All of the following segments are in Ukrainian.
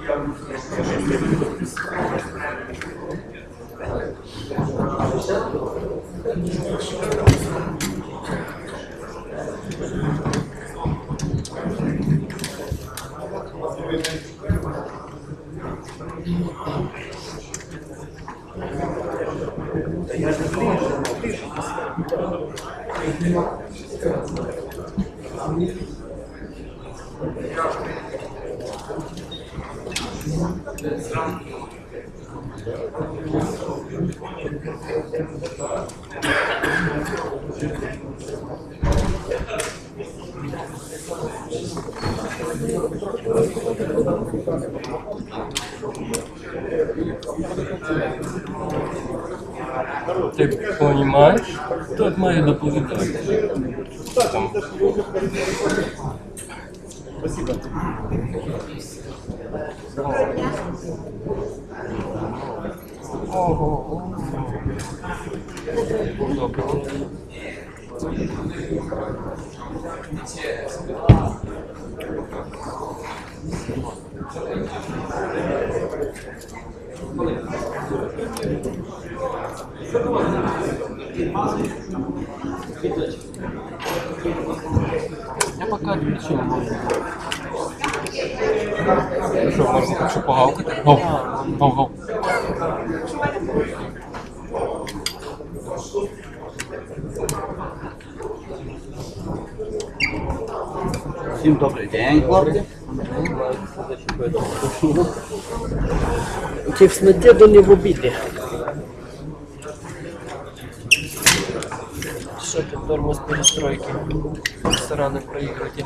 Ти розумієш, тут має доповідати. Там. Спасибо. Ого. Добре. Я пока нічого не можу. Що, можна так, що погавкати? Гав, гав, гав. Всім добрий день, хлопці. Чи в снаді до не в обіді? Що ти тормоз перестройки? Ресторани проіграті.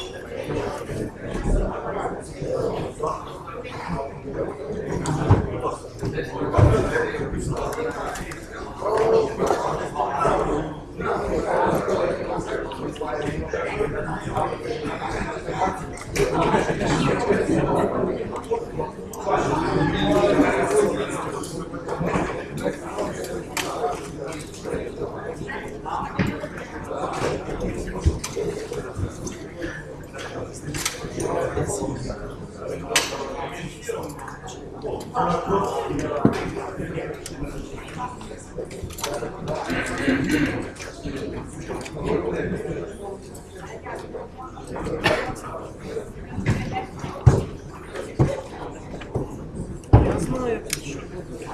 Я знаю, що буде.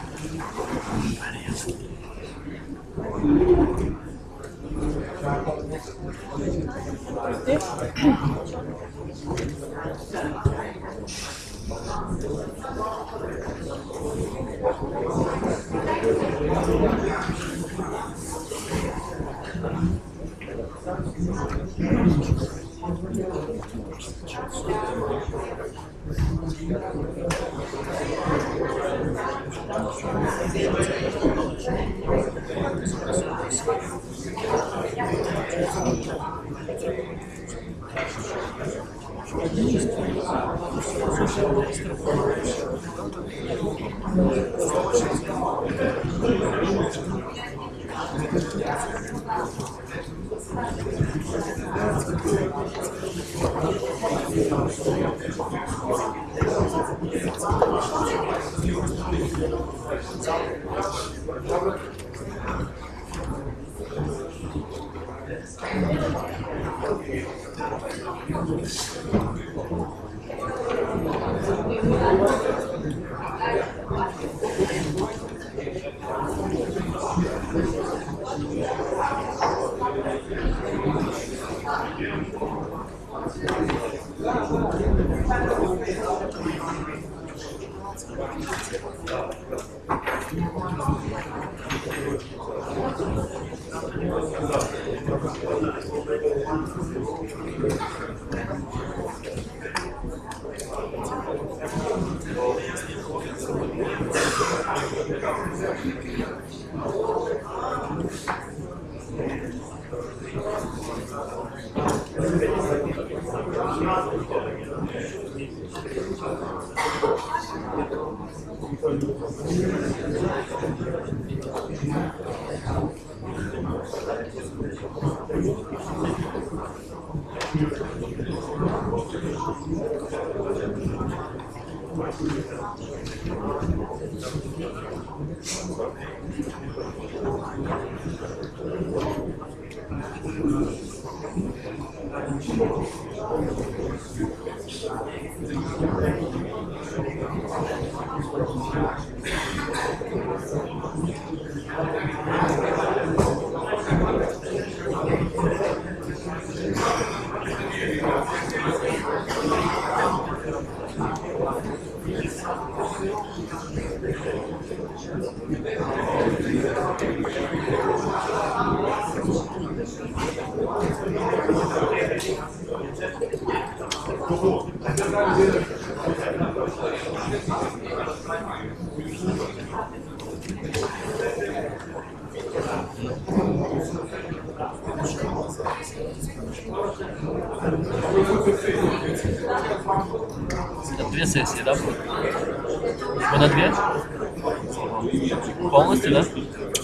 Это 2 сессии, да? Вы на 2? Полностью, да?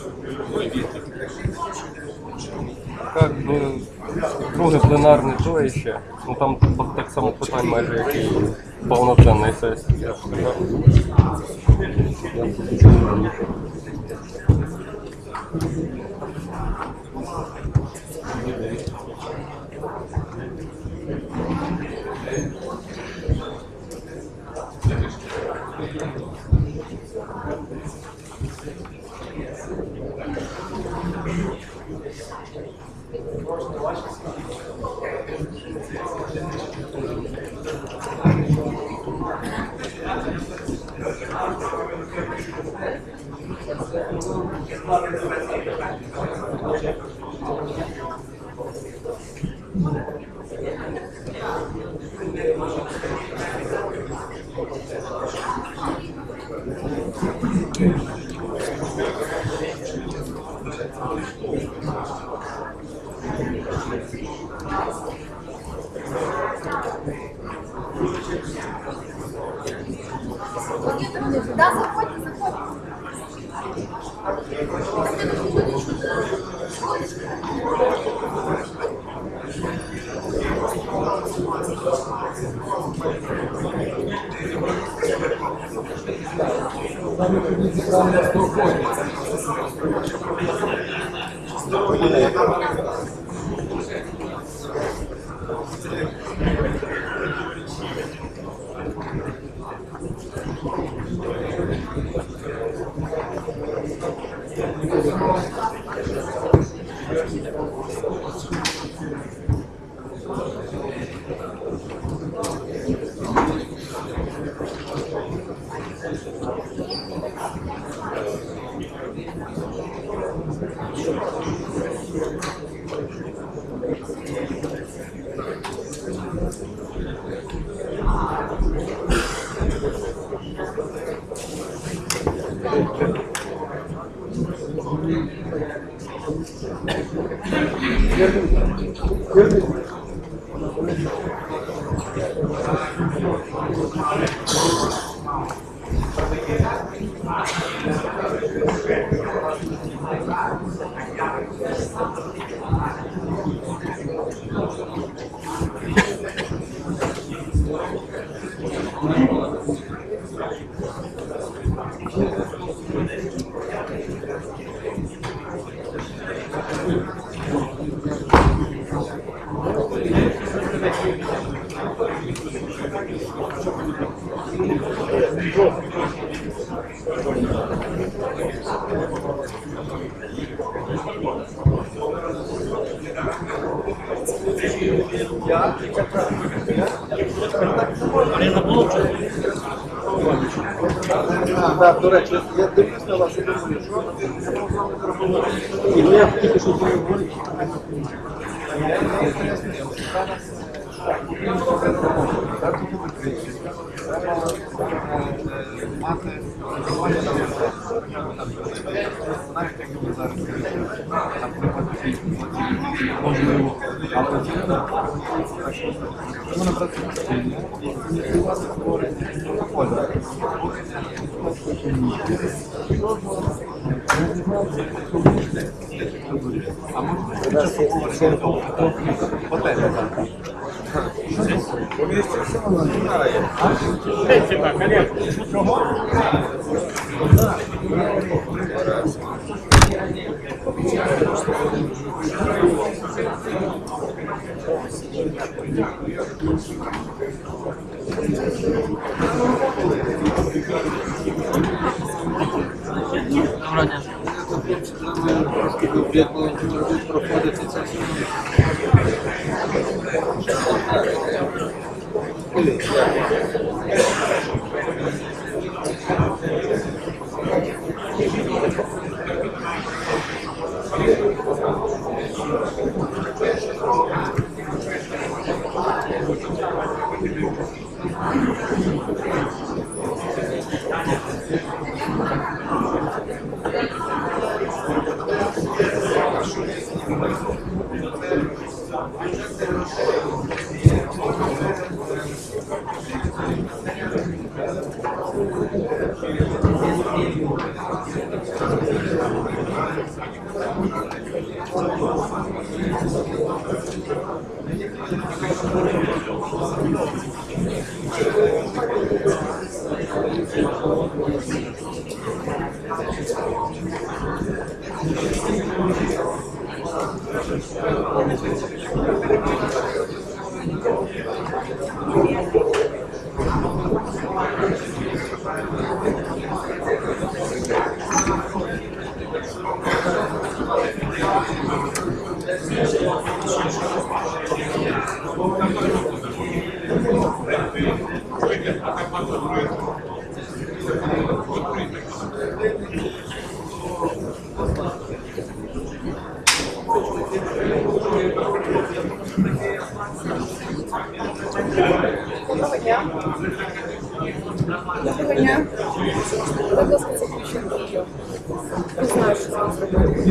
Как би друге пленарне то ще. Ну там так само питань майже як і повноцінної сесії, я б сказав. Да, заходите, заходите. Так, до речі, я дивлюсь на вас і думаю, що і я тільки що говорю. Доброго дня. Будуть проходити це. Доброго дня. Доброго дня. Будь ласка, це ключі. Не знаю, що це зробити.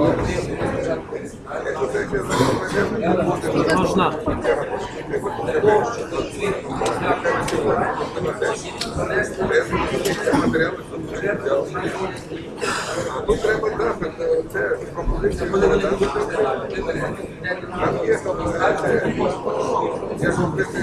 Можна. Тут треба дати, це пропозиція буде дати. Там є пропозиція. Я ж дати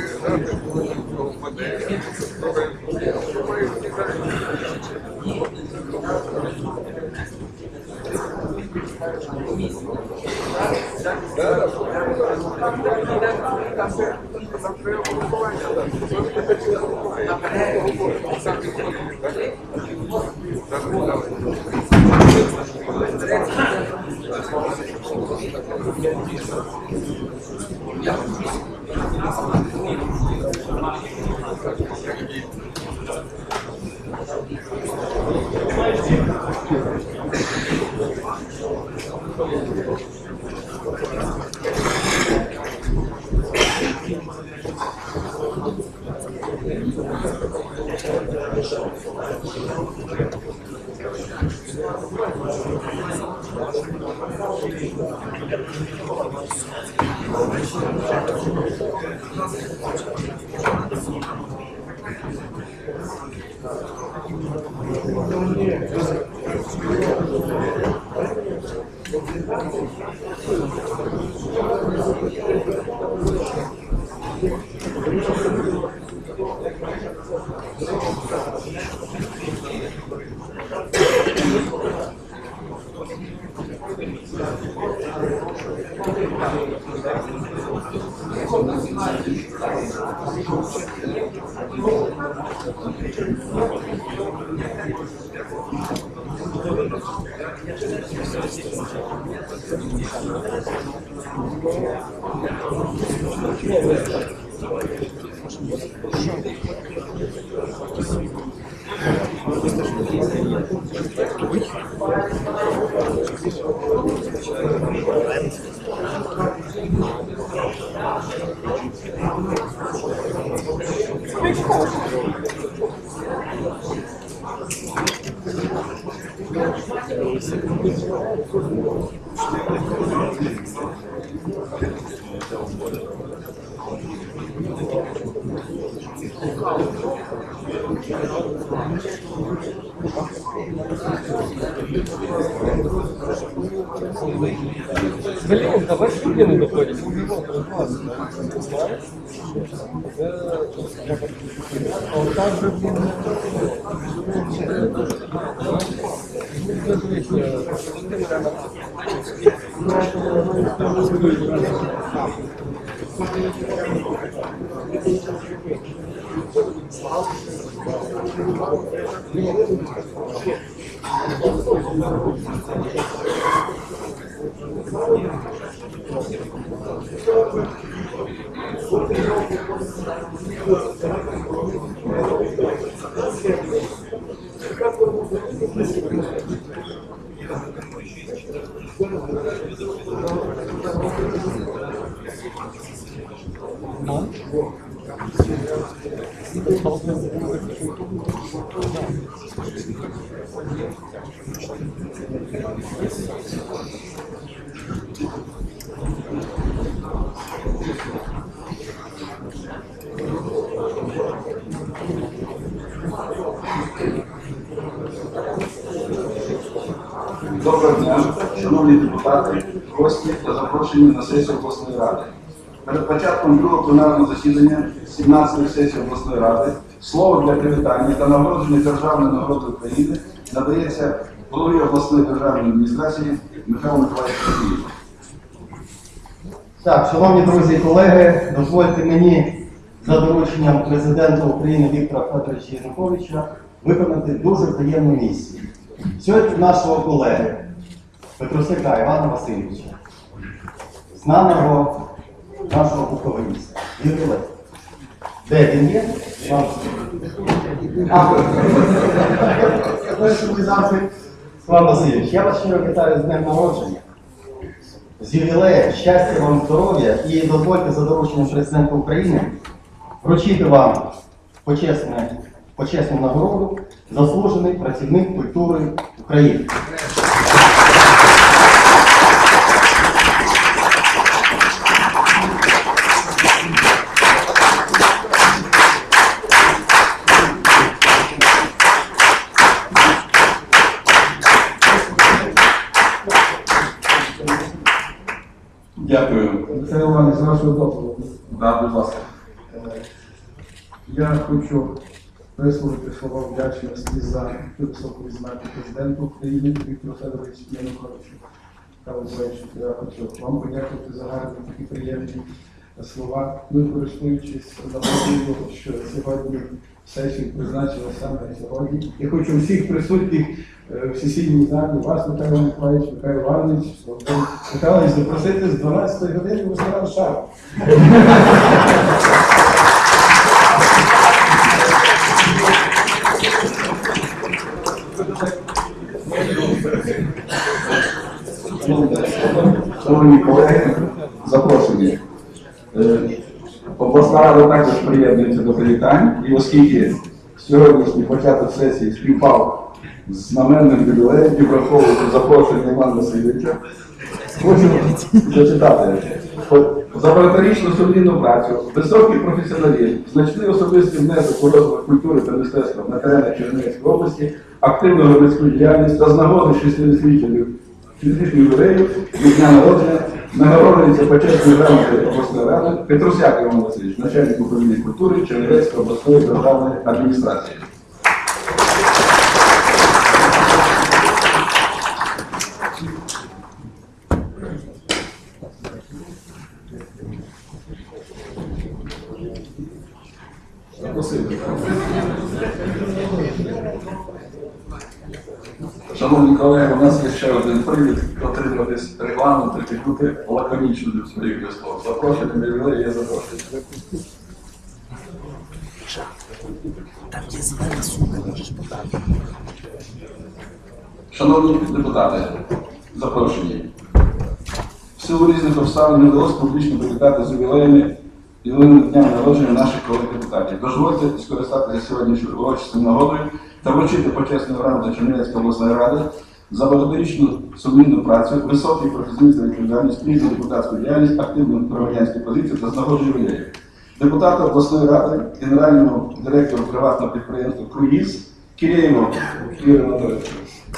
Блин, давай сюда не доходит. Доброго дня, шановні депутати, гості та запрошені на сесію обласної ради. Перед початком другого пленарного засідання 17-ї сесії обласної ради слово для привітання та нагородження Державної нагороди України надається голові обласної державної адміністрації Михайлу Миколаївичу. Так, шановні друзі і колеги, дозвольте мені за дорученням президента України Віктора Федоровича Януковича виконати дуже приємну місію. Сьогодні нашого колеги Петрусяка Івана Васильовича, знаного нашого буковиніста, ювілей. Де він є? Іван Васильович, я вас щиро вітаю з днем народження. З ювілеєм, щастя вам, здоров'я і дозвольте за дорученням президента України вручити вам почесну нагороду «Заслужений працівник культури України». Дякую. Олександр Іванович, з вашого дозволу. Да, будь ласка. Я хочу висловити слова вдячності за цю високу відзнаку президенту України Віктору Федоровичу Януковичу. Я хочу вам подякувати за гарні такі приємні слова. Ми, користуючись нагодою, що сьогодні сесію призначили саме сьогодні. Я хочу всіх присутніх в сесійній залі, вас, Михайло Миколаївич, Михайло Іванович, Володимир Михайлович, запросити з 12 години в ресторан «Шар». Шановні колеги, запрошені. Обласна рада також приєднується до привітань, і оскільки сьогоднішній початок сесії співпав з знаменним ювілеєм і враховуючи запрошення Івана Васильовича, хочу зачитати. За багаторічну сумлінну працю, високий професіоналізм, значний особистий внесок у розвиток культури та мистецтва на теренах Чернівецької області, активну громадську діяльність та з нагоди 60-річчя ювілею від дня народження нагороджується почесною грамотою обласної ради Петрусяк Іван Васильович, начальник управління культури Чернівецької обласної державної адміністрації. Шановні колеги, у нас є ще один привід дотримуватись регламенту і бути лаконічним в своїх висловах. Запрошення на ювілей є запрошення. Шановні депутати, запрошені. В силу різних обставин не вдалося публічно привітати з ювілеями і дням народження наших колег-депутатів. Дозвольте скористатися сьогоднішньою урочистою нагодою та вручити почесну грамоту Чернівецької обласної ради за багаторічну сумлінну працю, високий професійність та відповідальність, плідну депутатську діяльність, активну громадянську позицію та з нагоди ювілею. Депутата обласної ради, генеральному директору приватного підприємства «Круїз» Кирєєву Юрію Анатолійовичу.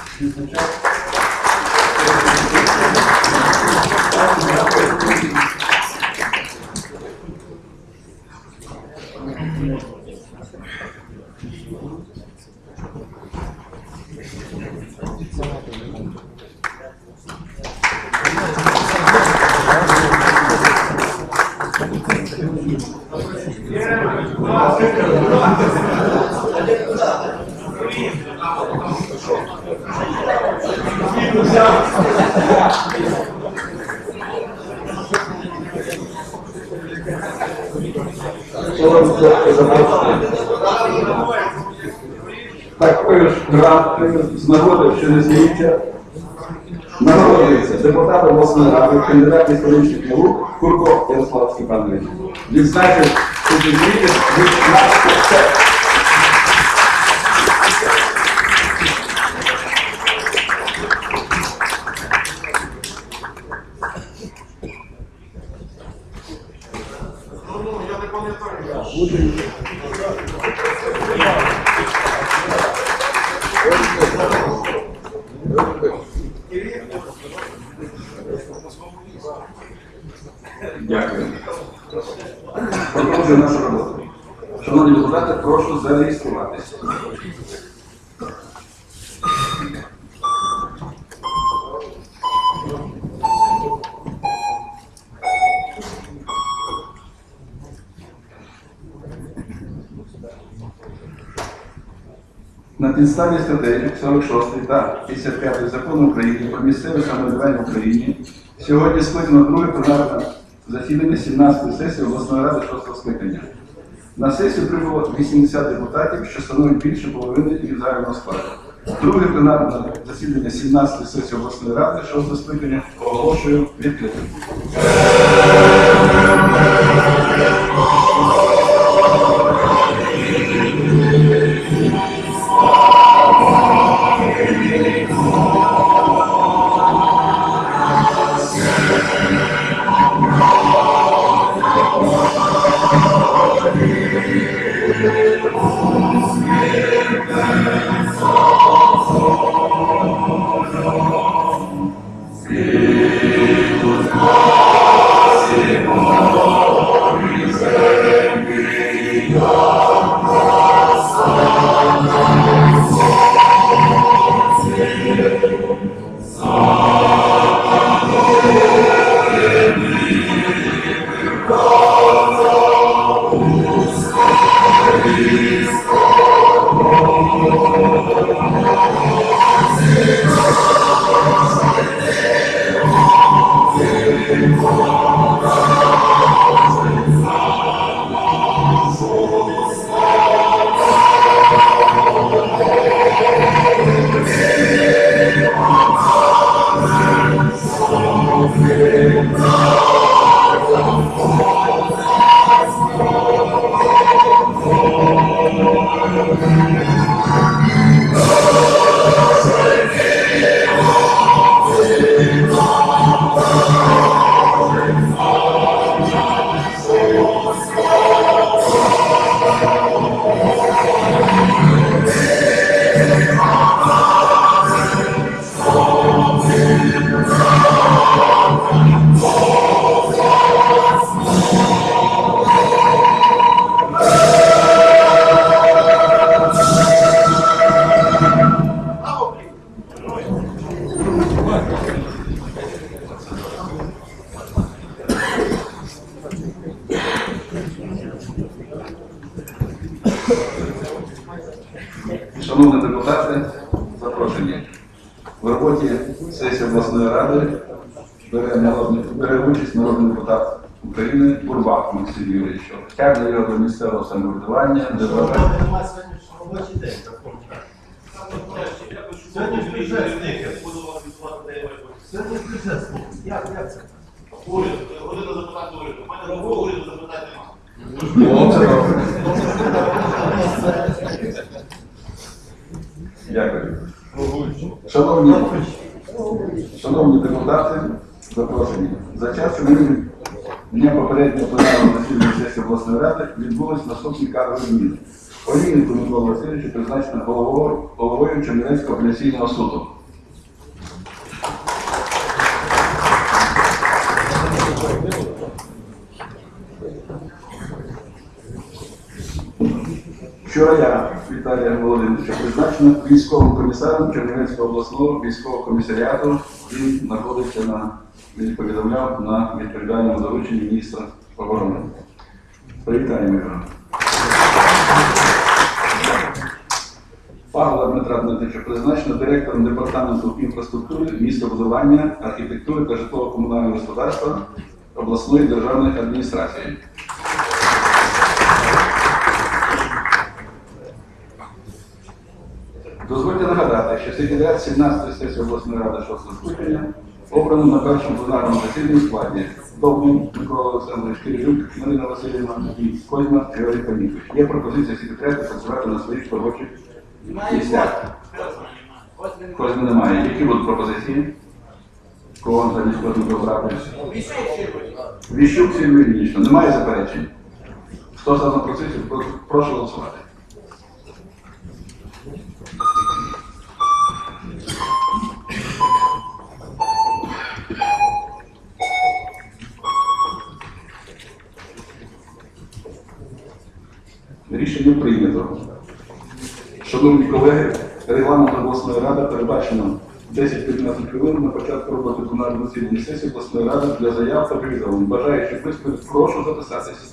Такою ж грамотою з нагоди, що не зміниться, нагороджується депутат обласної ради, кандидат історичних наук Курко Ярослав Степанович. Відзначив учасників від нашого серця. Дякую. Продовжую нашу роботу. Шановні депутати, прошу зареєструватися. На підставі статей 46 та 55 Закону України про місцеве самоврядування в Україні сьогодні скликано друге пленарне засідання 17-ї сесії обласної ради 6-го скликання. На сесію прибуло 80 депутатів, що становить більше половини від загального складу. Друге пленарне засідання 17-ї сесії обласної ради 6-го скликання оголошую відкритим. Світу Шановні депутати, запрошені. В роботі сесії обласної ради бере участь народний депутат України Бурбак Максим Юрійович. Тягне його до місцевого самоврядування, де Робочий день. Сьогодні ж бюджет зникає. Сьогодні ж бюджет зникає. Як це? Година запитати уряду. У мене нового уряду запитати немає. О, це добре. Дякую. Шановні депутати, запрошені. За час дня попереднього пленарного засідання сесії обласної ради відбулись наступні кадрові зміни. Олійнику Миколу Васильовичу призначено головою Чернівецького апеляційного суду. Вчора я, Віталія Володимировича, призначено військовим комісаром Чернівецького обласного військового комісаріату. Він знаходиться він повідомляв на відповідальному дорученні міністра оборони. Привітання, Микола. Павла Дмитра Дмитровича призначено директором департаменту інфраструктури, містобудування, архітектури та житлово-комунального господарства обласної державної адміністрації. Дозвольте нагадати, що секретаріат 17-ї сесії обласної ради 6-го скликання обрано на першому пленарному засіданні в складі Довгий Микола Олександрович, Кирилюк Марина Васильівна і Козьма Георгій Панійович. Є пропозиція секретаріату працювати на своїх робочих місцях. Козьми немає. Які будуть пропозиції? Кого замість Козьми обрати? Віщук Сильвія Ільинична. Немає заперечень? Хто за пропозицію? Прошу голосувати. Рішення прийнято. Шановні колеги, регламент обласної ради передбачено 10-15 хвилин на початку роботи пленарного засідання сесії обласної ради для заяв та повідомлень. Бажаючих виступити, прошу записатись.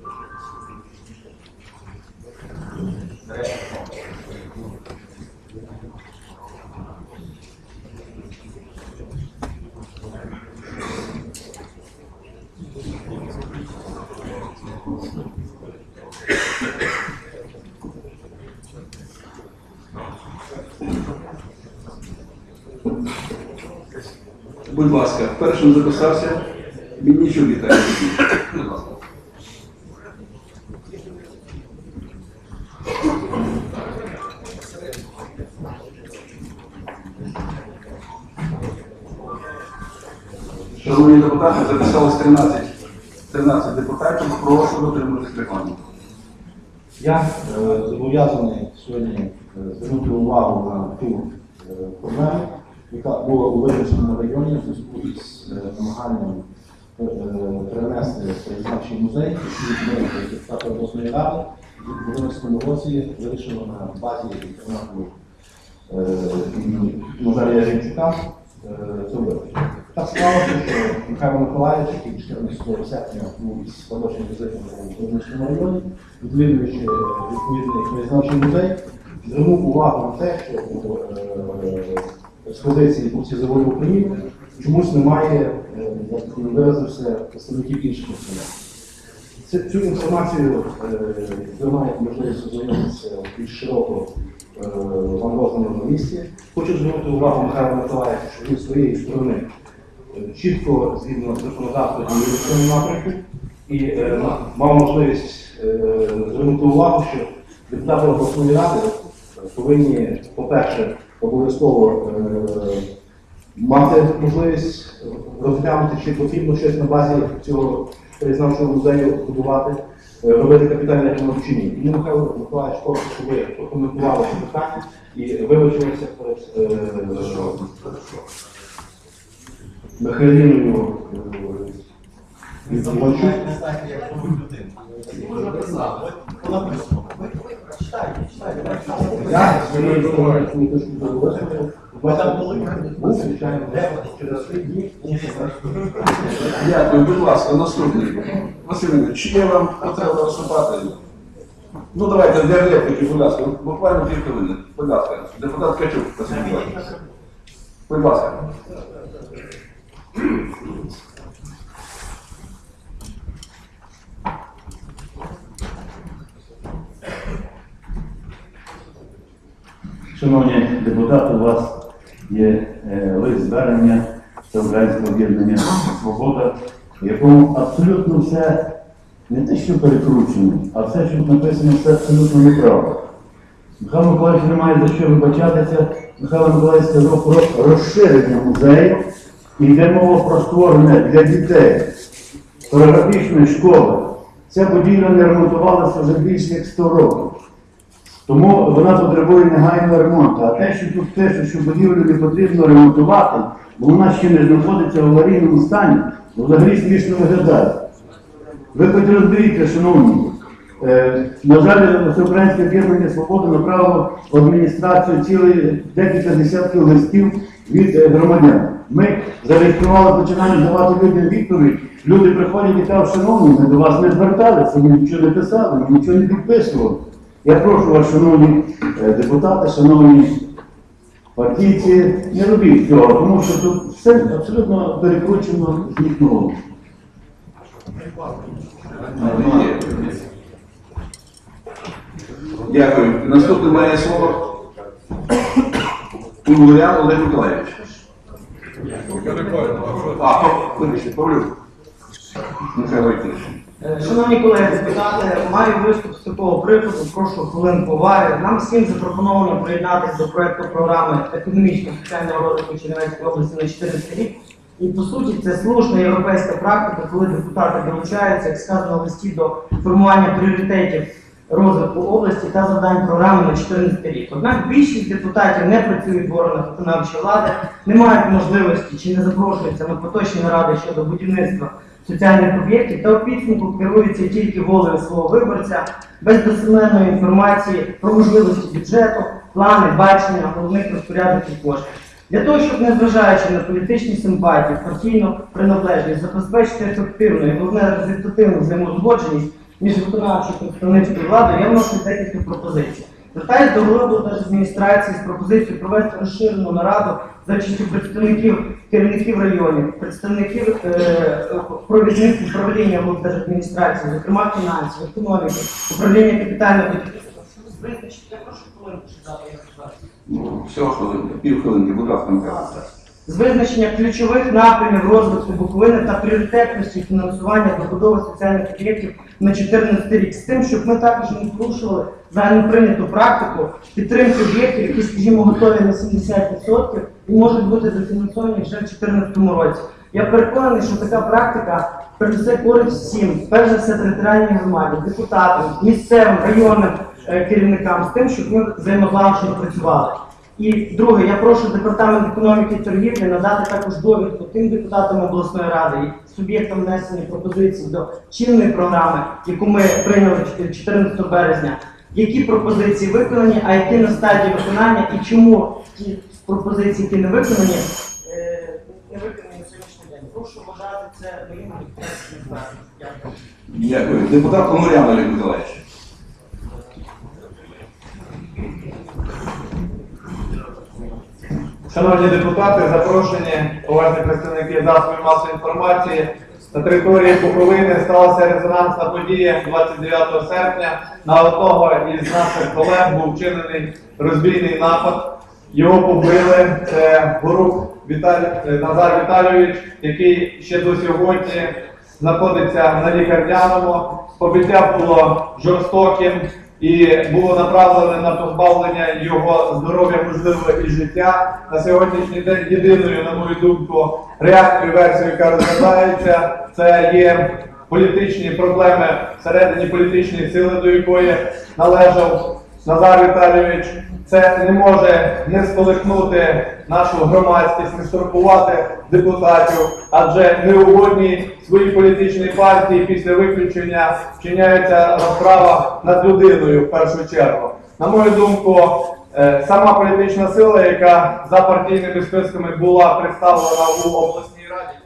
Будь ласка, першим записався Міннічук Віталій. Будь ласка. Шановні депутати, записалось 13 депутатів. Прошу дотримуватись регламенту. Я зобов'язаний сьогодні звернути увагу на ту проблему, яка була у Вижницькому районі в зв'язку із намаганням перенести краєзнавчий музей, який ми, депутати обласної ради, у Вижницькому році вирішили на базі інтернату Назарія Жінчука зробити. Так склалося, що Михайло Миколаївич, який 14 серпня був із подачним візитом у Вижницькому районі, відвідуючи відповідний краєзнавчий музей, звернув увагу на те, що експозиції «Бурці за волю України» чомусь немає, я так не виразився, представників інших національностей. Цю інформацію ви маєте можливість ознайомитися більш широко вам розданому на місці. Хочу звернути увагу Михайла Миколаївича, що він з своєї сторони чітко, згідно з законодавством, діє в цьому напрямку і мав можливість звернути увагу, що депутати обласної ради повинні, по-перше, обов'язково мати можливість розглянути, чи потрібно щось на базі цього краєзнавчого музею будувати, робити капітальний ремонт чи ні. І Михайло Миколаївич хоче, щоб ви прокоментували це питання і вибачилися перед Михайліною Іванчук. Я з моєї сторони не точно буду. Дякую, будь ласка, наступний. Василь Іванович, чи є вам потреба виступати? Ну давайте для репліки, будь ласка, буквально 2 хвилини. Будь ласка, депутат Качук, Василь Іванович. Будь ласка. Шановні депутати, у вас є лист звернення Всеукраїнського об'єднання «Свобода», в якому абсолютно все не те, що перекручено, а все, що написано, все абсолютно неправда. Михайло Миколаївич не має за що вибачатися. Михайло Миколаївич сказав про розширення музею і йде мова про створення для дітей хореографічної школи. Ця будівля не ремонтувалася вже більше як 100 років. Тому вона потребує негайного ремонту. А те, що тут пише, що будівлю не потрібно ремонтувати, бо вона ще не знаходиться в аварійному стані, взагалі смішно виглядає. Ви хоч розберіться, шановні, на жаль, Всеукраїнське об'єднання «Свобода» направило в адміністрацію декілька десятків листів від громадян. Ми зареєстрували, починаємо давати людям відповідь. Люди приходять і кажуть, шановні, ми до вас не зверталися, ми нічого не писали, ми нічого не підписували. Я прошу вас, шановні депутати, шановні партійці, не робіть цього, тому що тут все абсолютно перекручено з ніг на голову. Дякую. Наступний має слово Унгурян Олег Миколаївич. Вибачте, Павлюк. Михайло Вікторович. Шановні колеги депутати, маю виступ з такого приводу, прошу хвилин поваги. Нам всім запропоновано приєднатися до проєкту програми економічного соціального розвитку Чернівецької області на 14 рік. І по суті це слушна європейська практика, коли депутати долучаються, як сказано в листі, до формування пріоритетів розвитку області та завдань програми на 14 рік. Однак більшість депутатів не працюють в органах виконавчої влади, не мають можливості чи не запрошуються на поточні наради щодо будівництва соціальних об'єктів та у підсумку керуються тільки волею свого виборця, без доскональної інформації про можливості бюджету, плани, бачення, головних розпорядників коштів. Для того, щоб, незважаючи на політичні симпатії, партійну приналежність, забезпечити ефективну і, головне, результативну взаємоузгодженість між виконавчою та представницькою владою, я вношу декілька пропозицій. Звертаюсь до голови облдержадміністрації з пропозицією провести розширену нараду за участю представників керівників районів, представників провідних управління облдержадміністрації, зокрема фінансів, економіки, управління капітального підприємства. Я прошу хвилинку читати, я розбираюся. Всього хвилинки, півхвилинки, будь ласка, Михайло. З визначення ключових напрямів розвитку Буковини та пріоритетності фінансування побудови соціальних об'єктів на 2014 рік. З тим, щоб ми також не порушували загальноприйняту практику підтримки об'єктів, які, скажімо, готові на 70% і можуть бути дофінансовані вже в 2014 році. Я переконаний, що така практика принесе користь всім, перш за все територіальній громаді, депутатам, місцевим, районним керівникам, з тим, щоб ми взаємозлагоджено працювали. І друге, я прошу Департамент економіки і торгівлі надати також довідку тим депутатам обласної ради і суб'єктам внесення пропозицій до чинної програми, яку ми прийняли 14 березня, які пропозиції виконані, а які на стадії виконання і чому ті пропозиції, які не виконані на сьогоднішній день. Прошу вважати це моїм депутатським зверненням. Дякую. Депутат Унгурян Олег Миколаївич. Шановні депутати, запрошені, поважні представники засобів масової інформації. На території Буковини сталася резонансна подія 29 серпня. На одного із наших колег був вчинений розбійний напад. Його побили. Це Горук Назар Віталійович, який ще до сьогодні знаходиться на лікарняному. Побиття було жорстоким і було направлене на позбавлення його здоров'я, можливо, і життя. На сьогоднішній день єдиною, на мою думку, реальною версією, яка розглядається, це є політичні проблеми всередині політичної сили, до якої належав Назар Віталійович. Це не може не сколихнути нашу громадськість, не стурбувати депутатів, адже неугодні своїй політичній партії після виключення вчиняється розправа над людиною в першу чергу. На мою думку, сама політична сила, яка за партійними списками була представлена у обласній раді,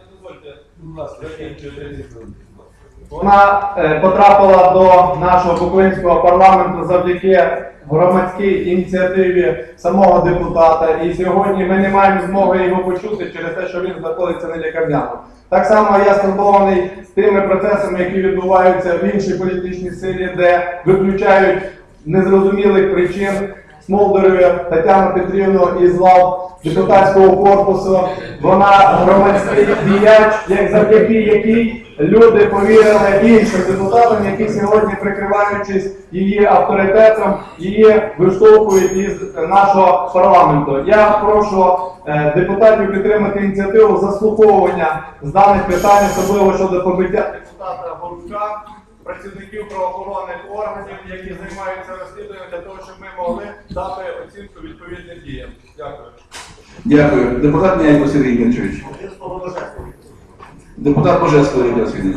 вона потрапила до нашого буковинського парламенту завдяки громадській ініціативі самого депутата. І сьогодні ми не маємо змоги його почути через те, що він знаходиться на лікарняному. Так само я стурбований тими процесами, які відбуваються в іншій політичній силі, де виключають незрозумілих причин Смолдерою Тетяну Петрівну із лав депутатського корпусу. Вона громадський діяч, завдяки якій люди повірили іншим депутатам, які сьогодні, прикриваючись її авторитетом, її виштовхують із нашого парламенту. Я прошу депутатів підтримати ініціативу заслуховування з даних питань, особливо щодо побиття депутата Горуча, працівників правоохоронних органів, які займаються розслідуванням, для того, щоб ми могли дати оцінку відповідним діям. Дякую. Дякую. Депутат Няйко Сергій Генчович. Депутат Божевський Ігор Сергійович.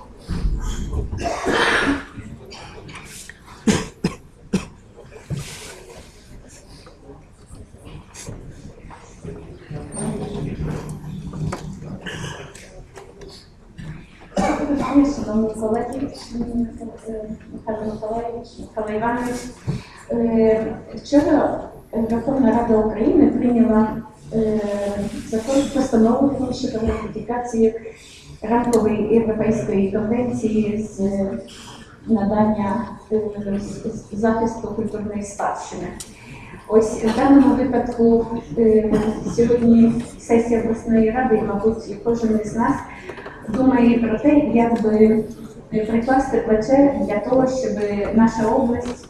Шановні колеги, Михайло Миколаївич, Михайло Іванович, вчора Верховна Рада України прийняла постанову щодо ратифікації рамкової європейської конвенції з надання захисту культурної спадщини. Ось в даному випадку сьогодні сесія обласної ради, і, мабуть, кожен із нас думає про те, як би прикласти плече для того, щоб наша область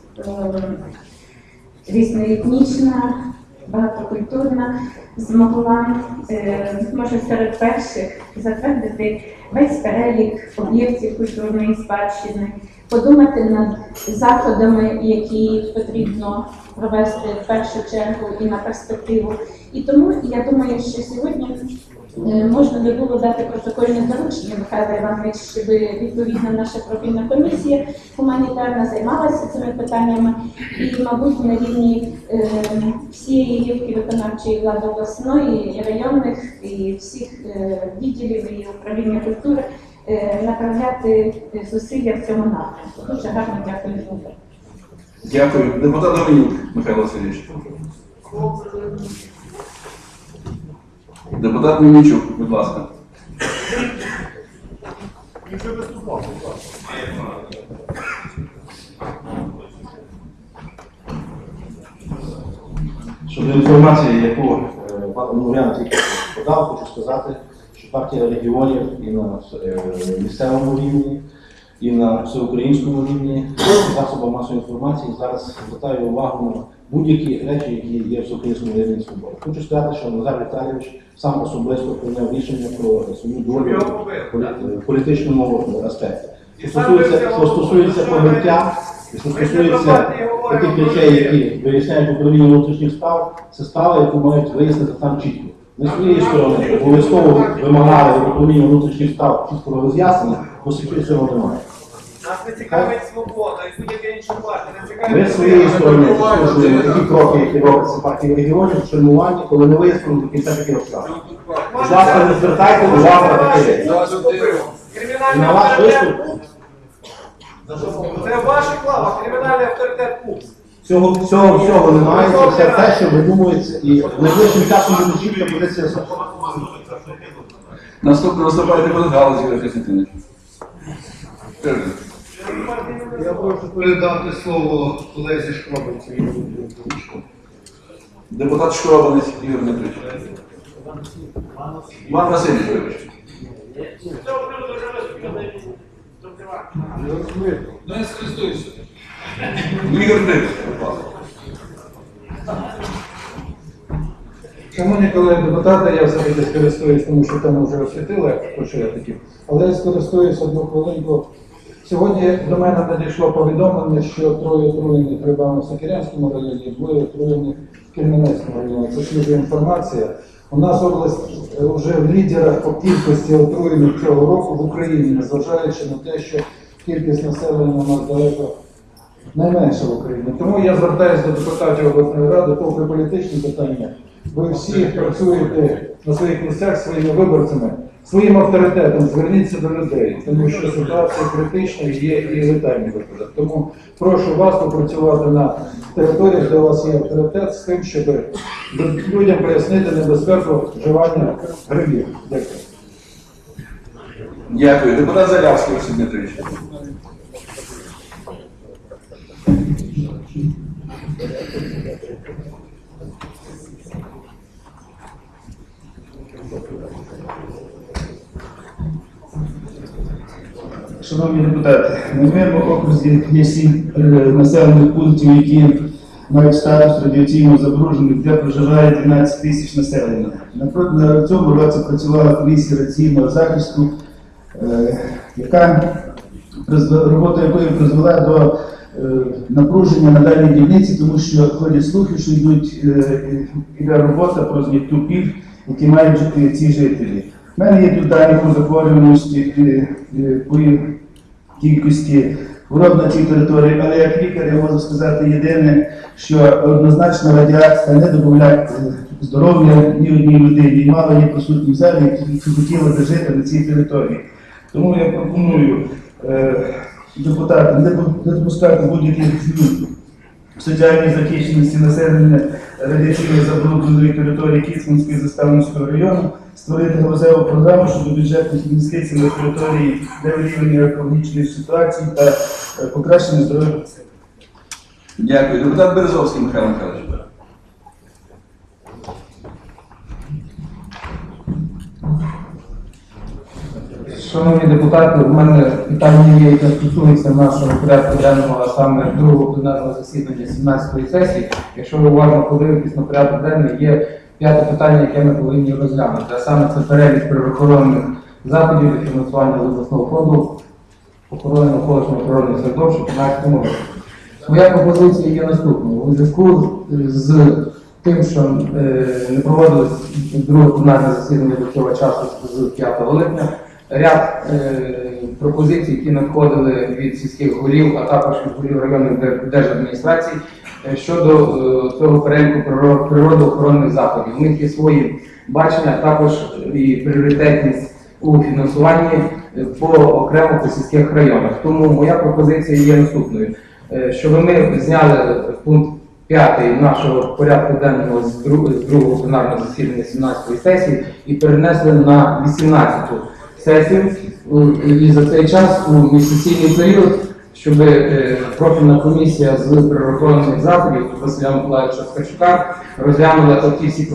різноетнічна, багатокультурна змогла, може, серед перших затвердити весь перелік об'єктів культурної спадщини, подумати над заходами, які потрібно провести в першу чергу і на перспективу. І тому я думаю, що сьогодні можна би було дати протокольне доручення, Михайло Іванович, щоб відповідно наша профільна комісія гуманітарна займалася цими питаннями і, мабуть, на рівні всієї гілки виконавчої влади обласної, і районних, і всіх відділів і управління культури направляти зусилля в цьому напрямку. Дуже гарно дякую. Дякую. Депутат Доменюк Михайло Васильович. Депутат Мельничук, будь ласка. Щодо інформації, яку пан Мурян тільки подав, хочу сказати, що партія регіонів і на місцевому рівні, і на всеукраїнському рівні засобів масової інформації зараз звертає увагу на будь-які речі, які є в всеукраїнському рівні свободи. Хочу сказати, що Назар Віталійович сам особисто прийняв рішення про свою долю в політичному аспекті. Що стосується побиття, що стосується таких речей, які виясняють управління внутрішніх справ, це справа, яку мають вияснити там чітко. Ми з своєї сторони обов'язково вимагали від управління внутрішніх справ чіткого роз'яснення, бо секретаря цього немає. Нас не цікавить свобода і будь-яка інша партія. Не цікавить. Ми з своєї сторони послужуємо такі кроки, які робиться партії регіонів, в шельмуванні, коли не вияснено до кінця такі обставини. Будь ласка, не звертайте увагу на таке речі. І на ваш виступ. Це в ваших лавах кримінальний авторитет ПУПС. Всього немає, це все те, що видумується, і найближчим часом буде чітка позиція суду. Наступний виступає депутат Галузь Юрій Костянтинович. Я прошу передати слово колезі Шкробинцю. Депутат Шкробинець Ігор Дмитрович. Іван Васильович, вибачте. Ну, я скористуюся. Ігор Дмитрович, будь ласка. Шановні колеги депутати, я все-таки скористуюсь, тому що там вже освітили, про що я хотів. Але я скористуюсь одну хвилинку. Сьогодні до мене надійшло повідомлення, що 3 отруєних в Івано-Сокирянському районі, 2 отруєних в Кельменецькому районі. Це свіжа інформація. У нас область вже в лідерах по кількості отруєних цього року в Україні, незважаючи на те, що кількість населення у нас далеко найменша в Україні. Тому я звертаюся до депутатів обласної ради, попри політичні питання. Ви всі працюєте на своїх місцях своїми виборцями, своїм авторитетом зверніться до людей, тому що ситуація критична і є і летальний випадок. Тому прошу вас попрацювати на територіях, де у вас є авторитет, з тим, щоб людям пояснити небезпеку вживання грибів. Дякую. Дякую. Депутат Залявський Василь Дмитрович. Шановні депутати, на моєму окрузі є 7 населених пунктів, які мають статус радіаційно забруднених, де проживає 12 тисяч населення. На цьому році працювала комісія радіаційного захисту, робота якої призвела до напруження на даній дільниці, тому що ходять слухи, що йде робота про зняття пільг, які мають ці жителі. У мене є тут дані по захворюваності, по кількості хвороб на цій території, але як лікар я можу сказати єдине, що однозначно радіація не додає здоров'я ні одній людині, і мало є присутні в залі, які хотіли би жити на цій території. Тому я пропоную депутатам не допускати будь-яких змін в соціальній захищеності населення радіаційно забрудненої території Кіцманського і Заставницького району, створити галузеву програму щодо бюджетних інвестицій на території, де вирівнювання екологічної ситуації та покращення здоров'я. Дякую. Депутат Березовський Михайло Михайлович. Шановні депутати, у мене питання є, яке стосується нашого порядку денного, а саме другого пленарного засідання 17-ї сесії. Якщо ви уважно подивитесь на порядок денний, є 5 питання, яке ми повинні розглянути. А саме це перелік природоохоронних заходів і фінансування з обласного фонду охорони навколишнього природного середовища в 2015 році. Моя пропозиція є наступною. У зв'язку з тим, що не проводилось друге пленарне засідання до цього часу з 5 липня, ряд пропозицій, які надходили від сільських голів, а також від голів районних держадміністрацій щодо цього переліку природоохоронних заходів. У них є свої бачення, а також і пріоритетність у фінансуванні окремо по сільських районах. Тому моя пропозиція є наступною, щоб ми зняли пункт 5 нашого порядку денного з другого пленарного засідання 17-ї сесії і перенесли на 18-ту сесію. І за цей час у міжсесійний період, щоб профільна комісія з природоохоронних заходів Василя Миколаївича Ткачука розглянула ті всі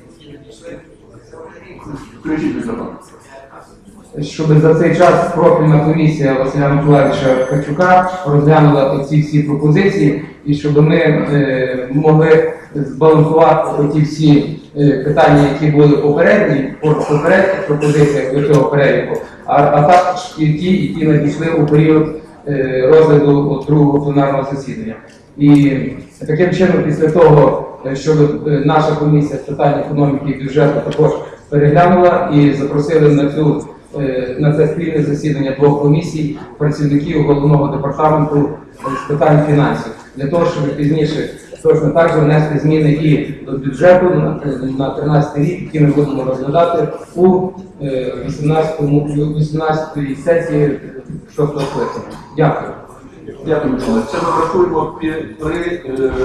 щоб за цей час профільна комісія Василя Миколаївича Ткачука розглянула ці всі пропозиції, і щоб ми могли збалансувати ті всі питання, які були попередні пропозиціях до цього переліку, а також і ті, які надійшли у період розгляду другого пленарного засідання. І таким чином, після того, щоб наша комісія з питань економіки і бюджету також переглянула і запросили на це спільне засідання 2 комісій працівників головного департаменту з питань фінансів, для того, щоб пізніше точно так же внести зміни і до бюджету на 13 рік, які ми будемо розглядати у 18-й сесії 6-го скликання. Дякую. Дякую, Микола. Це ми врахуємо при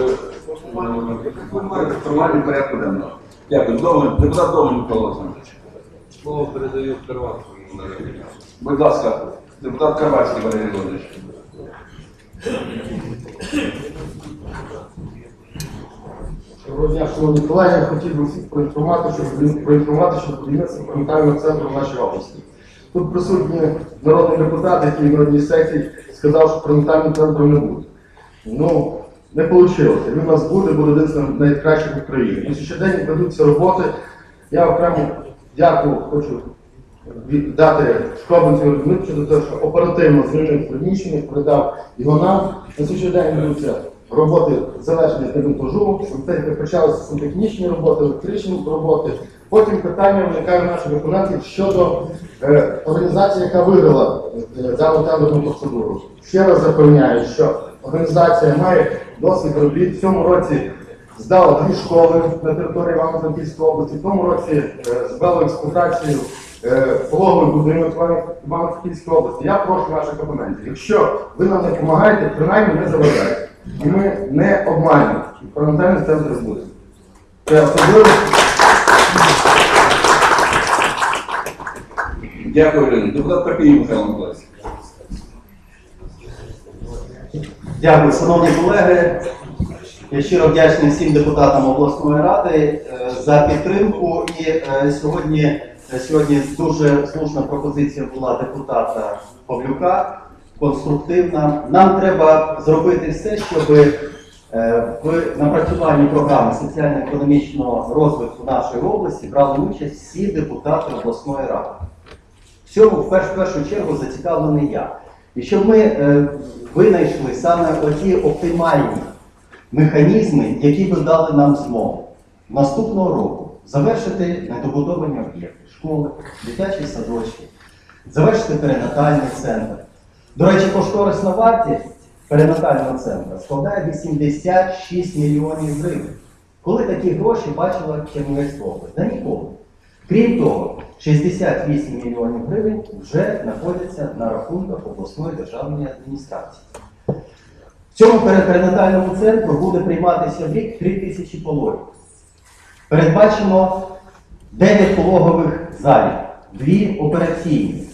формуванні порядку денного. Дякую. Депутат Довгий Микола Олександрович. Слово передаю Карватському. Будь ласка, депутат Карватський Валерій Володимирович. Доброго дня, шановні колеги. Хотів би всіх проінформувати, що будівництво пам'ятального центру в нашій області. Тут присутній народний депутат, який в народній сесії сказав, що пам'ятального центру не буде. Ну, не вийшло. Він у нас буде один з найкращих в Україні. На щодень ведуться роботи. Я окремо хочу віддати Шкобинцю Дмитричу за те, що оперативно звільнив приміщення, передав його нам. На щодень ведуться роботи завершення демонтажу, почалися сантехнічні роботи, електричні роботи. Потім питання виникає наших виконавців щодо організації, яка виграла дану тендерну процедуру. Ще раз запевняю, що організація має досвід робіт. В цьому році здала 2 школи на території Івано-Франківської області, в тому році звела експлуатацію пологовий будинок в Івано-Франківській області. Я прошу ваших опонентів, якщо ви нам не допомагаєте, принаймні не заважайте. І ми не обманюємо. Пам'ятальний центр буде. Це особливо. Дякую, Ірина. Депутат Папієв Михайло Миколаївич. Дякую, шановні колеги. Я щиро вдячний всім депутатам обласної ради за підтримку. І сьогодні дуже слушна пропозиція була депутата Павлюка, конструктивна. Нам треба зробити все, щоб в напрацюванні програми соціально-економічного розвитку нашої області брали участь всі депутати обласної ради. В цьому в першу чергу зацікавлений я. І щоб ми винайшли саме оті оптимальні механізми, які би дали нам змогу наступного року завершити недобудовані об'єкти, школи, дитячі садочки, завершити перинатальний центр. До речі, кошторисна вартість перинатального центру складає 86 мільйонів гривень. Коли такі гроші бачила Чернівецька область? Да ніколи. Крім того, 68 мільйонів гривень вже знаходяться на рахунках обласної державної адміністрації. В цьому перинатальному центру буде прийматися в рік 3000 пологів. Передбачено 9 пологових залів, 2 операційні.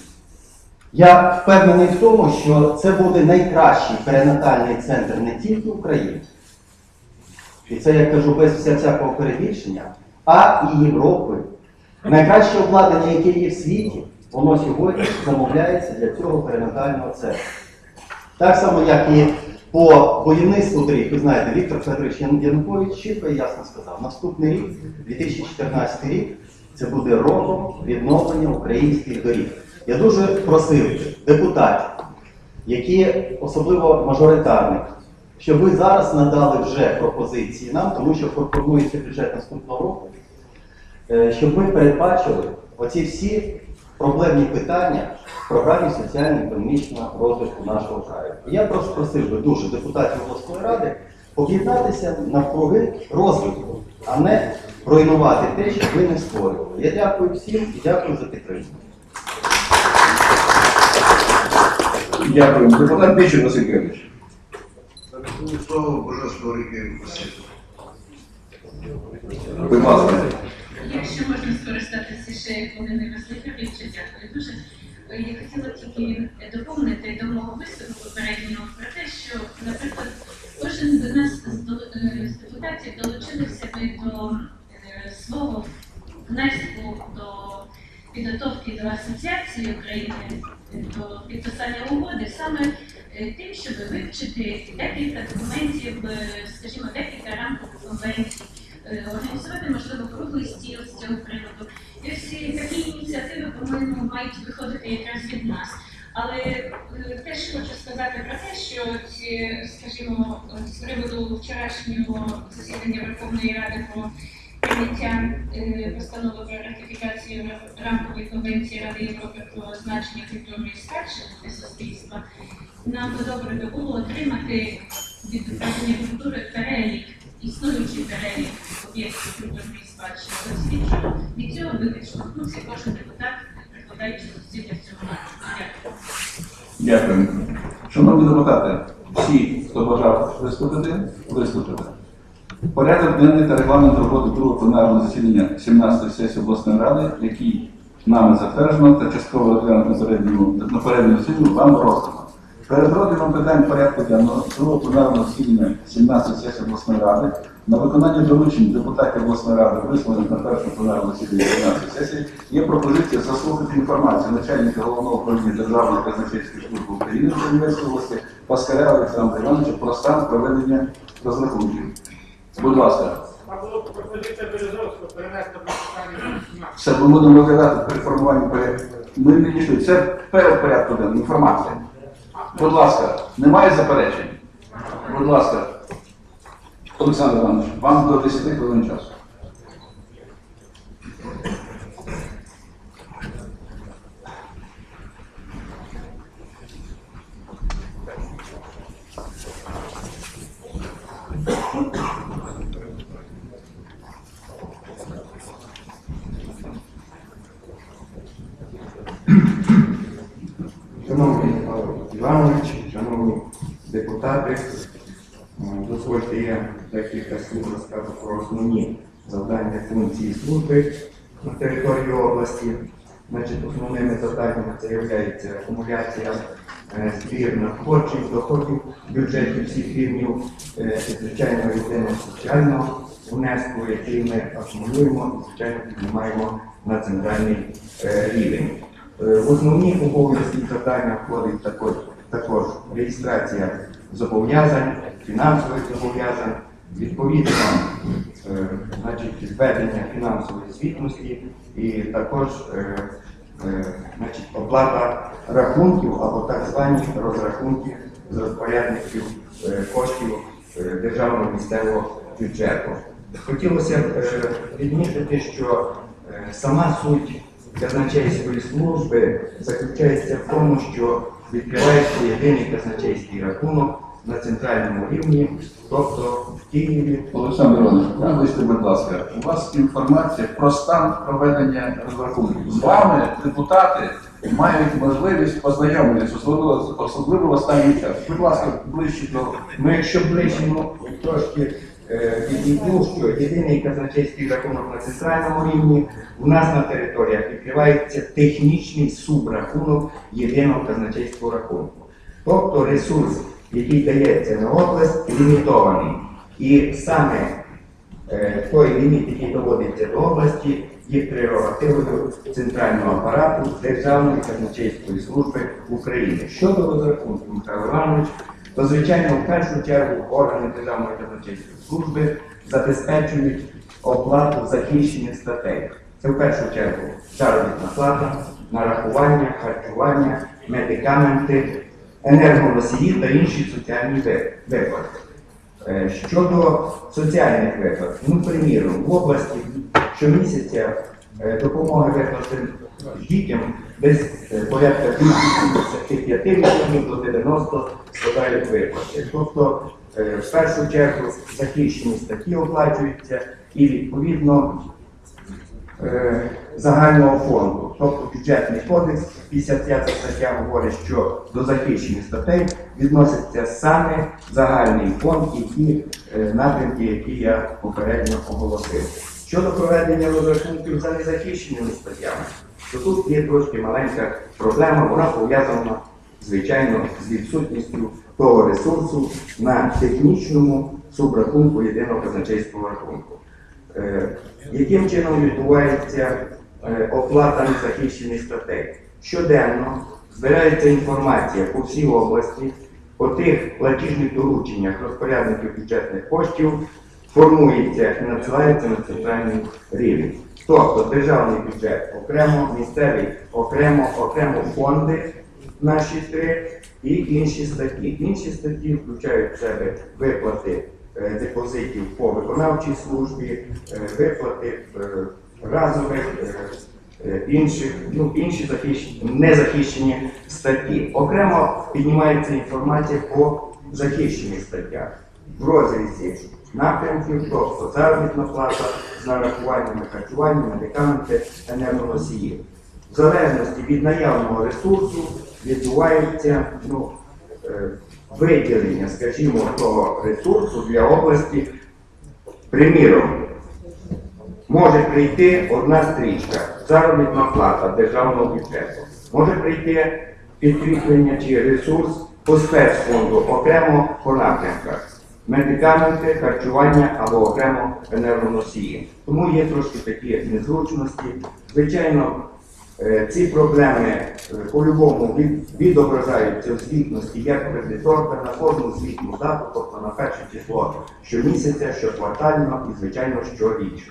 Я впевнений в тому, що це буде найкращий перинатальний центр не тільки України, і це я кажу без всякого перебільшення, а і Європи. Найкраще обладнання, яке є в світі, воно сьогодні замовляється для цього перинатального центру. Так само, як і по будівництву доріг, ви знаєте, Віктор Федорович Янукович чітко і ясно сказав, наступний рік, 2014 рік, це буде роком відновлення українських доріг. Я дуже просив депутатів, які особливо мажоритарних, щоб ви зараз надали вже пропозиції нам, тому що формується бюджет наступного року, щоб ми передбачили оці всі проблемні питання в програмі соціально-економічного розвитку нашого краю. І я просто просив би дуже депутатів обласної ради об'єднатися навкруги розвитку, а не руйнувати те, що ви не створювали. Я дякую всім і дякую за підтримку. Дякую. Депутат Бічук Василь Кирилович. Слово Божественного ріки Василь. Будь ласка. Якщо можна скористатися ще хвилиною Василь Кириловича, дякую дуже. Я хотіла тільки доповнити до мого виступу попереднього про те, що, наприклад, кожен з нас з депутатів долучилися би до свого внеску до підготовки до асоціації України, до підписання угоди саме тим, щоб вивчити декілька документів, скажімо, декілька рамкових конвенцій, організувати, можливо, круглий стіл з цього приводу. І всі такі ініціативи, по-моєму, мають виходити якраз від нас. Але теж хочу сказати про те, що, скажімо, з приводу вчорашнього засідання Верховної Ради про прийняття постанови про ратифікацію рамкової конвенції Ради Європи про значення культурної спадщини для суспільства, нам би добре було отримати від управління культури перелік, існуючий перелік об'єктів культурної спадщини. Тобто від цього би відштовхнувся кожен депутат, прикладаючи зусилля в цьому напрямку. Дякую. Дякую. Шановні депутати, Всі, хто бажав виступити, виступити. Порядок денний та регламент роботи другого пленарного засідання 17-ї сесії обласної ради, який нами затверджено та частково розглянуто на передньому засіданні, вам роздано. Перед розглядом питань порядку денного другого пленарного засідання 17-ї сесії обласної ради на виконання доручень депутатів обласної ради, висловлених на першому пленарному засіданні 17-ї сесії, є пропозиція заслухати інформацію начальника Головного управління Державної казначейської служби України в Чернівецькій області Паскаля Олександра Івановича про стан проведення розрахунків. Будь ласка. Все, ми будемо розглядати при формуванні порядку. Ми не дійшли. Це перед порядку денного, інформація. Будь ласка, немає заперечень? Будь ласка. Олександр Іванович, вам до 10 хвилин часу. Шановний Павло Іванович, шановні депутати, дозвольте я декілька слів розкажу про основні завдання функції служби на території області. Значить, основними завданнями це є акумуляція збір надходжень, доходів бюджетів всіх рівнів, звичайно, єдиного соціального внеску, який ми акумулюємо і, звичайно, піднімаємо на центральний рівень. В основні обов'язки завдання входить також реєстрація зобов'язань, фінансових зобов'язань, відповідно зведення фінансової звітності і також оплата рахунків або так звані розрахунки з розпорядників коштів державного місцевого бюджету. Хотілося б відмітити, що сама суть казначейської служби заключається в тому, що відкривається єдиний казначейський рахунок на центральному рівні, тобто в Києві. Олександр Іванович, вибачте, будь ласка, у вас інформація про стан проведення розрахунків. З вами депутати мають можливість познайомитися, особливо в останній час. Будь ласка, ближче до... Ну, якщо ближче, трошки відійду, що єдиний казначейський рахунок на центральному рівні, у нас на територіях відкривається технічний субрахунок єдиного казначейського рахунку. Тобто ресурс, який дається на область, лімітований. І саме той ліміт, який доводиться до області, є прерогативою центрального апарату Державної казначейської служби України. Щодо розрахунку, Михайло Іванович, то, звичайно, в першу чергу органи Державної казначейської служби забезпечують оплату захищених статей. Це в першу чергу заробітна плата, нарахування, харчування, медикаменти, енергоносії та інші соціальні виплати. Щодо соціальних виплат, приміром, в області щомісяця допомоги виплати дітям десь порядка 85 мільйонів до 90 складають виплати. Тобто, в першу чергу, захищені статті оплачуються і, відповідно, загального фонду. Тобто, бюджетний кодекс, 55 стаття говорить, що до захищених статей відноситься саме загальний фонд і ті напрямки, які я попередньо оголосив. Щодо проведення розрахунків за незахищеними статтями, то тут є трошки маленька проблема, вона пов'язана, звичайно, з відсутністю того ресурсу на технічному субрахунку єдиного казначейського рахунку. Яким чином відбувається оплата незахищених статей? Щоденно збирається інформація по всій області, по тих платіжних дорученнях розпорядників бюджетних коштів, формується і надсилається на центральний рівень. Тобто державний бюджет окремо, місцевий окремо фонди наші три і інші статті. Інші статті включають в себе виплати депозитів по виконавчій службі, виплати разових, інші незахищені статті. Окремо піднімається інформація по захищених статтях в розрізі напрямків, тобто заробітна плата з нарахуваннями харчування, медикаменти, енергоносії. В залежності від наявного ресурсу відбувається виділення, скажімо, того ресурсу для області. Приміром, може прийти одна стрічка, заробітна плата державного бюджету, може прийти підкріплення чи ресурс по спецфонду, окремо по напрямках, медикаменти, харчування або окремо енергоносії. Тому є трошки такі незручності. Звичайно, ці проблеми по-любому відображаються в звітності як кредиторка на кожну звітну дату, тобто на перше число щомісяця, щоквартально і, звичайно, щорічно.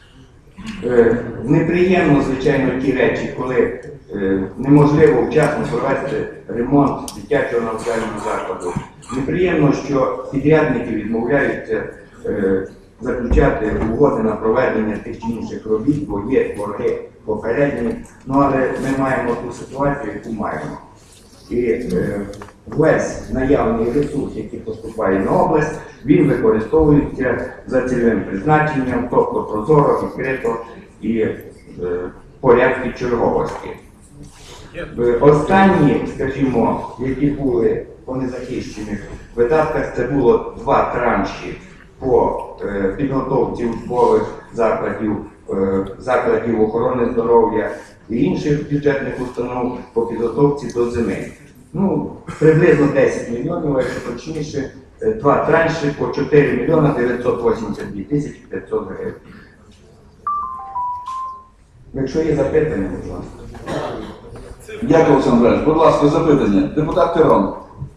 Неприємно, звичайно, ті речі, коли неможливо вчасно провести ремонт дитячого навчального закладу. Неприємно, що підрядники відмовляються заключати угоди на проведення тих чи інших робіт, бо є борги попередні. Ну, але ми маємо ту ситуацію, яку маємо. І весь наявний ресурс, який поступає на область, він використовується за цільовим призначенням, тобто прозоро, відкрито і в порядку черговості. Останні, скажімо, які були по незахищених видатках, це було 2 транші по підготовці учбових закладів охорони здоров'я і інших бюджетних установ по підготовці до зими. Ну, приблизно 10 мільйонів, якщо точніше, 2 транші по 4 мільйона 982 тисячі 500 гривень. Якщо є запитання, будь ласка. Дякую, Олександр Іванович. Будь ласка, запитання. Депутат Тирон.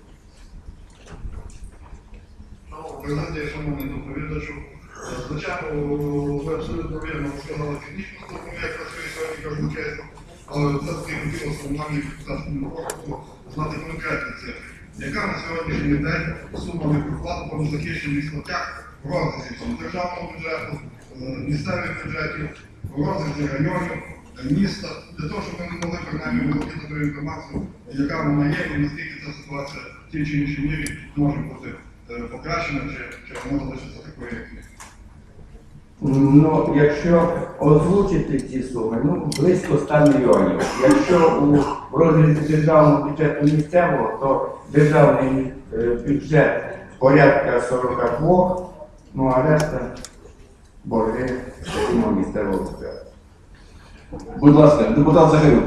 Президія, шановний доповідачу, звичайно, ви абсолютно вірно розказали технічну сторону, як працює сьогодні казначейство, але все-таки хотілося в нами депутатському корпусу знати конкретні цифри. Яка на сьогоднішній день сума виплат по незахищених статтях в розрізі державного бюджету, місцевих бюджетів, в розрізі районів, міста, для того, щоб ми не могли принаймні володіти ту інформацію, яка вона є, і наскільки ця ситуація в тій чи іншій мірі може бути покращена, чи вона залишиться такою, як є. Ну, якщо озвучити ці суми, ну, близько 100 мільйонів. Якщо у розрізі державного бюджету місцевого, то державний бюджет порядка 42, ну а решта борги місцевого бюджету. Будь ласка, депутат Захарюк.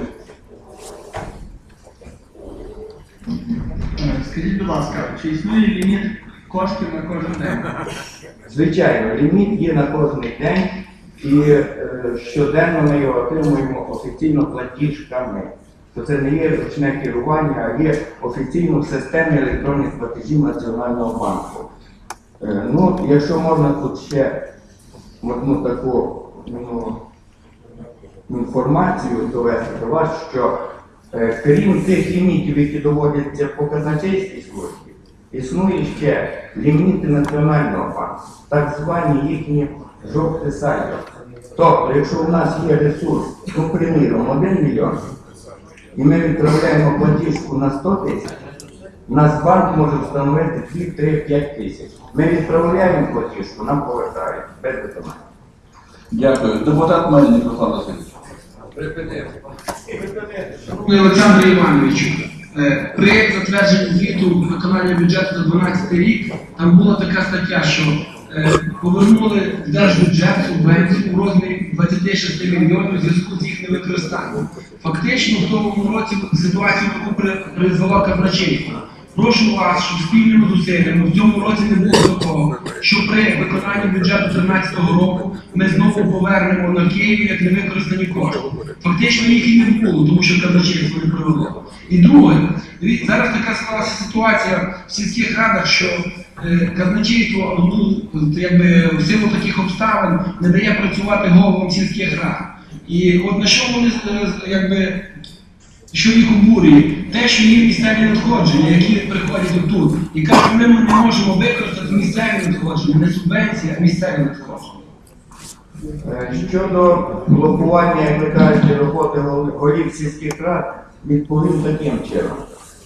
Скажіть, будь ласка, чи існує ліміт коштів на кожен день? Звичайно, ліміт є на кожен день, і щоденно ми його отримуємо офіційно платіжками. То це не є ручне керування, а є офіційно в системі електронних платежів Національного банку. Ну, якщо можна тут ще одну таку інформацію довести до вас, що крім тих лімітів, які доводяться по казначейській службі, існує ще ліміти Національного банку, так звані їхні жовті сальдо. Тобто, якщо у нас є ресурс, ну, приміром, 1 мільйон, і ми відправляємо платіжку на 100 тисяч, Нацбанк може встановити 2, 3, 5 тисяч. Ми відправляємо платіжку, нам повертають, без виконання. Дякую. Депутат Мельник Руслан Васильович. Шановний Олександр Іванович, при затвердженні звіту виконання бюджету за 2012 рік, там була така стаття, що повернули в держбюджет субвенцію у розмірі 26 мільйонів у зв'язку з їх невикористанням. Фактично, в тому році ситуацію призвела казначейство. Прошу вас, щоб спільними зусиллями в цьому році не було такого, що при виконанні бюджету 2013 року ми знову повернемо на Київ як невикористані кошти. Фактично їх і не було, тому що казначейство не провело. І друге, зараз така склалася ситуація в сільських радах, що казначейство, якби в силу таких обставин не дає працювати головам сільських рад. І от на що вони, якби, що їх обурює? Те, що є місцеві надходження, які приходять тут. І кажуть, ми не можемо використати місцеві надходження, не субвенції, а місцеві надходження. Щодо блокування, як ви кажете, роботи голів сільських рад, відповім таким чином.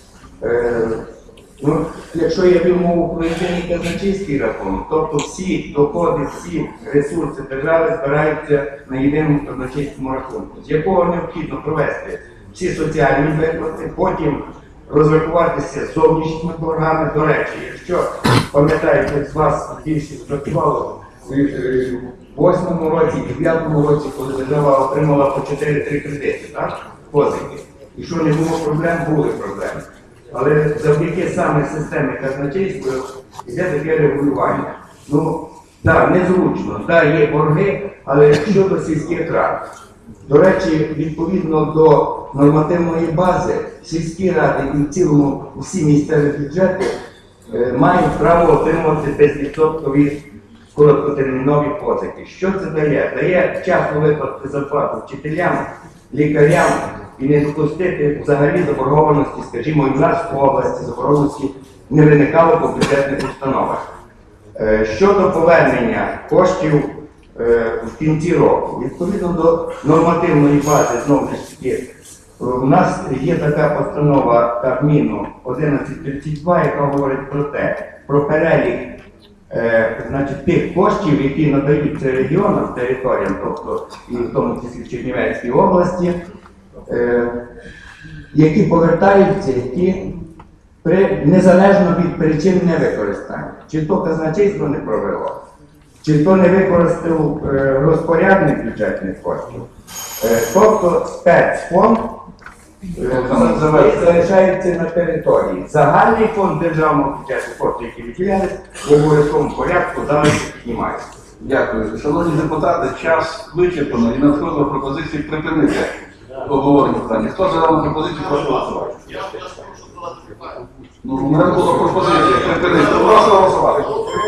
Ну, якщо я вів мову про єдиний казначейський рахунок, тобто всі доходи, всі ресурси держави збираються на єдиному казначейському рахунку, з якого необхідно провести всі соціальні виплати, потім розрахуватися з зовнішніми боргами. До речі, якщо пам'ятаєте, з вас більшість працювало в 2008 році і 2009 році, коли держава отримала по 4-3 кредити, так? Позики. І що не було проблем, були проблеми. Але завдяки саме системі казначейства йде таке регулювання. Ну, так, незручно, так, є борги, але щодо сільських рад. До речі, відповідно до нормативної бази, сільські ради і в цілому всі місцеві бюджети мають право отримувати безвідсоткові короткотермінові позики. Що це дає? Дає вчасно виплатити зарплату вчителям, лікарям і не допустити взагалі заборгованості, скажімо, і в нас в області заборгованості не виникало по бюджетних установах. Щодо повернення коштів в кінці року, відповідно до нормативної бази, знову ж таки, у нас є така постанова Кабміну 1132, яка говорить про те, про перелік значить, тих коштів, які надаються регіонам, територіям, тобто і в тому числі в Чернівецькій області, які повертаються, які незалежно від причин невикористання. Чи то казначейство не провело, чи то не використав розпорядник бюджетних коштів. Тобто спецфонд залишається на території. Загальний фонд державного бюджету, кошти, які виділялись, в обов'язковому порядку зараз піднімається. Дякую. Шановні депутати, час вичерпано і надходила пропозиція припинити обговорення питання. Хто за дану пропозицію, прошу голосувати. Ну, у мене була пропозиція припинити. Прошу голосувати.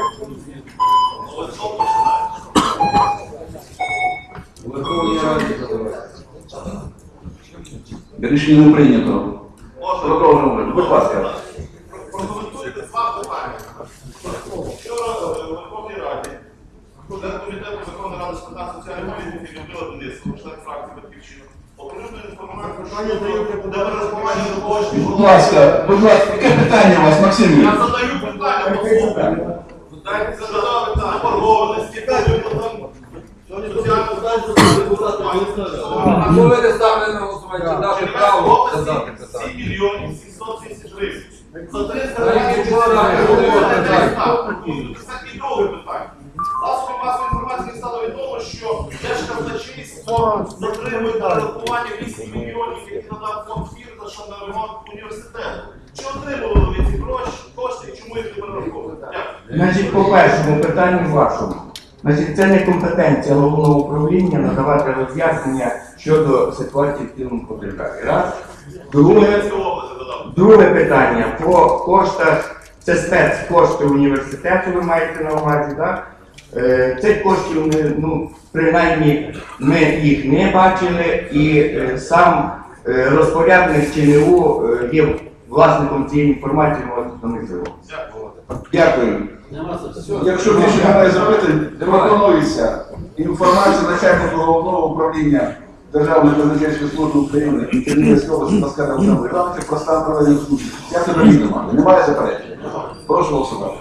Рішення не прийнято. Продовжуємо. Будь ласка. Прокоментуйте два питання. Вчора в Верховній Раді член комітету Верховної Ради з питань соціальної політики Людмила Денисова, член фракції «Батьківщина», оприлюднив інформацію, де ви розпорядження коштів. Будь ласка, яке питання у вас, Максим? Я задаю питання, послухайте. Дайте задати питання. Заборгованості, Ну ви не ставили на голосування, чи дати право задати питання. 7 мільйонів 700 тисяч гривень. За 300 гривень. Це і друге питання. Засоби масової інформації стало відомо, що Держказначейство затримує на нарахування 8 мільйонів, які надав фонд Фірташа на ремонт університету. Чи отримали ви ці кошти і чому їх не перераховують? Значить, по першому питанню вашому. Значить, це не компетенція головного управління надавати роз'яснення щодо ситуації в цілому по державі. Раз. Друге питання по коштах, це спецкошти університету, ви маєте на увазі, так? Цих коштів, ну, принаймні, ми їх не бачили, і сам розпорядник ЧНУ є власником цієї інформації, можете донизу. Дякую. Якщо більше немає запитань, пропонується інформація начальника головного управління Державної казначейської служби України і Чернівецької області Паскаля Олександра Івановича про стан проведення служби. Як це немає? Немає заперечень? Прошу голосувати.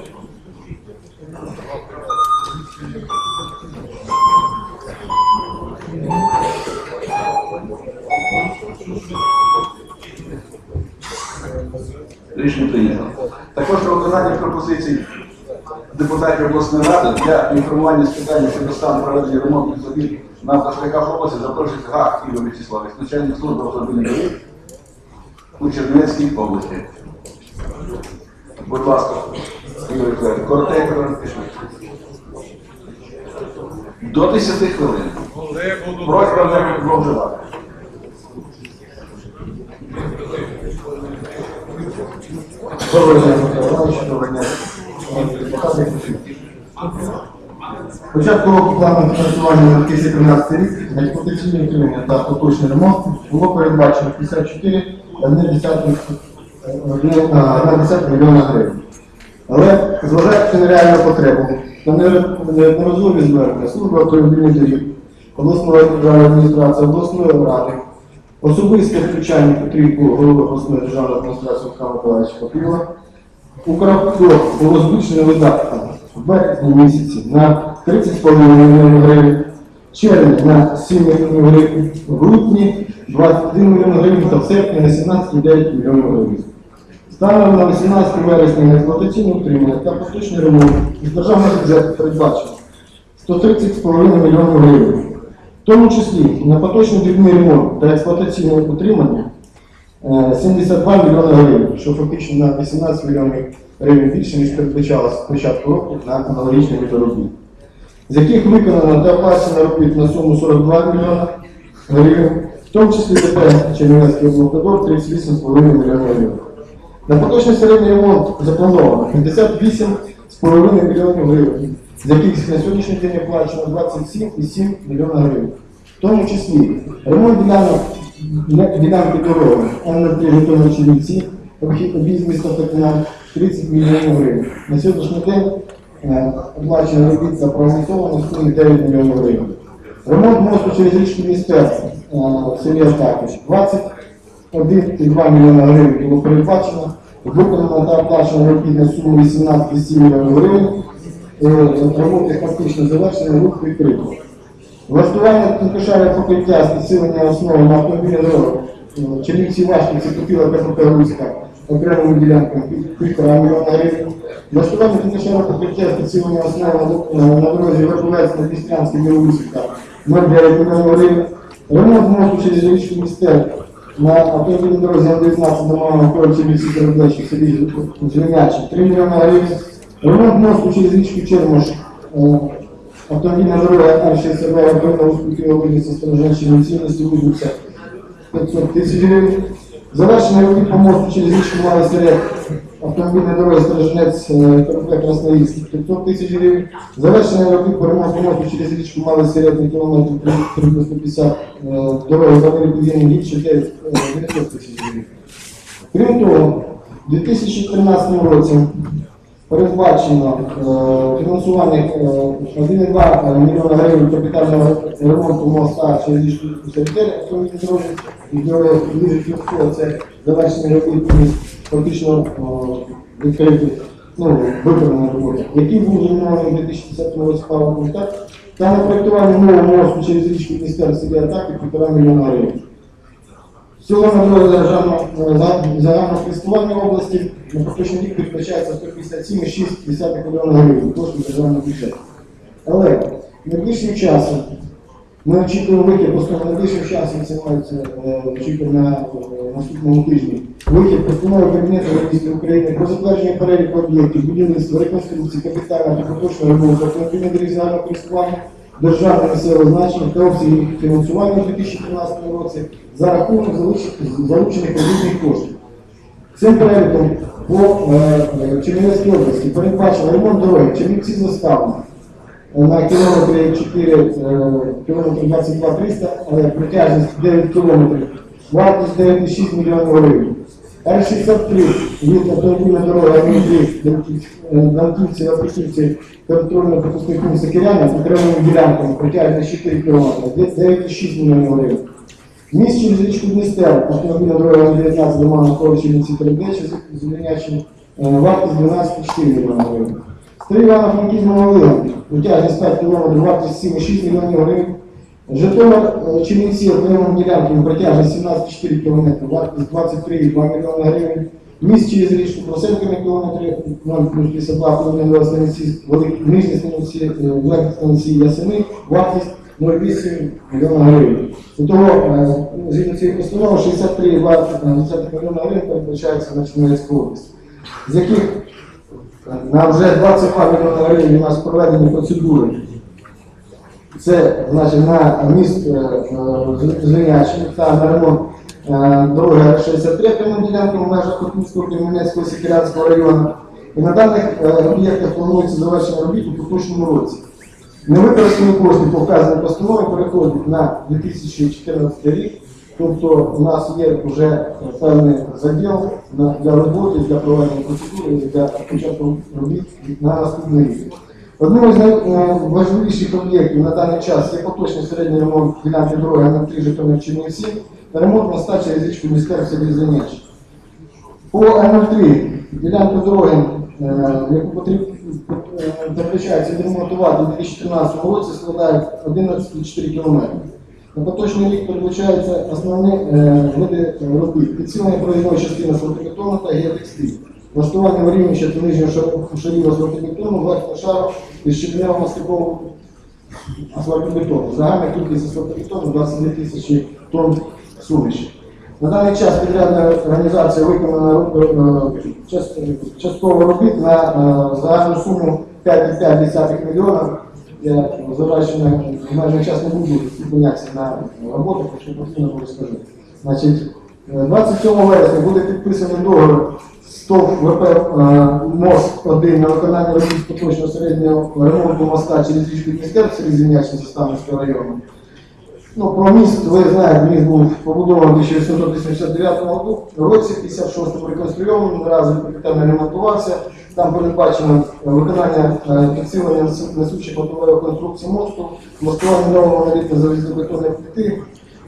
Рішення прийнято. Також про виконання пропозицій депутатів обласної ради для інформування з питання щодо стану проведення ремонтних робіт на автошляхах області запрошується Гак Ігор Вячеславович, начальник служби автомобільних доріг у Чернівецькій області. Будь ласка, Ігор Вячеславович, коротенько пішли. До 10 хвилин. Просьба не зловживати. Доброго дня, Михайло Іванович, доброго дня. Початку року планом фінансування на 2013 рік на експлуатаційне утримання та поточний ремонт було передбачено 54,1 мільйона гривень. Але, зважаючи на реальну потребу та неодноразові звернення служби автомобільних доріг, обласної державної адміністрації, обласної ради, особисте втручання потрібку голови обласної державної адміністрації Михайла Миколаївича Папієва, Укравтор по розбільшенню видаткам в березні місяці на 30,5 мільйонів гривень, червні на 7 мільйонів гривень, в грудні 21 мільйон гривень та в серпні на 17,9 мільйонів гривень. Станом на 18 вересня на експлуатаційне утримання та поточний ремонт із державного бюджету передбачено 130,5 млн гривень. В тому числі на поточний дрібний ремонт та експлуатаційне утримання 72 млн гривень, що фактично на 18 млн гривень більше, ніж передбачалося з початку року на аналогічний вид робіт, з яких виконано та оплачено робіт на суму 42 млн гривень, в тому числі ДП Чернівецький облавтодор 38,5 млн гривень. На поточний середній ремонт заплановано 58,5 млн гривень, з яких на сьогоднішній день оплачено 27,7 млн гривень. В тому числі ремонт ділянки дороги Н-3 Житомир-Чернівці, об'їзд міста Токмак 30 млн гривень. На сьогоднішній день оплачено робіт за проголосовано в сумі 9 млн гривень. Ремонт мосту через річку Міністерства в селі Остапич 21,2 млн гривень було передбачено, виконано та оплачено робіт на суму 18,7 млн гривень. Роботи фактично завершені, рух відкрито. Влаштування тонкошарового покриття з підсилення основи на автомобільні дороги Чернівці-Вашківці, Купіла, КПП Руська, окремими ділянками 1,5 млн гривень. Влаштування тонкошарового покриття з підсилення основи на дорозі Верховець-Надністрянський, Білоусівка 0,9 млн гривень. Ремонт мосту через річку Містер на автомобільній дорозі Н-19 до Мамона, Корочі, Більсі, Тереблечі, в селі Звінячі 3 млн гривень. Ремонт мосту через річку Чермош, автомобільна дорога Н-62, Україна, Успіхова, вулиця Стороженщини, цінності, Лузівця 500 тисяч гривень. Завершення робіт по мосту через річку Малий Серед, автомобільна дорога Стороженець, КПП Красноїльськ 500 тисяч гривень. Завершення робіт по ремонту мосту через річку Малий Серед на кілометрів 350, дороги Завели Під'ємні Гірчі 900 тисяч гривень. Крім того, у 2013 році передбачено фінансування 1,2 млн гривень капітального ремонту моста через річку Серетель, автомобільні дороги, дуже фінансово це завершення робіт фактично відкритих, виконаних роботи, які був зруйнований у 2010 році Павло Комітет, та на проєктування нового мосту через річку Міністерства селі Атаки 1,5 млн гривень. Всього на дорозі загального користування області на поточний рік передбачається 157,6 млн гривень коштів державного бюджету. Але найближчим часом ми очікуємо вихід, оскільки найближчим часом це мається очікуємо на наступному тижні, вихід постанови Кабінету Міністрів України про затвердження переліку об'єктів, будівництва, реконструкції, капітального та поточного ремонту автомобільних доріг загального користування державного місцевого значення та обсягів фінансування у 2013 році за рахунок залучених кредитних коштів. Цим переліком по Чернівецькій області передбачено ремонт дороги Чернівці-Заставна на кілометрі 4, кілометр 22-300, але протяжність 9 кілометрів, вартість 9,6 млн гривень. Р-63 від автомобільної дороги Р-3, Данківці, Априківці, контрольно-пропускний пункт Сокиряна з окремими ділянками, протяжність 4 км, 9,6 млн гривень. Міст через річку Дністер, автомобільна дорога Н-19 до Мамона, Корочі, Більсі, Тереблечі з Звінячим, вартість 12,4 млн гривень. Стрій Івано-Франківськ Новолина, протяжність 5 км, вартість 7,6 млн гривень. Житомир Чернівці окремими ділянками, протяжність 17,4 км, вартість 23,2 млн гривень. Міст через річку Просенками кілометри 0+52 км, Нижні Станиці, Великі Станиці, Ясени, вартість 0,8 млн гривень. Того, згідно цієї постанови, 63,2 млн гривень передбачається на Чернівецьку область, з яких на вже 22 млн гривень у нас проведені процедури. Це, значить, на міст Звінячий та на ремонт дороги Р-63 прямим ділянкам в межах Хотинського, Кремінецького, Сікірянського району. І на даних об'єктах планується завершення робіт у поточному році. Невикористані кошти по вказаній постанові переходять на 2014 рік, тобто у нас є вже певний заділ для роботи, для проведення процедури, для початку робіт на наступний рік. Одним з найважливіших об'єктів на даний час є поточний середній ремонт ділянки дороги Н-3 Житомир-Чернівці та ремонт моста через річку Містер в селі Звінячі. По Н-3 ділянку дороги, яку передбачається відремонтувати у 2013 році, складає 11,4 км. На поточний рік передбачаються основні види робіт: підсилення проїзної частини асфальтобетону та геотекстиль, влаштування вирівнюючого та нижнього шарів асфальтобетону, верхнього шару і щеплення стикового асфальтобетону. Загальна кількість асфальтобетону 22 тисячі тонн суміші. На даний час підрядна організація виконана частково робіт на загальну суму 5,5 мільйона. Я завершення в межах час не буду зупинятися на роботах, якщо потрібно буде скажу. Значить, 27 вересня буде підписаний договір СТОВ ВП МОС-1 на виконання робіт з поточного середнього ремонту моста через річку Дністер в селі Зім'ячне Заставницького району. Ну, про міст, ви знаєте, міст був побудований у 1889 році, в 56-му реконструйований, наразі капітально ремонтувався. Там передбачено виконання підсилення несучих мотової конструкції мосту, влаштування нового монолітної залізобетонної плити,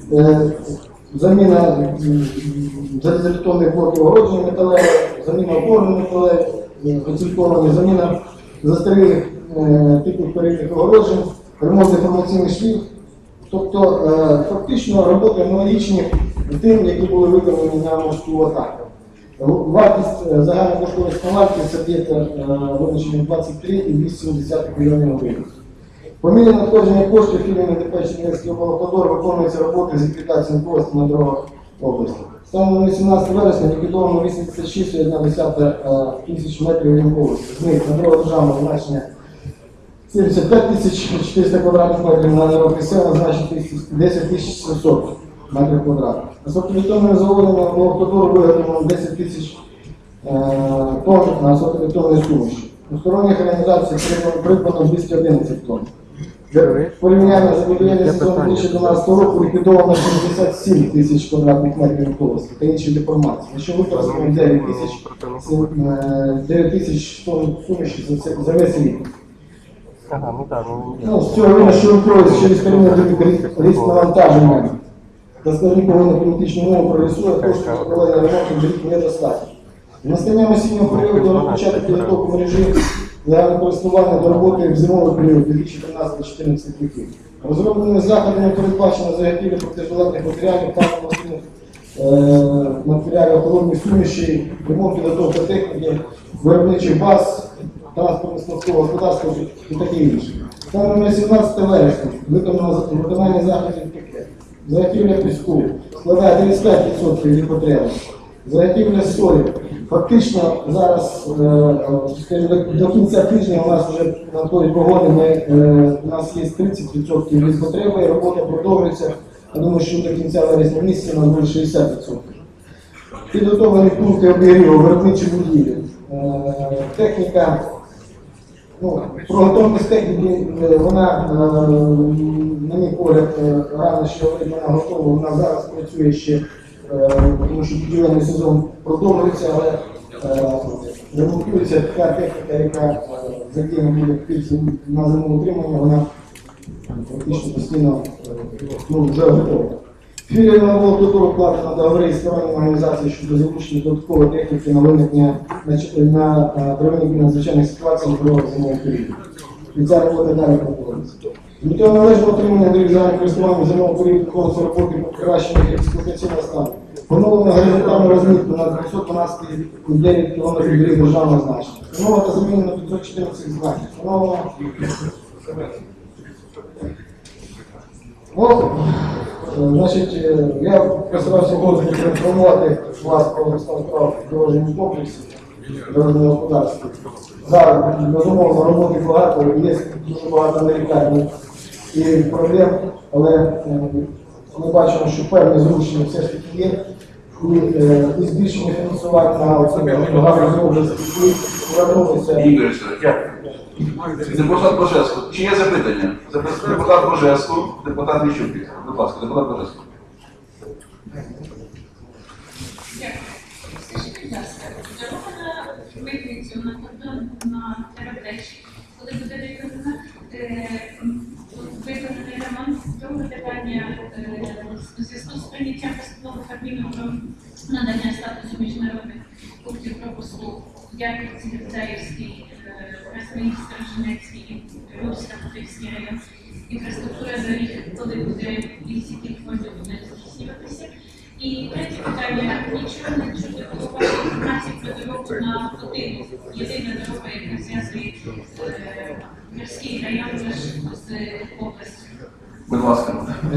заміна залізобетонних блоків огородження металевих, заміна опорних металевих, концентровані, заміна застарілих типів передніх огороджень, ремонт інформаційних шлів. Тобто фактично роботи аналогічні тим, які були виконані на мосту атаки. Вартість загальна кошторисна вартість об'єкта визначена 23,2 мільйонів гривень. По мірі надходження коштів фірми ДП Чернівецький облавтодор виконуються роботи з ліквідації коштів на дорогах області. Станом на 18 вересня ліквідовано 86,1 тисяч метрів ямковості. З них на дорогах державного значення 75 400 квадратних метрів, на дорогах місцевого значення 10 700 метрів квадратних. Асфальтобетонним заводом на облавтодору виготовлено 10 тисяч тонн на асфальтобетонної суміші. У сторонніх організацій придбано 211 тонн. Порівняння з будівельним сезоном 2012 року ліквідовано 67 тисяч квадратних метрів ямковості та інші деформації. Що використано 9 тисяч тонн суміші за весь рік. Ага, ну так, Ну, з цього видно, що укроється через коріння різк навантаження та складникову на політичну мову прорисує, коштів проведення ремонту доріг недостатньо. Настання осіннього періоду розпочати підготовку мережі загального користування до роботи в зимовий період 2013-2014 років. Розробленими заходами передбачено заготівлю протижелезних матеріалів, паливно-мастильних матеріалів, охоронних суміші, ремонт підготовки техніки, виробничих баз, транспортно-складського господарства і таке інше. Станом на 17 вересня виконання заходів таке. Заготівля піску складає 35% від потреби. Заготівля солі. Фактично зараз, до кінця тижня у нас вже на той погоди у нас є 30% від потреби, робота продовжується. Я думаю, що до кінця вересня місяця у нас буде 60%. Підготовлені пункти обігріву, виробничі будівлі. Техніка, про готовність техніки, вона, на мій погляд, рано ще вона готова, вона зараз працює ще, тому що будівельний сезон продовжується, але ремонтується така техніка, яка задіяна буде на зимове утримання, вона практично постійно вже готова. Філія облавтодору вкладена договори з сторонніми організаціями щодо залучення додаткової техніки на виникнення на виникнення надзвичайних ситуацій у зимовому періоду. І ця робота далі продовжується. З метою належного отримання доріг загального користування в зимовому періоду виконуються роботи по покращенню експлуатаційного стану. Поновлено горизонтальну розмітку на 212,9 км доріг державного значення. Встановлено та замінено 514 знаків. Встановлено. Значить, я постарався сьогодні проінформувати вас про стан справ в дорожньому комплексі дорожнього господарства. Зараз, безумовно, роботи багато, є дуже багато нарікань і проблем, але ми бачимо, що певні зрушення все ж таки є. І збільшення фінансування на багато області, і повернулися. Ігор, депутат Божеско. Чи є запитання? Депутат Божеско, депутат Вічурків. Будь ласка, депутат Божеско. Скажіть, будь ласка, дорога на митницю на кордон на Терапечі, коли буде виконаний ремонт, друге питання у зв'язку з прийняттям постанови Кабміну про надання статусу міжнародних пунктів пропуску Ярківці, Ліцеївський, Красноїльський, Сторожинецький і Любсько-Путівський район. Інфраструктура доріг, коли буде із яких фондів буде здійснюватися. І третє питання. Нічого не чути було інформації про дорогу на Хотину. Єдина дорога, яка зв'язує Мирський район з областю. Будь ласка.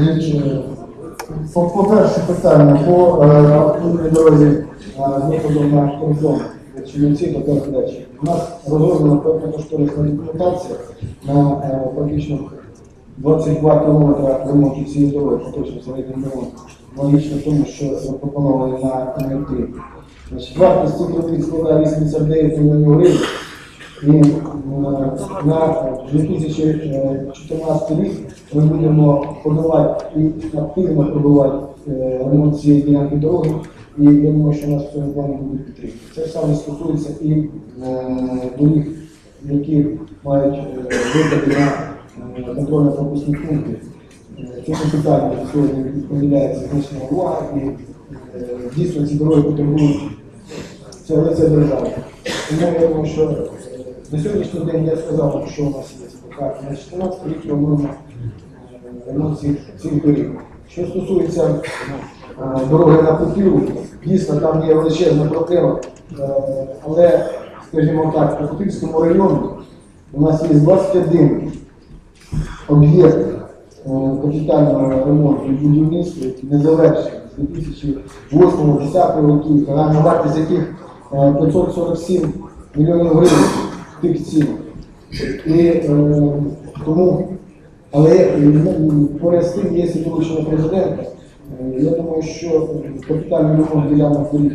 По-перше, питання по автомобільній дорозі з виходом на кордон Чернівці до Бердичі. У нас розроблена кошторисна документація на практично 22 кілометри ремонту цієї дороги, поточно середньому ремонту. Логічно тому, що запропоновані на МРТ. Вартість цих робіт складає 89 мільйонів гривень. І на 2014 рік ми будемо подавати і активно подавати ремонт цієї ділянки дороги. І я думаю, що нас в цьому плані буде підтримки. Це саме стосується і доріг, які мають виходи на контрольно-пропускні пункти. Цьому питанню сьогодні відповідається значна увага і дійсно ці дороги потребують це лице держави. Тому я думаю, що на сьогоднішній день я сказав, що у нас є поки на 14 рік плануємо ремонт цих доріг. Що стосується дороги на Путівку, дійсно там є величезна проблема, але, скажімо так, по Путівському району у нас є 21 об'єкт капітального ремонту і будівництва, які не завершені з 2008-2010 років, загальна вартість яких 547 мільйонів гривень тих цін. І тому, але поряд з тим є і доручення президента. Я думаю, що капітальний ремонт ділянок доріг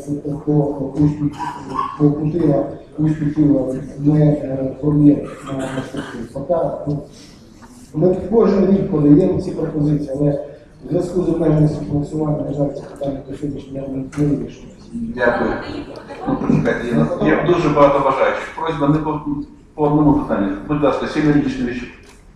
по Путила, Усть-Путила не проб'є на перспективу. Ми кожен рік подаємо ці пропозиції, але в зв'язку з обмеженістю фінансування, на жаль, це питання до сьогоднішнього дня не вирішується. Дякую. Ну, почекайте, є дуже багато бажаючих. Просьба не по одному питанню. Будь ласка, Сергій Вічнович.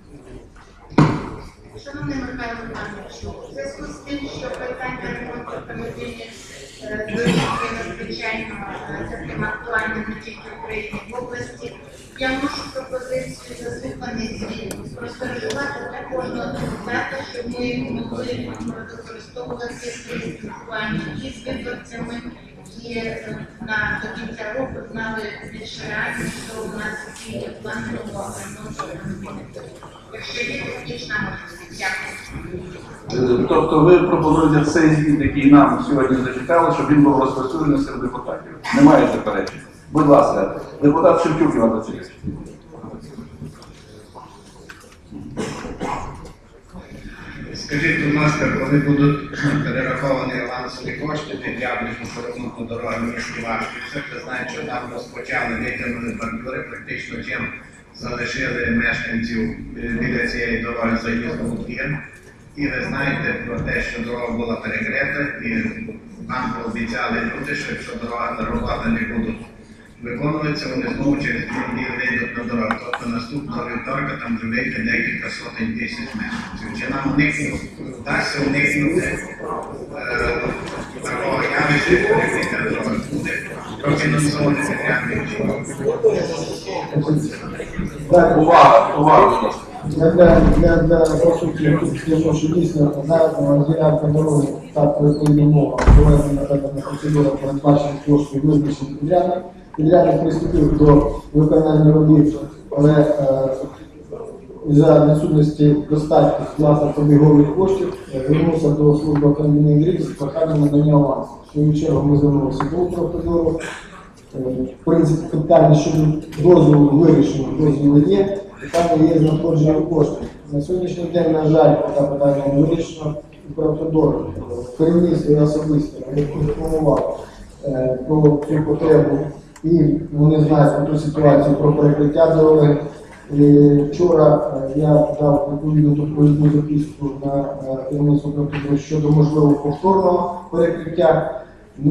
Шановний Михайло Іванович, у зв'язку з тим, що питання ремонту автомобільних доріг є надзвичайно таким актуальним не тільки в Україні, в області, я вношу пропозицію заслуханий звіт, розпоряджувати для кожного депутата, щоб ми могли використовувати свої спілкування і з виборцями, і до кінця року знали більше реально, що у нас є плани ремонту автомобільних доріг. Якщо є технічна можливість, дякую. Тобто ви пропонуєте цей звіт, який нам сьогодні зачитали, щоб він був розповсюджений серед депутатів. Немає заперечень. Будь ласка, депутат Шевчук Іван Васильович. Скажіть, будь ласка, коли будуть перераховані авансові кошти для ремонту дороги в місті Вашківці, ви знаєте, що там розпочали, витягнули бордюри, практично чим залишили мешканців біля цієї дороги заїзду у двір. І ви знаєте про те, що дорога була перекрита, і нам пообіцяли люди, що якщо роботи не будуть виконуватися, вони знову через 2 дні вийдуть на дорогу. Тобто наступного вівторка там вже вийде декілька сотень тисяч мешканців. Чи нам вдасться уникнути такого явища, яке дорога буде профінансований матеріальний час? Увага. Для просуті, що дійсно одна ділянка дороги, так пройде мова, проведена певна процедура, передбачена коштів визначених підрядник. Підрядник приступив до виконання робіт, але за відсутності достатньо власних обігових коштів звернувся до служби автомобільних доріг з проханням надання авансу. В свою чергу ми звернулися до Укравтодору. В принципі, питання щодо дозволу вирішено, дозвіл є, питання є знаходження коштів. На сьогоднішній день, на жаль, це питання не вирішено. Укравтодор керівництво і особисто інформував про цю потребу, і вони знають про ту ситуацію, про перекриття дороги. Вчора я дав відповідну доповідну записку на керівництво Укравтодору щодо можливого повторного перекриття.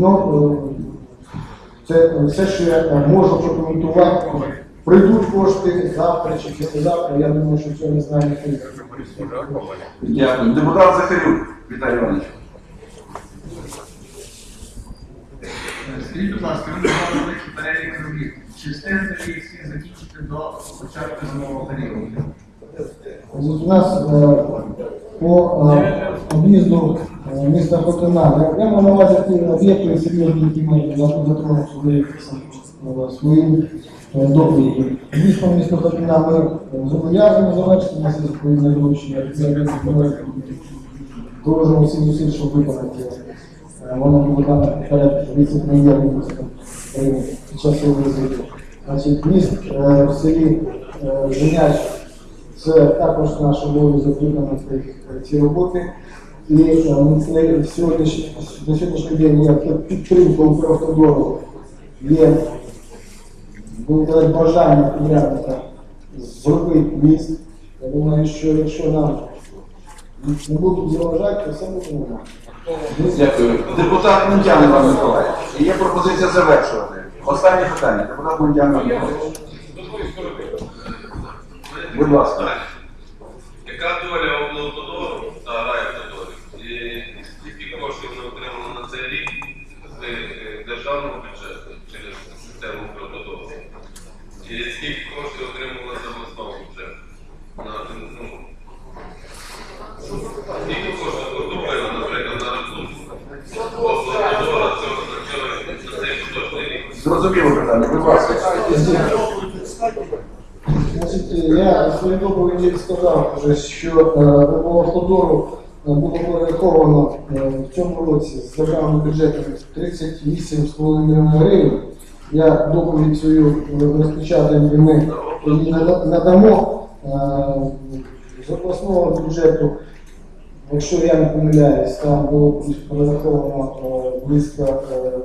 Це все, що я можу прокоментувати. Прийдуть кошти завтра чи післязавтра, я думаю, що цього не знає ніхто. Дякую. Депутат Захарюк Віталій Іванович. Скажіть, будь ласка, ви назвали великий перелік робіт. Чи встигнете ви їх всі закінчити до початку зимового періоду? У нас по об'їзду міста Хотина, я маю на увазі ті об'єкти серйозні, які ми затронув своїм доповідом. Дійсно, місто Хотина ми зобов'язані завершити, у нас є відповідне доручення, доложимо всі зусиль, щоб виконати. Воно буде там перед віце-прем'єр-міністром України під час його візиту. Значить, міст в селі Женяч – це також наш обов'язок виконати ці роботи. І на сьогоднішній день є підтримка Укравтодору, є бажання підрядника зробити міст. Я думаю, що якщо нам не будуть заважати, то все буде нормально. Дякую. Депутат Мунтян Іван Миколаївич. Є пропозиція завершувати. Останнє питання. Депутат Мунтян Іван Миколаївич. Будь ласка. Яка доля облавтодору та райавтодору? І скільки коштів ми отримали на цей рік з державного бюджету через систему Укравтодору? І скільки коштів отримали з обласного бюджету? Скільки коштів поступило, наприклад, на ресурс облавтодора на цей поточний рік? Зрозуміло питання. Будь ласка. Значить, я в своїй доповіді сказав, що облавтодору було перераховано в цьому році з державного бюджету 38,5 мільйонів гривень. Я доповідь свою розпечатаю, і ми її надамо з обласного бюджету. Якщо я не помиляюсь, там було перераховано близько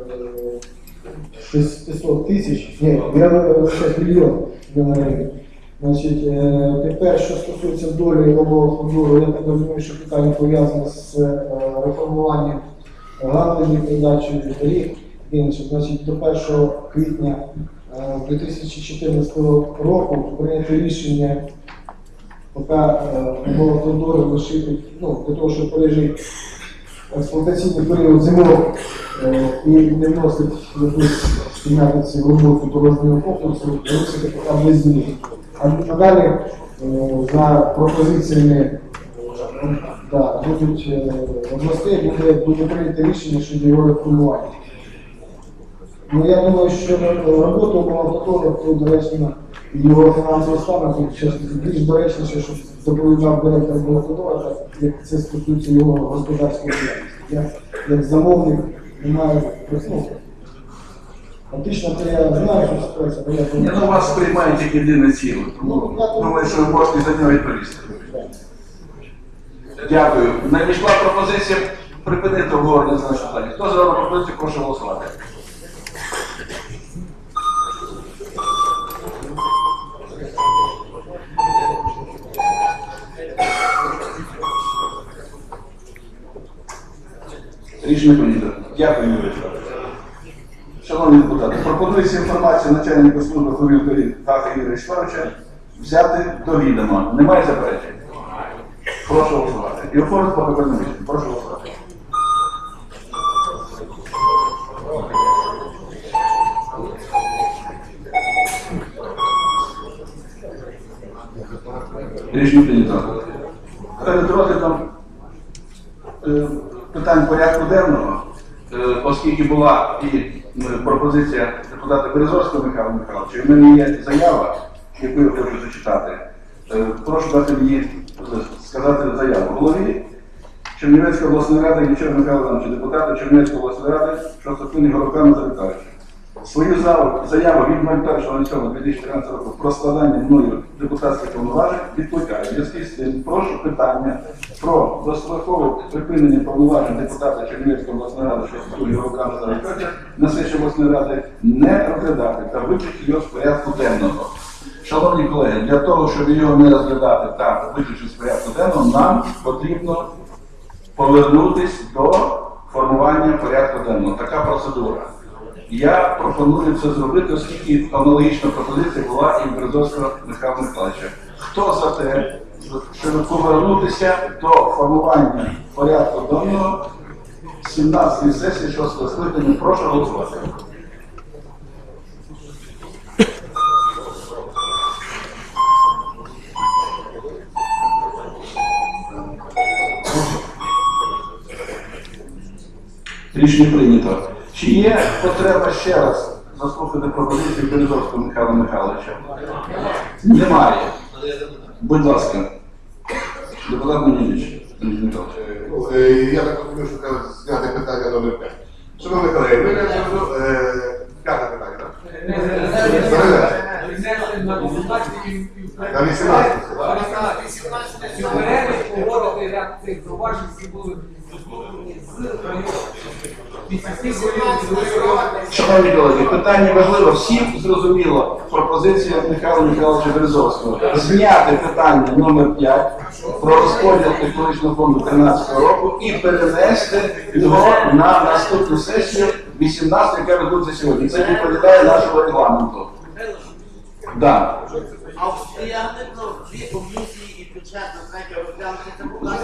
600 тисяч, ні, 6 мільйонів гривень. Значить, тепер, що стосується долі облавтодору, я так розумію, що питання пов'язане з реформуванням галузі, передачею доріг. Значить, до 1 квітня 2014 року прийнято рішення, поки облавтодор лишити, для того, щоб пережити експлуатаційний період зимовий і не вносить якусь спільняти в роботу дорожнього комплексу, залишити поки без змін. А далі за пропозиціями будуть областей, буде прийнято рішення щодо його реформування. Ну, я думаю, що робота облавтодору, то доречно, його фінансовий стан, більш доречніше, щоб доповідав директор облавтодора, так як це стосується його господарської діяльності. Я як замовник не маю присутку. Фактично, то я знаю, що ситуація. Я вас сприймаю як єдине ціле, тому думаю, що ви можете за нього відповісти. Дякую. Надійшла пропозиція припинити обговорення за наше питання. Хто за дану пропозицію, прошу голосувати. Рішення прийнято. Дякую, Юрій Вячеславович. Шановні депутати, пропонується інформацію начальника служби автомобільних доріг Гаха Юрія Вячеславовича взяти до відома. Немає заперечень? Прошу голосувати. І оформити протокольне рішення. Прошу голосувати. Рішення прийнято. Перед розглядом питань порядку денного, оскільки була і пропозиція депутата Березовського Михайла Михайловича, в мене є заява, яку я хочу зачитати. Прошу дати мені сказати заяву. Голові Чернівецької обласної ради Янчара Михайла Івановича, депутата Чернівецької обласної ради, що стосує Горобка Назара Віталійовича. Свою заяву від 01.07.2014 року про складання мною депутатських повноважень відкликаю. В зв'язку з цим прошу питання про дострокове припинення повноважень депутата Чернівецької обласної ради, що стосує Горобка Назара Віталійовича, на сесії обласної ради не розглядати та виключити його з порядку денного. Шановні колеги, для того, щоб його не розглядати та виключити з порядку денного, нам потрібно повернутися до формування порядку денного. Така процедура. Я пропоную це зробити, оскільки аналогічна пропозиція була і в Березовського Михайла Михайловича. Хто за те, щоб повернутися до формування порядку денного 17-ї сесії 6-го скликання? Прошу голосувати. Рішення прийнято. Чи є потреба ще раз заслухати пропозицію Березовського Михайла Михайловича? Немає. Будь ласка. Депутат Маніліч. Я так розумію, що треба зняти питання номер 5. Шановні колеги, ми п'яте питання, так? На 18. Погодити ряд цих зауважень, які були Шановні колеги, питання важливе. Всім зрозуміло пропозиція Михайла Михайловича Березовського. Зняти питання номер 5 про розподіл екологічного фонду 2013 року і перенести його на наступну сесію 18, яка відбудеться сьогодні. Це відповідає нашому регламенту. Да. А встигнемо дві комісії і бюджетна сесія розглянути це питання?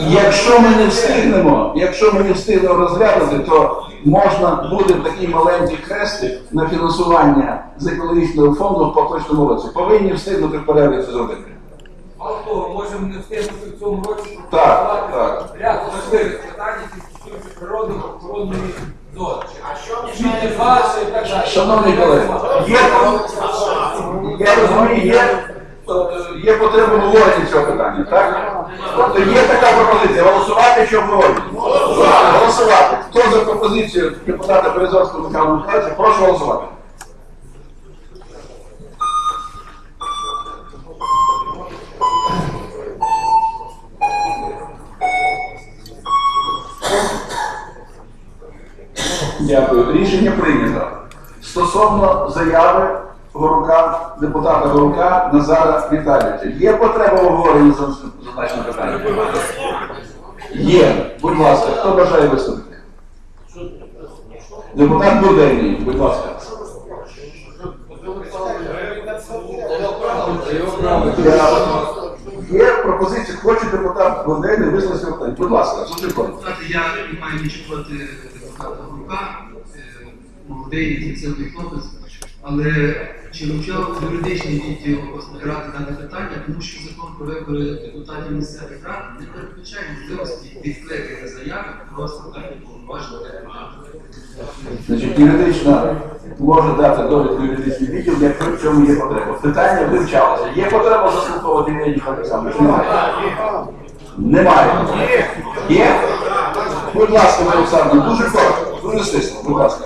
Якщо ми не встигнемо розглянути, то можна буде такий маленький хрестик на фінансування з екологічного фонду в поточному році. Повинні встигнути в перерві це зробити. Мало того, можемо не встигнути в цьому році Так. ряд важливих питань, які стосуються природно-охоронної зони. А що Чуйте бачите і так далі. Шановні колеги, я розумію, є потреба обговорення цього питання, так? Тобто є така пропозиція, голосувати чи обговорення? Голосувати. Хто за пропозицію депутата Березовського Михайла Михайловича, прошу голосувати. Дякую. Рішення прийнято. Стосовно заяви Горука, депутата Горука Назара Віталійовича. Є потреба в обговоренні зазначеного питання? Є. Будь ласка, хто бажає виступити? Депутат Буденний, будь ласка. Є пропозиція, хоче депутат Буденний висловити питання. Будь ласка, слухайте. Я не маю нічого проти депутата Горука, молодий, ініціативний хлопець, але чи вивчав юридичний відділ обласної ради дане питання, тому що закон про вибори депутатів місцевих рад не передбачає можливості відкликати заяви просто так і повноваження депутатів. Значить, юридично може дати довідку юридичний відділ, якщо в цьому є потреба. Питання вивчалося. Є потреба заслуховувати Євгенія Олександровича? Немає. Немає. Є? Будь ласка, Олександр, дуже коротко, дуже стисло, будь ласка.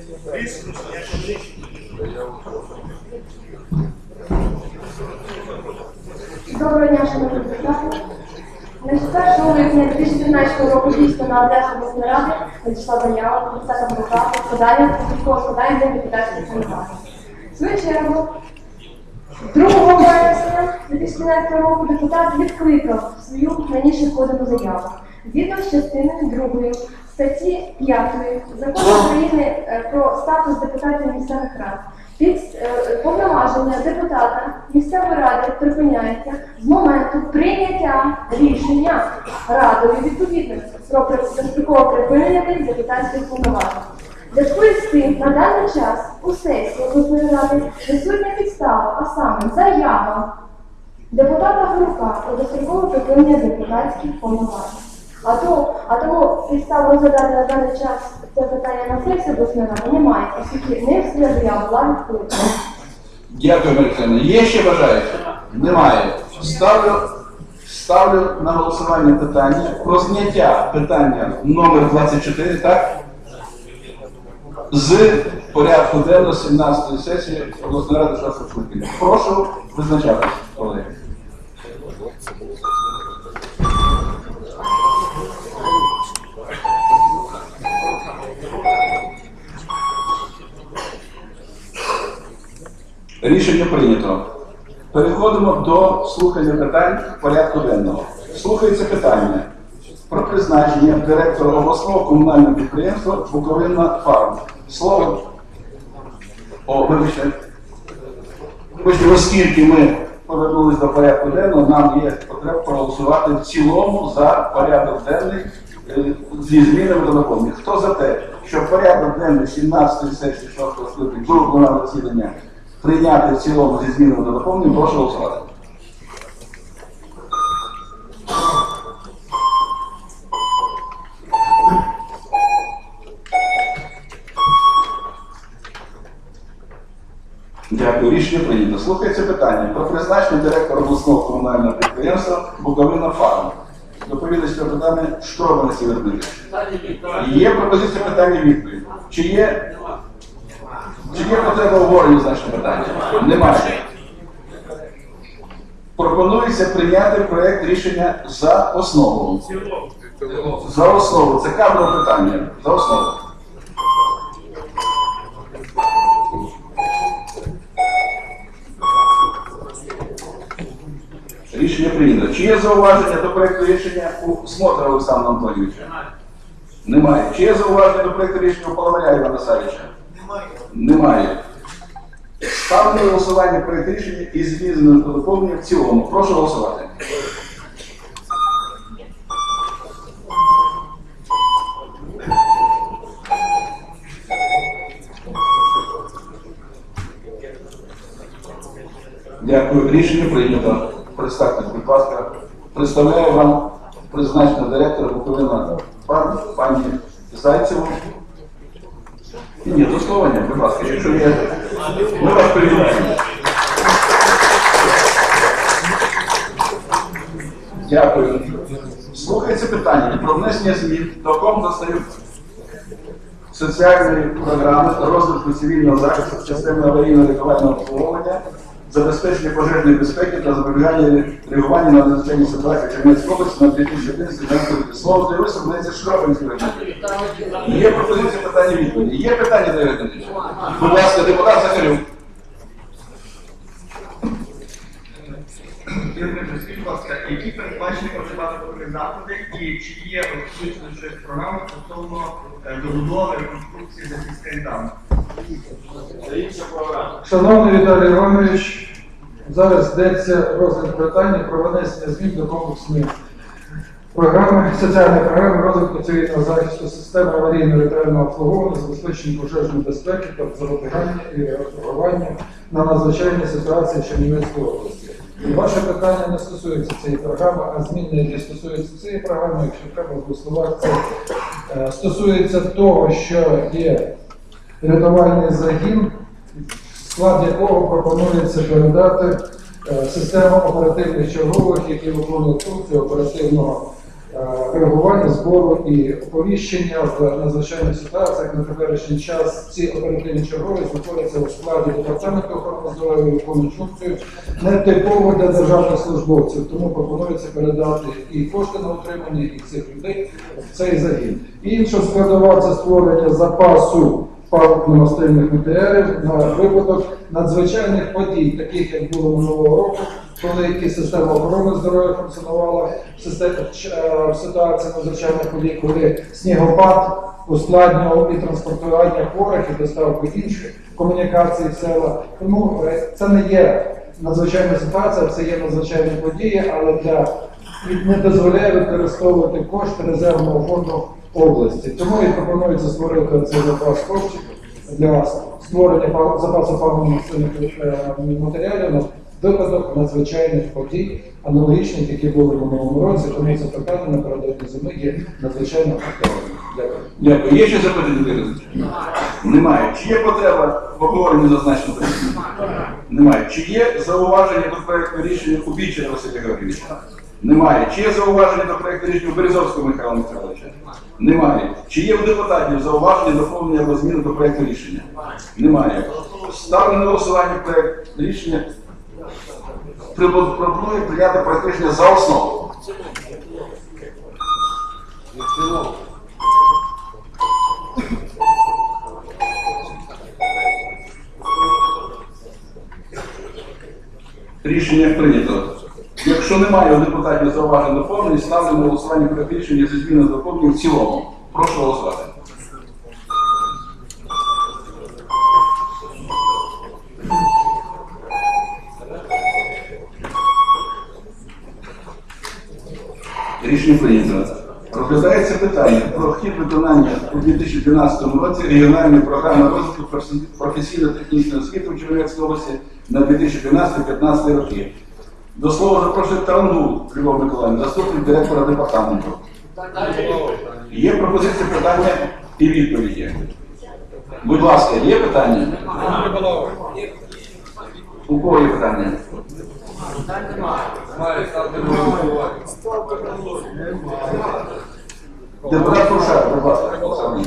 Доброго дня, шановні депутати. На 4 липня 2013 року дійсно на адресу обласної ради надійшла заява депутата Горука про складання для депутатських повноважень. В свою чергу, 2 вересня 2013 року депутат відкликав свою раніше подану заяву. Згідно з частиною 2 статті 5 Закону України про статус депутатів місцевих рад, повноваження депутата місцевої ради припиняється з моменту прийняття рішення радою відповідно про дострокове припинення депутатських повноважень. В зв'язку з цим на даний час у сесії обласної ради присутня підстава, а саме заява депутата Горука про дострокове припинення депутатських повноважень. А тому підстав розглядати на даний час це питання на сесії обласної ради немає, оскільки не вся заява була відкликана. Дякую, Олександр. Є ще бажаючі? Немає. Ставлю на голосування питання про зняття питання номер 24, так? З порядку денного 17-ї сесії обласної ради 6-го скликання. Прошу визначатися, колеги. Рішення прийнято. Переходимо до слухання питань порядку денного. Слухається питання про призначення директора обласного комунального підприємства «Буковина Фарм». Слово. Вибачте, оскільки ми повернулися до порядку денного, нам є потреба проголосувати в цілому за порядок денний зі змінами до доповнення. Хто за те, що порядок денний 17-ї сесії 6-го скликання другого пленарного засідання прийняти в цілому зі змінами до доповнення, прошу голосувати. Дякую. Рішення прийнято. Слухається питання про призначення директора обласного комунального підприємства «Буковина Фарм». Доповідач питання Штробан Олексій Вербович. Є пропозиція питання відповідь. Чи є потреба обговорення значного питання? Немає. Пропонується прийняти проєкт рішення за основу. За основу. Це кадрове питання. За основу. Рішення прийнято. Чи є зауваження до проєкту рішення у Смотра Олександра Антонійовича? Немає. Чи є зауваження до проєкту рішення у Паламаря Івана Савича? Немає. Ставлю на голосування проєкт рішення із змінами та доповненням в цілому. Прошу голосувати. Дякую. Рішення прийнято. Представте, будь ласка. Представляю вам призначення директора Буковина Фарм, пані Зайцеву. Ні, до слова ні, будь ласка, якщо є, ми вас привітаємо. Дякую. Слухається питання про внесення змін до комплексної соціальної програми розвитку цивільного захисту системи аварійно-рятувального обслуговування, забезпечення пожежної безпеки та запобігання реагування на надзвичайні ситуації Чернівецької області на 2011 році. Слово для виступу надається Штробанській Вербович. Є пропозиція питання відповіді. Є питання, Давид Андрійович? Будь ласка, депутат Захарюк. Скажіть, будь ласка, які передбачені протипаводкові заходи і чи є включено щось в програму стосовно добудови реконструкції захисних дамб? Шановний Віталій Іванович, зараз йдеться розгляд питання про внесення змін до комплексної програми, соціальної програми розвитку цивільного захисту системи аварійно-рятувального обслуговування, забезпечення пожежної безпеки та запобігання і реагування на надзвичайні ситуації Чернівецької області. І ваше питання не стосується цієї програми, а зміни, які стосуються цієї програми, якщо треба з'ясувати, це стосується того, що є рятувальний загін, в склад якого пропонується передати систему оперативних чергових, які виконують функцію оперативного реагування, збору і оповіщення в надзвичайних ситуаціях. На теперішній час ці оперативні чергові знаходяться у складі департаменту охорони здоров'я і виконують функцію не типово для державних службовців, тому пропонується передати і кошти на утримання, і цих людей в цей загін. Інша складова – це створення запасу паливно-мастильних матеріалів на випадок надзвичайних подій, таких як було минулого року, коли і система охорони здоров'я функціонувала в ситуації надзвичайних подій, коли снігопад ускладнював і транспортування хворих, і доставку інших комунікацій в села. Тому це не є надзвичайна ситуація, це є надзвичайні події, але не дозволяє використовувати кошти резервного фонду області. Тому і пропонується створити цей запас коштів для створення запасу паливно-мастильних матеріалів на випадок надзвичайних подій, аналогічних, які були в минулому році, тому це питання напередодні зими є надзвичайно актуальним. Дякую. Дякую. Є ще запитання? Немає. Чи є потреба в обговоренні зазначеного питання? Немає. Чи є зауваження до проєкту рішення у Бічера Василя Георгійовича? Немає. Чи є зауваження до проєкту рішення у Березовського Михайла Михайловича? Немає. Чи є у депутатів зауваження, доповнення або зміни до проєкту рішення? Немає. Ставлю на голосування проєкт рішення. Пропоную прийняти проєкт рішення за основу. Рішення прийнято. Якщо немає у депутатів зауважень доповнень, ставлю на голосування проєкт рішення зі зміною доповнень в цілому. Прошу голосувати. Рішення прийнято. Розглядається питання про хід виконання у 2012 році регіональної програми розвитку професійно-технічної освіти в Чернівецькій області на 2012-2015 роки. До слова запрошує Тарангул Любов Миколаївна, заступник директора департаменту. Є пропозиція питання і відповіді. Будь ласка, є питання? У кого є питання? Депутат Прушак, будь ласка, Олександр.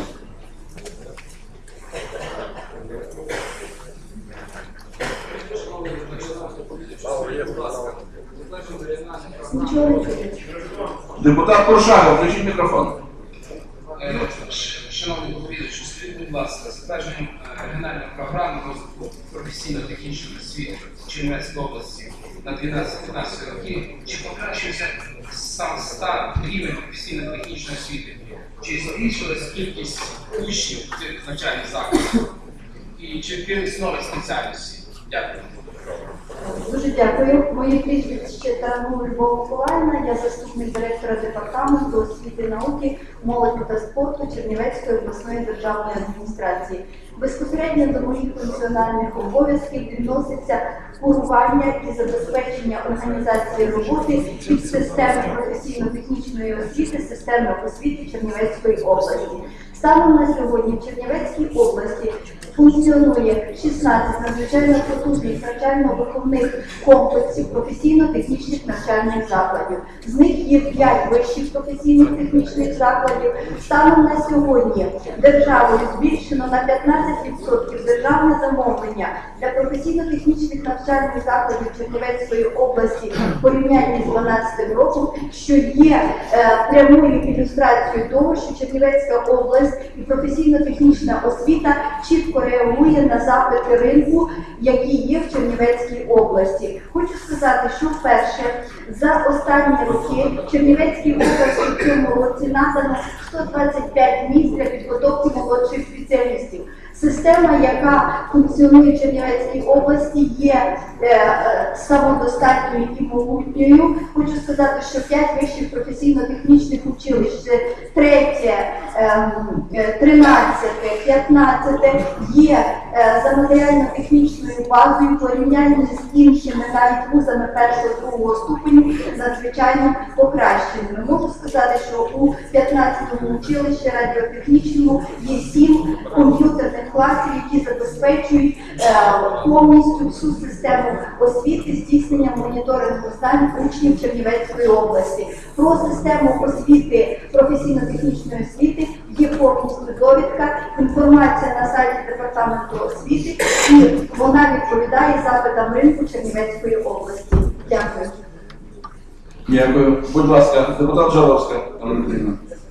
Депутат Прушак, включіть мікрофон. Шановні доповідачі, скажіть, будь ласка, затвердженням регіональної програми розвитку професійно-технічної освіти в Чернівецькій області на 12-15 років, чи покращився сам рівень професійно-технічної освіти, чи збільшилась кількість учнів цих навчальних закладів, і чи відкрились нові спеціальності? Дякую. Дуже дякую. Моє прізвище Таранова Любов Миколаївна, я заступник директора департаменту освіти і науки, молоді та спорту Чернівецької обласної державної адміністрації. Безпосередньо до моїх функціональних обов'язків відноситься курування і забезпечення організації роботи під системи професійно-технічної освіти, системи освіти Чернівецької області. Станом на сьогодні в Чернівецькій області функціонує 16 надзвичайно потужних навчально-виховних комплексів професійно-технічних навчальних закладів. З них є 5 вищих професійних технічних закладів. Станом на сьогодні державою збільшено на 15% державне замовлення для професійно-технічних навчальних закладів Чернівецької області в порівнянні з 2012 роком, що є прямою ілюстрацією того, що Чернівецька область і професійно-технічна освіта чітко реагує на запити ринку, які є в Чернівецькій області. Хочу сказати, що вперше за останні роки в Чернівецькій області в цьому році надано 125 місць для підготовки молодших спеціалістів. Система, яка функціонує в Чернівецькій області, є самодостатньою і могутньою. Хочу сказати, що 5 вищих професійно-технічних училищ, 3, 13, 15 є за матеріально-технічною базою порівняння з іншими навіть вузами 1-2 ступеню надзвичайно покращеними. Можу сказати, що у 15-му училищі радіотехнічному є 7 комп'ютерних класів, які забезпечують повністю всю систему освіти, здійснення моніторингу знань учнів Чернівецької області. Про систему освіти, професійно-технічної освіти є повністю довідка, інформація на сайті департаменту освіти, і вона відповідає запитам ринку Чернівецької області. Дякую. Дякую. Будь ласка, депутат Жаровська, Валентина.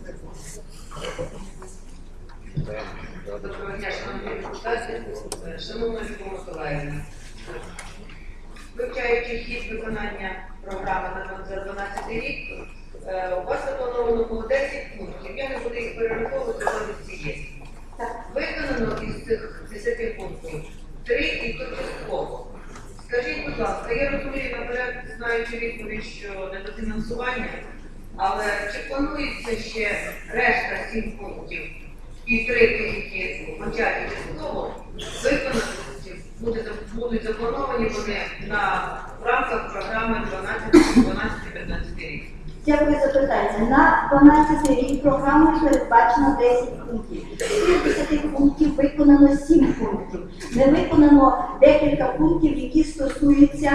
Доброго дня, шановні депутати, шановна Любов Миколаївна. Вивчаючи хід виконання програми за 12 рік, у вас заплановано було 10 пунктів. Я не буду їх перераховувати, але всі є. Виконано із цих 10 пунктів 3 і то частково. Скажіть, будь ласка, я розумію наперед, знаючи відповідь, що недофінансування, але чи планується ще решта 7 пунктів і 3, які початі частково виконати, будуть заплановані вони в рамках програми 12-15 рік? Дякую за питання. На 12 рік програми передбачено 10 пунктів. З 10 пунктів виконано 7 пунктів. Не виконано декілька пунктів, які стосуються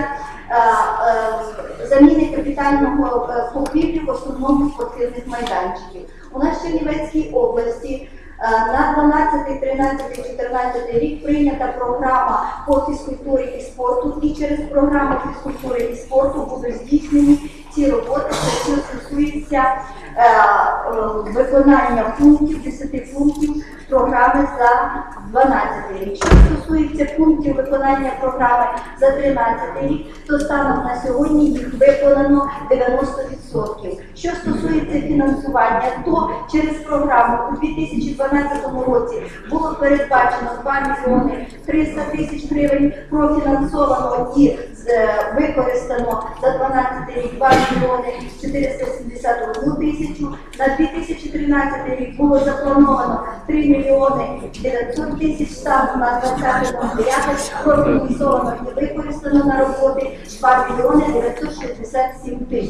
заміни капітального покрівлі в основному спортивних майданчиків. У нас в Чернівецькій області на 12, 13, 14 рік прийнята програма по фізкультурі і спорту, і через програму фізкультури і спорту будуть здійснені ці роботи, що стосуються виконання пунктів, 10 пунктів програми за 12 рік. Що стосується пунктів виконання програми за 13 рік, то станом на сьогодні їх виконано 90%. Що стосується фінансування, то через програму у 2012 році було передбачено 2 мільйони 300 тисяч гривень, профінансовано і використано за 12 рік 2 мільйони 471 тисячу. На 2013 рік було заплановано 3 мільйони 900 тисяч, станом на 20-9 профінансовано і використано на роботи 2 мільйони 967 тисяч.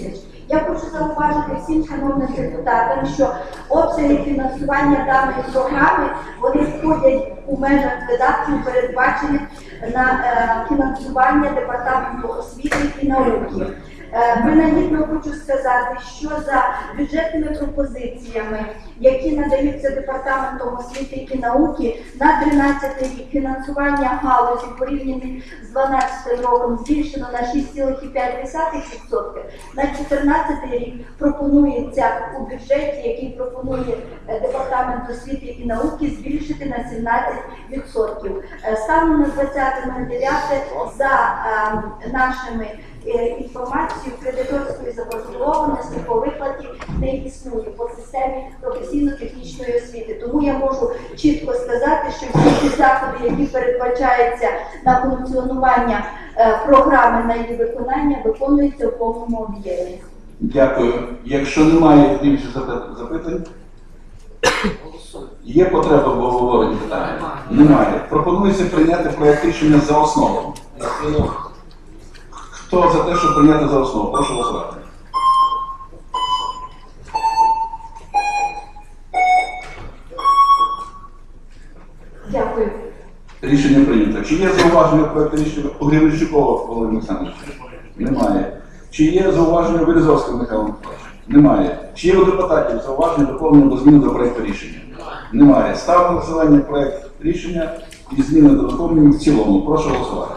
Я хочу зауважити всім шановним депутатам, що обсяги фінансування даної програми, вони входять у межах видатків, передбачених на фінансування Департаменту освіти і науки. Принагідно хочу сказати, що за бюджетними пропозиціями, які надаються Департаментом освіти і науки, на 13 рік фінансування галузі порівняно з 2012 роком збільшено на 6,5%, на 2014 рік пропонується у бюджеті, який пропонує Департамент освіти і науки, збільшити на 17%. Станом на 20.09 за нашими інформацію кредиторської заборгованості по виплаті не існує по системі професійно-технічної освіти. Тому я можу чітко сказати, що всі ті заходи, які передбачаються на функціонування програми на її виконання, виконуються в повному об'ємі. Дякую. Якщо немає більше запитань, є потреба в обговоренні питання? Немає. Пропонується прийняти проект рішення за основу. Хто за те, щоб прийняти за основу? Прошу голосувати. Дякую. Рішення прийнято. Чи є зауваження проекту рішення у Гребенщикова Володимира Олександровича? Немає. Чи є зауваження у Березовського Михайла Миколаївича? Немає. Чи є у депутатів зауваження доповнення до зміни до проекту рішення? Немає. Ставлю на голосування проект рішення і зміни до доповнення в цілому. Прошу голосувати.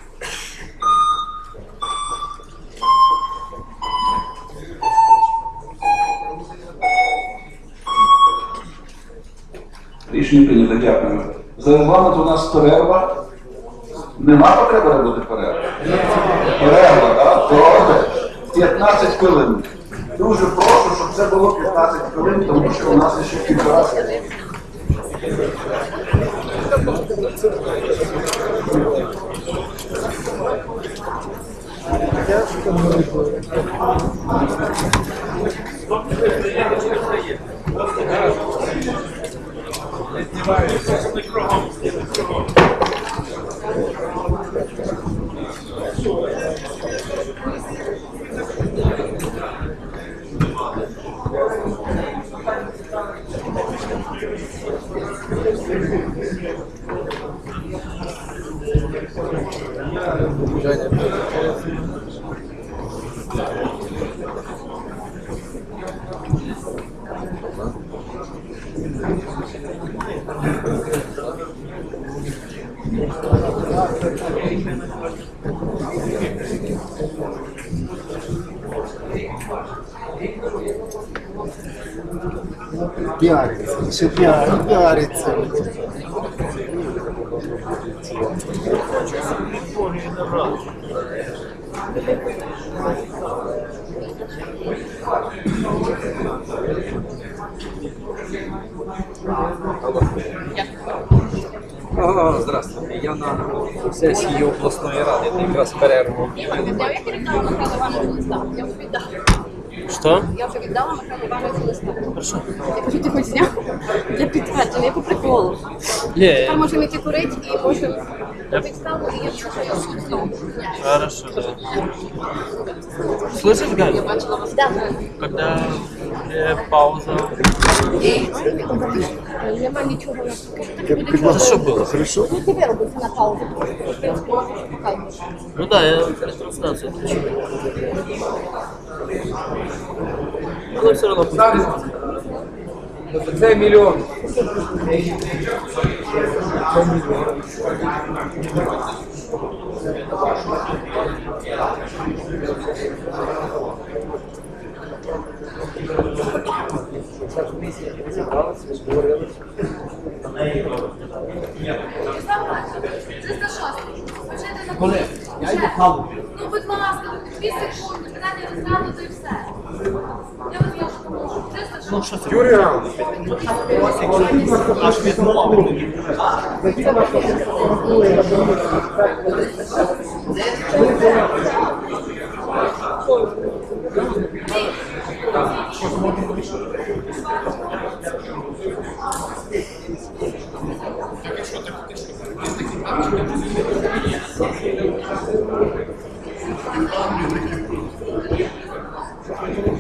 Рішення прийнято, дякую. За регламент у нас перерва. Нема потреби робити перерву? Перерва, так? Добре. 15 хвилин. Дуже прошу, щоб це було 15 хвилин, тому що у нас ще півтора. Пиарится, еще пиарится. Здравствуйте, я на сесії обласної ради, це якраз перерву. Я передала Михайлу Ивановичу листа. Я уже віддала. Що? Я вже віддала Михайлу Івановичу листа. Хорошо. Я кажу, ти хоч зняв для підтвердження, я по приколу. Тепер можемо йти курити і можемо підставу, і я суд знову. Хорошо, да. Слышишь, Галя? Я бачила вас. Да. Когда пауза. Нема нічого. Це що було? Хорошо? Ну, ти виробився на паузу. В принципі, можеш показувати. Ну да, я трансляцию включил. Но все равно Це мільйон. Ця комісія зібралася, говорили. 306. Коли? Я йду халу. Ну, будь ласка, 2 секунди, питання розглянуто і все. Я вас дуже прошу. 306. Ну, що це? Юрій Іванович. Аж відмовив. Thank you.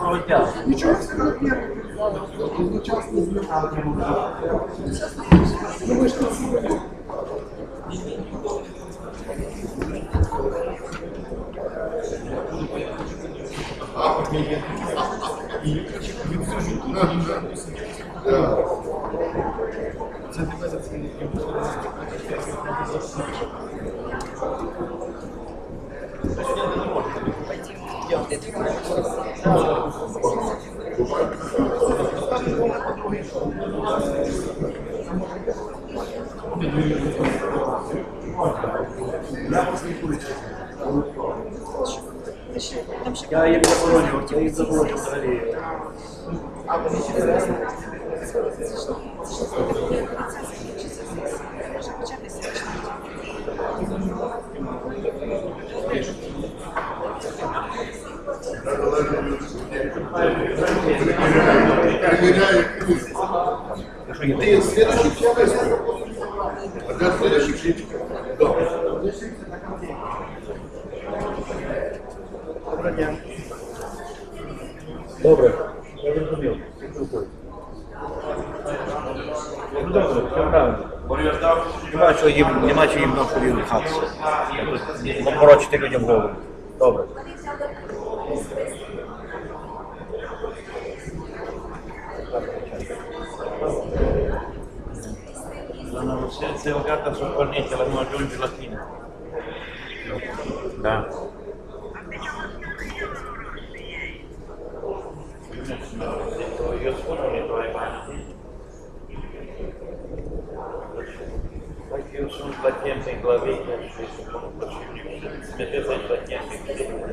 Доброго дня. Ничего, всегда первый. Частный взлет. Думаешь, что сегодня? Я їм заборонив взагалі. Ты следующий человек. Опять следующий критик. Да. Добре, я зрозумів. Ну добре, все правильно. Нема що їм на повіру хатися. Морочити людям голову. Добре. Se ho gatta sul cornetto, la nuova giunge la fine. Da. Io sono nei tuoi panni. Perché io sono sbagliente in claviglia, sono possibile. Mettete il sbagliente in claviglia.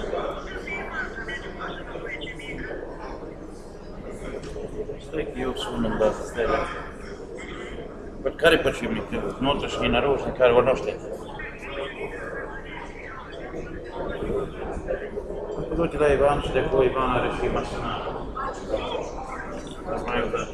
Stai che io sono andato a stella. Care почивники, внутрішній, наружний, care воно ж таке. Подойте до Івана, що такого Івана решив Марсена. Знаю, так.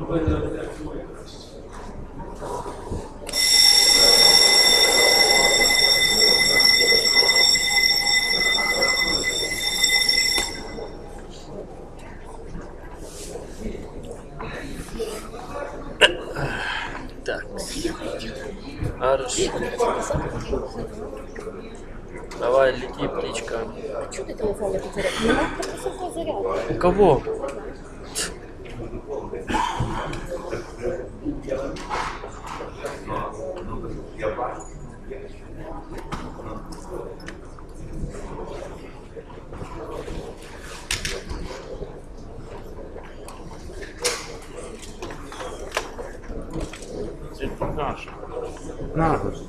Так. Хорошо. Давай, лети, птичка. Чего ты телефон не потерял? Не надо просто заряд. У кого? Це покажу. Наглость.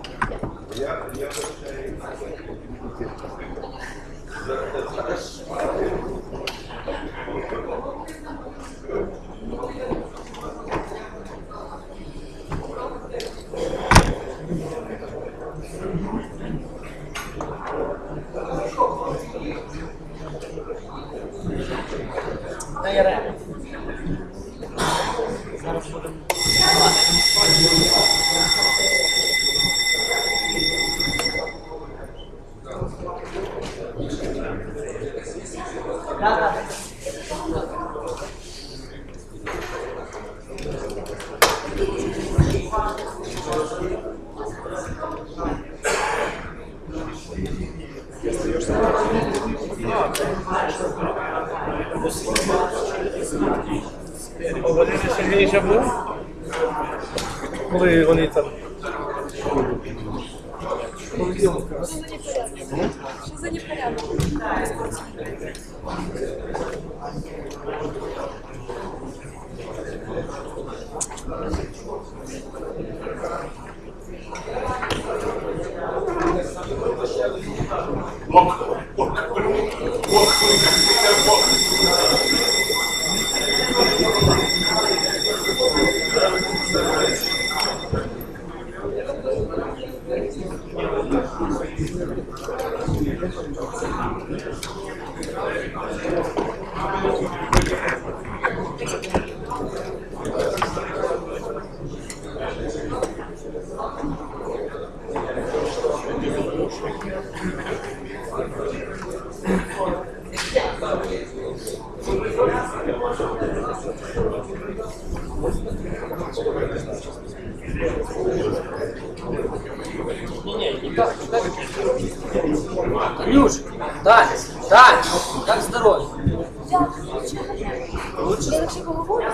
Зараз будемо. Валерій Сергійович був? Коли вони там? Що за непорядок? Илюш, Дань, как здоровье? Лучше? Я вообще поговорю.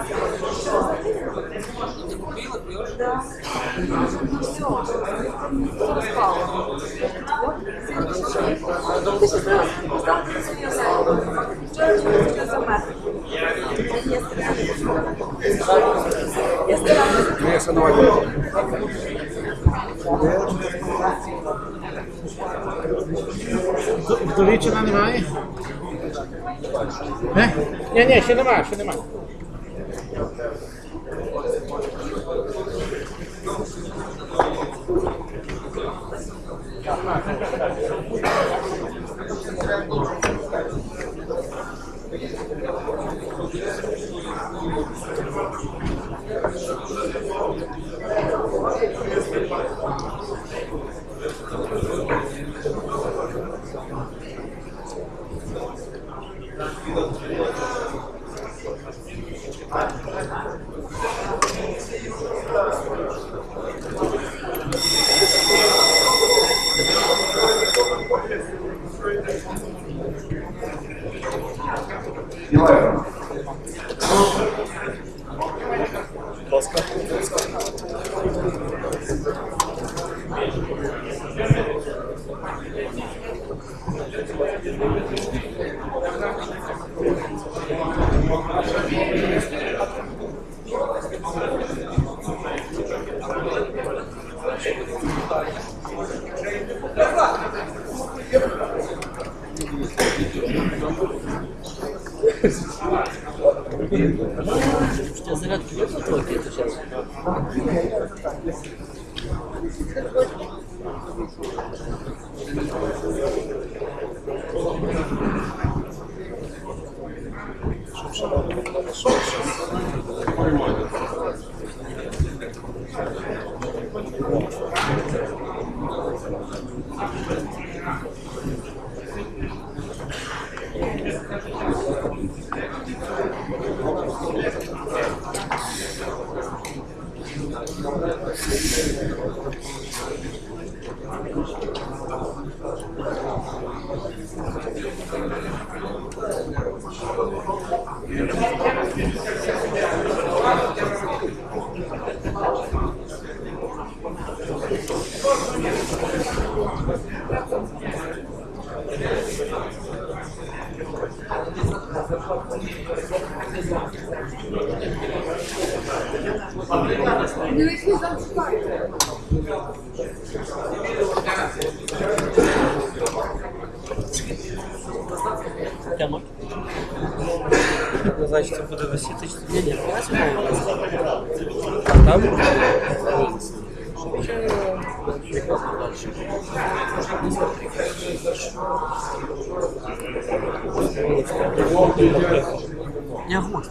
Ты купила, пьешь? Да. Ну все. Кто распал? Ты сейчас сдал свою сайт. Что за мэр? Я стараюсь. Вдовічина немає? Ні, ще немає, ще немає. Івайло. У тебя зарядки нет на тройке сейчас? Нормально. Значить, це буде висіти, чи ні, а там? Я хочу.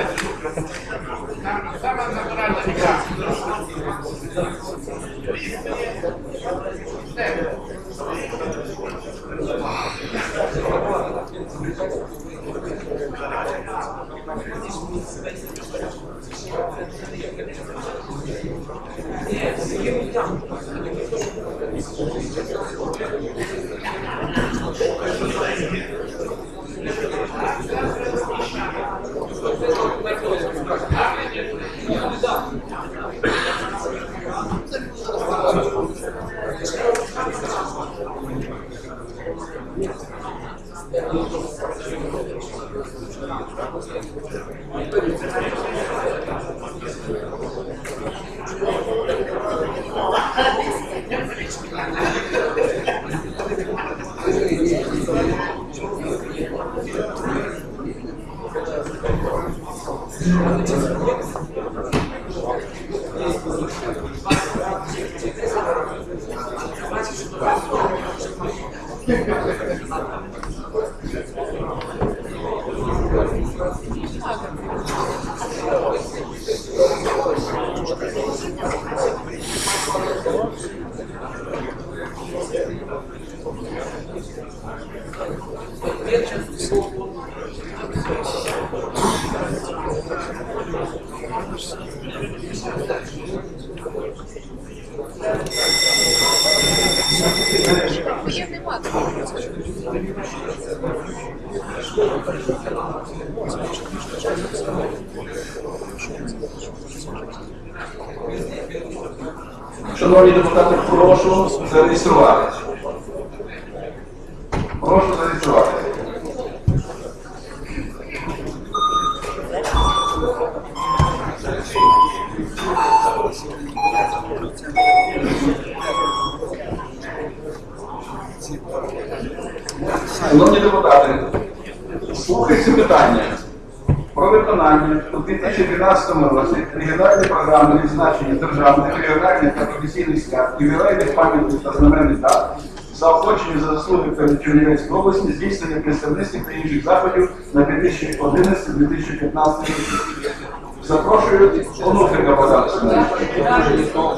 Шановні депутати, прошу зареєструватися. Прошу зареєструватися. Шановні депутати, слухайте питання про виконання у 2012 році регіональної програми відзначення державних, регіональних та професійних свят, ювілейних пам'ятних та знаменних дат, заохочення за заслуги перед Чернівецькою області, здійснення представництв та інших заходів на 2011-2015 роки. Запрошую Онуфрика Богдана Семеновича.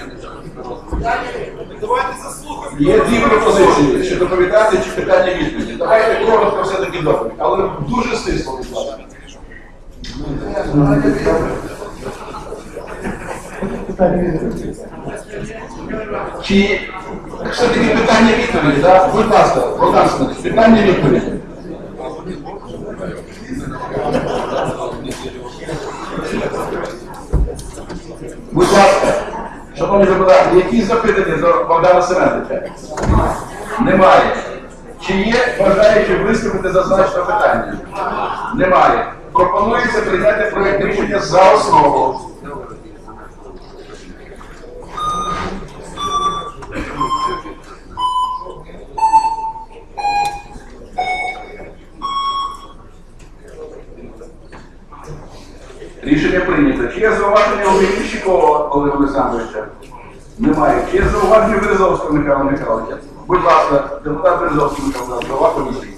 Є дві пропозиції, чи доповідати, чи питання відповіді. Давайте коротко все-таки доповідь, але дуже стисло, будь ласка. Чи все-таки питання відповіді, так? Будь ласка, Богдан Семенович, питання відповіді. Будь ласка, шановні депутати, які запитання до Богдана Семеновича? Немає. Чи є бажаючі виступити зазначене питання? Немає. Пропонується прийняти проєкт рішення за основу. Рішення прийнято. Чи є зауваження у Міщикова Олега Олександровича? Немає. Чи є зауваження у Березовського Михайла Михайловича? Будь ласка, депутат Березовський Михайло, голова комісії.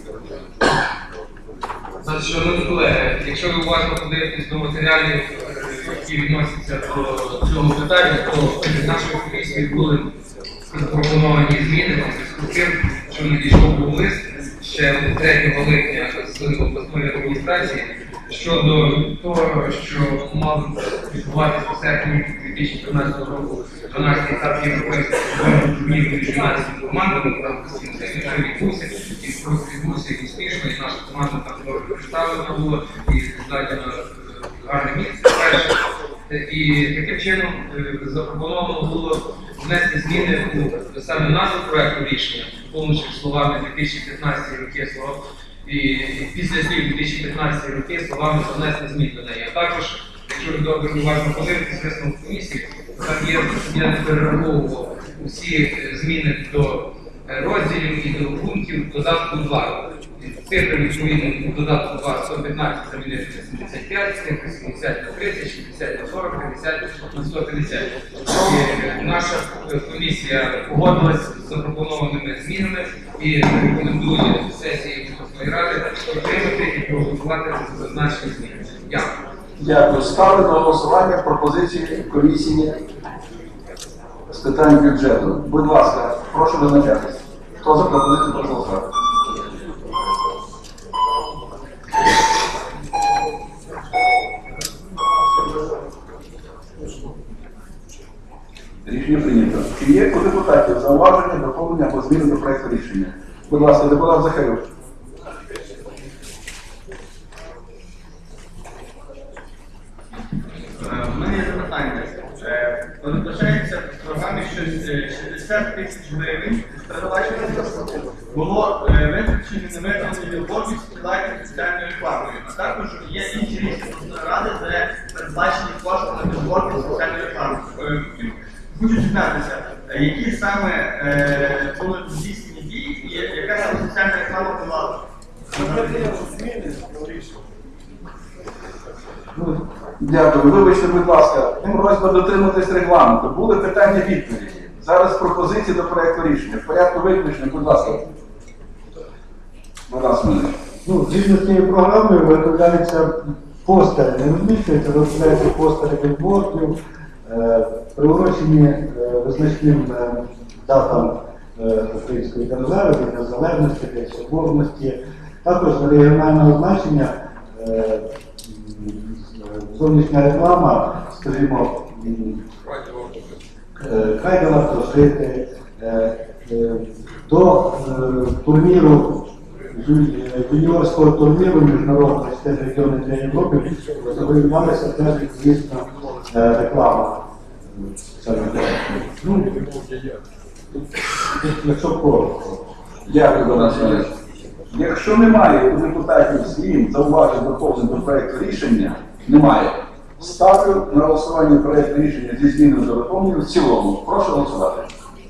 Шановні колеги, якщо ви уважно подивитесь до матеріалів, які відносяться до цього питання, то нашої комісії були запропоновані зміни з тим, що надійшов був лист ще 3 липня з обласної адміністрації щодо того, що мав відбуватися у серпні 2013 року 12-й етап європейського футбольного турніру між юнацькими командами в рамках Сінцеві, вже відбувся, і відбувся успішно, і наша команда там добре представлена була, і знайдено гарне місце перше. І таким чином запропоновано було внести зміни у саме назву проекту рішення, повністю словами 2015 роки, і після слів 2015 роки словами внести змін до неї. А також, якщо ви добре уважно подивитися висновок комісії, то там є, я не перераховував усі зміни до розділів і до пунктів додатку 2. Цифри відповідно до додатку 2, 115 замінити на 75, цифри 70 на 30, 60 на 40, 50 на 150. І наша комісія погодилась з запропонованими змінами і рекомендує сесії обласної ради підтримати і проголосувати за зазначені зміни. Дякую. Дякую. Ставлю на голосування пропозиції комісії з питань бюджету. Будь ласка, прошу визначатись. Хто за пропозицію проголосувати? Рішення прийнято. Чи є у депутатів зауваження, доповнення або зміни до проекту рішення? Будь ласка, депутат Захарюк. У мене є запитання. Передбачається в програмі, що 60 тисяч гривень з передбачення було витрачені невиконані білборди з прилайкою соціальною рекламою. А також є інші рішення обласної ради, де передбачені кошти на білборди з соціальною рекламою. Хочу дізнатися, які саме були здійснені дії і яка саме соціальна реклама була? Дякую. Вибачте, будь ласка, просьба дотриматись регламенту. Були питання-відповіді. Зараз пропозиції до проекту рішення. В порядку виключення, будь ласка. Будь ласка, мене. Згідно з цією програмою виготовляються постери, не розміщуються, виготовляються постери білбордів, приурочені визначним датам української держави, День Незалежності, День Соборності, також регіонального значення. Зовнішня реклама, скажімо, край Галактожити, до турніру, юніорського турніру міжнародного регіону для Європи виявлялася теж відповідна реклама. Якщо коротко. Дякую, Богдан Сергійович. Якщо немає у депутатів змін, зауважень, доповнень до проекту рішення, немає. Ставлю на голосування проект рішення зі змінами до доповнення в цілому. Прошу голосувати.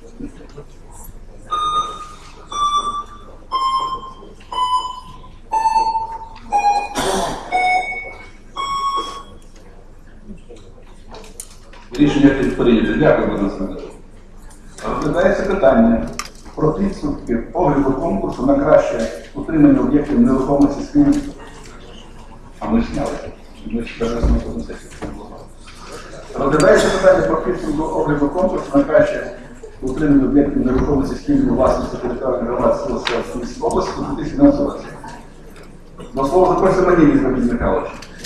Рішення прийнято. Дякую, Богдан Сергійович. Розглядається питання про підсумки огляду конкурсу на краще утримання об'єктів нерухомості спільно. А ми ж зняли. Ми ж кажемо на кожну сесію. Розглядається питання про підсумки огляду конкурсу на краще утримання об'єктів нерухомості спільної власності територіальної громади села Сільської області у 2017 році. На слово запрошує мені Віктор Михайлович.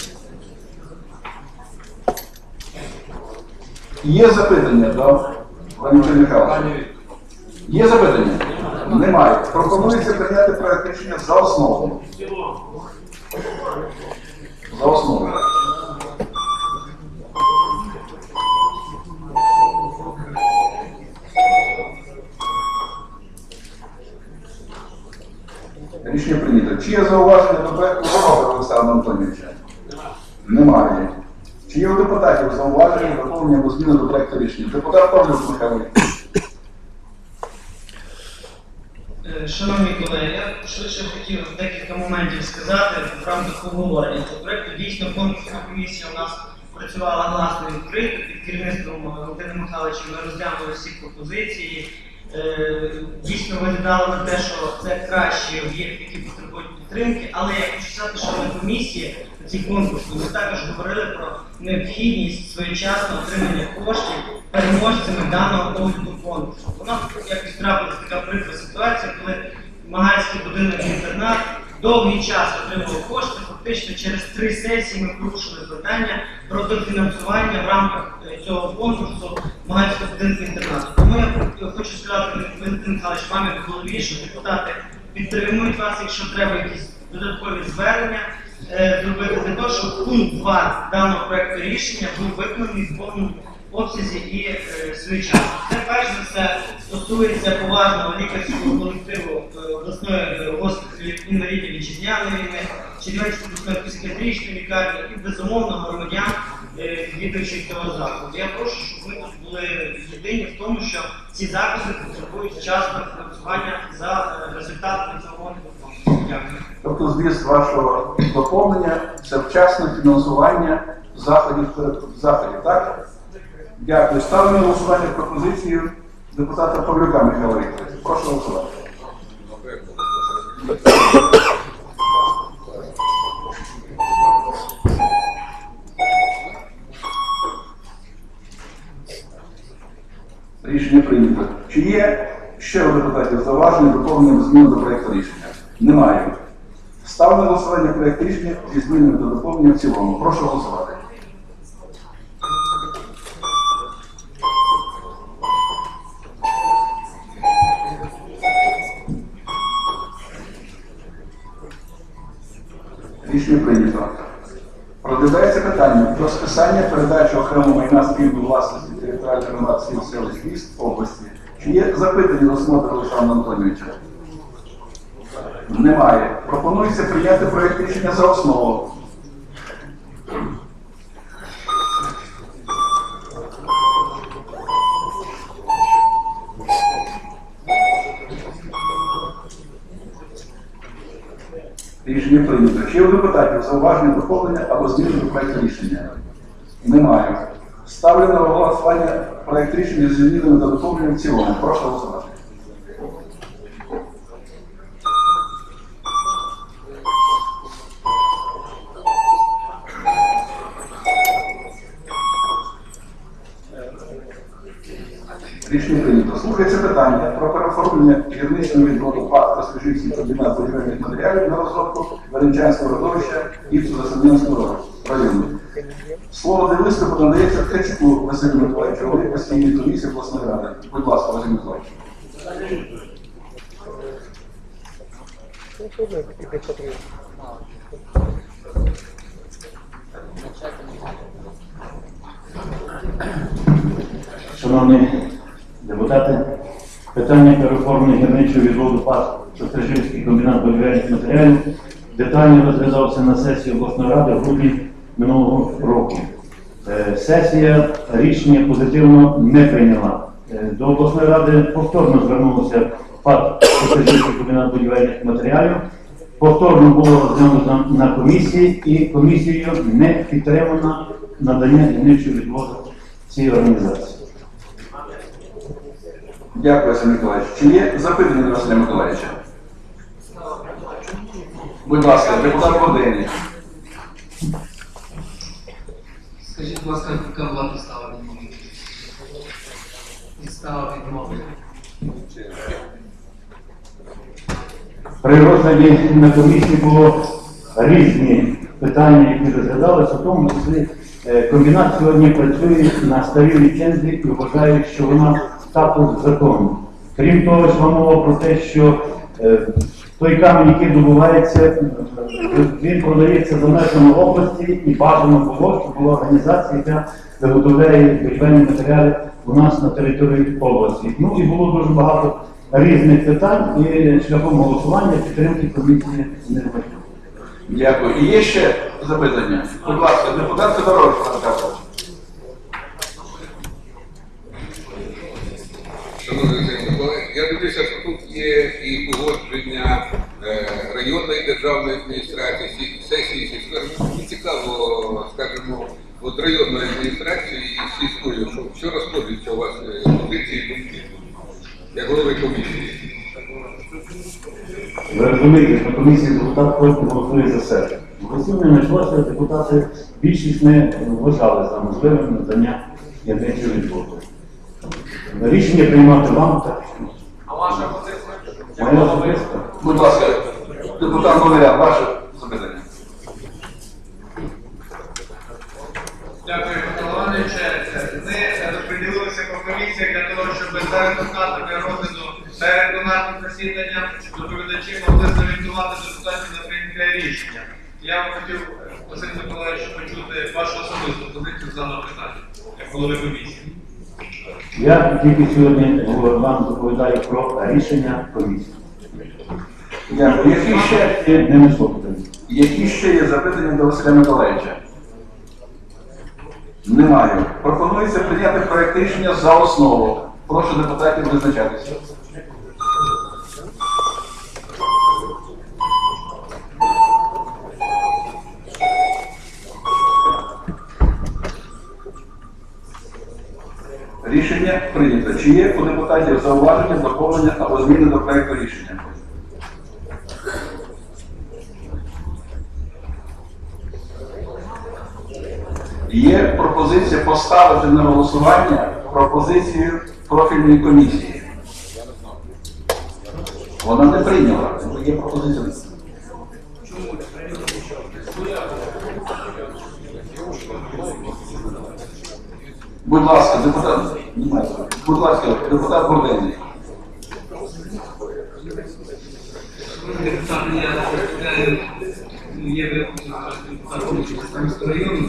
Є запитання до Валентина Михайловича? Є запитання? Немає. Пропонується прийняти проект рішення за основу. За основу. Рішення прийнято. Чи є зауваження до проекту Ворога Олександра Антоновича? Немає. Чи є у депутатів зауваження, доповнення або зміни до проекту рішення? Депутат Павлюк Михайло. Шановні колеги, я швидше хотів декілька моментів сказати в рамках обговорення цього проєкту. Дійсно, конкурсна комісія у нас працювала гласно і відкрито під керівництвом Валентина Михайловича. Ми розглянули всі пропозиції. Дійсно виглядало на те, що це кращі об'єкти, які потребують підтримки, але я хочу сказати, що на комісії на цій конкурсі ми також говорили про необхідність своєчасного отримання коштів переможцями даного огляду конкурсу. Вона якось трапилася така прикра ситуація, коли Магальський будинок-інтернат довгий час отримував кошти, фактично через 3 сесії ми порушили питання про дофінансування в рамках цього конкурсу Магальського будинку інтернату. Тому я хочу сказати, Валентин Михайлович, вам як голові, що депутати підтримують вас, якщо треба якісь додаткові звернення зробити для того, щоб пункт 2 даного проекту рішення був виконаний в повному обсязі і своєчасно. Це перш за все стосується поважного лікарського колективу обласної госпіталю інвалідів вітчизняної війни, Чернівецької обласної психіатричної лікарні і, безумовно, громадян, відвідувачів цього закладу. Я прошу, щоб ми тут були єдині в тому, що ці заклади потребують вчасного фінансування за результатами цього конкурсу. Дякую. Тобто зміст вашого доповнення – це вчасне фінансування заходів, так? Дякую. Ставлю на голосування пропозицію депутата Павлюка Михайла Вікторовича. Прошу голосувати. Рішення прийнято. Чи є ще у депутатів зауваження доповнення змін до проєкту рішення? Немає. Ставлю на голосування проєкт рішення зі змінами та доповненням в цілому. Прошу голосувати. Рішення прийнято. Розглядається питання про списання передачі окремого майна спільної власності територіальної громади сіл, селищ, міст області. Чи є запитання до Смотра Олександра Антоновича? Немає. Пропонується прийняти проєкт рішення за основу. Рішення прийнято. Чи у депутатів зауваження, доповнення або зміни до проєкту рішення? Немає. Ставлю на голосування проєкт рішення зі змінами та доповненням в цілому. Прошу голосувати. Рішення прийнято. Слухається питання про переоформлення гірничного відводу ПАТ «Розпишівський комбінат будівельних матеріалів» на розробку Варенчанського родовища і Засаднянського району. Слово для виступу надається Ткачуку Василю Миколаївичу, голові постійної комісії обласної ради. Будь ласка, Василь Миколаївич. Шановні депутати, питання переоформлення гірничого відводу ПАТ «Острижівський комбінат будівельних матеріалів» детально розглядався на сесії обласної ради в грудні минулого року. Сесія рішення позитивно не прийняла. До обласної ради повторно звернулося ПАТ «Острижівський комбінат будівельних матеріалів». Повторно було розглянуто на комісії і комісією не підтримано надання гірничого відводу цієї організації. Дякую, Василь Миколаївич. Чи є запитання до Василя Миколаївича? Будь ласка, депутат Воденій. Скажіть, будь ласка, яка була підстава відмови? Підстава відмови. При розгляді на комісії було різні питання, які розглядалися, в тому числі комбінат сьогодні працює на старій ліцензії і вважає, що вона статус закону. Крім того, йшла мова про те, що той камінь, який добувається, він продається за межами області і бажано було, щоб була організація, яка виготовляє будівельні матеріали у нас на території області. Ну і було дуже багато різних питань і шляхом голосування підтримки комісії не вийшло. Дякую. І є ще запитання? Будь ласка, депутат Федорович, Франкавич. Шановний Миколаїв, я дивлюся, що тут є і погодження районної державної адміністрації, сесії сільської. Мені цікаво, скажімо, от районної адміністрації і сільської, що розходиться у вас позиції і думки, як голови комісії. Ви розумієте, що комісія депутат кожен голосує за себе. Голосів не знайшлося, депутати більшість не вважали за можливим надання гірничого відводу. Рішення приймати вам, так що. А ваша позиція? Моя особиста. Будь ласка, депутат Коваля, ваше запитання. ми розподілилися по комісіях для того, щоб за результатами розгляду перед пленарним засіданням доповідачі могли зорієнтувати депутатів на прийняття рішення. Я б хотів, Василь Миколаївич, почути вашу особисту позицію з даного питання, як голови комісії. Я тільки сьогодні вам доповідаю про рішення комісії. Дякую. Які ще є запитання до Василя Миколаївича? Немає. Пропонується прийняти проект рішення за основу. Прошу депутатів визначатися. Рішення прийнято. Чи є у депутатів зауваження, доповнення або зміни до проекту рішення? Є пропозиція поставити на голосування пропозицію профільної комісії. Вона не прийняла. Є пропозиція. Будь ласка, депутат. Будь ласка, депутат Бурденний. Є депутатом району.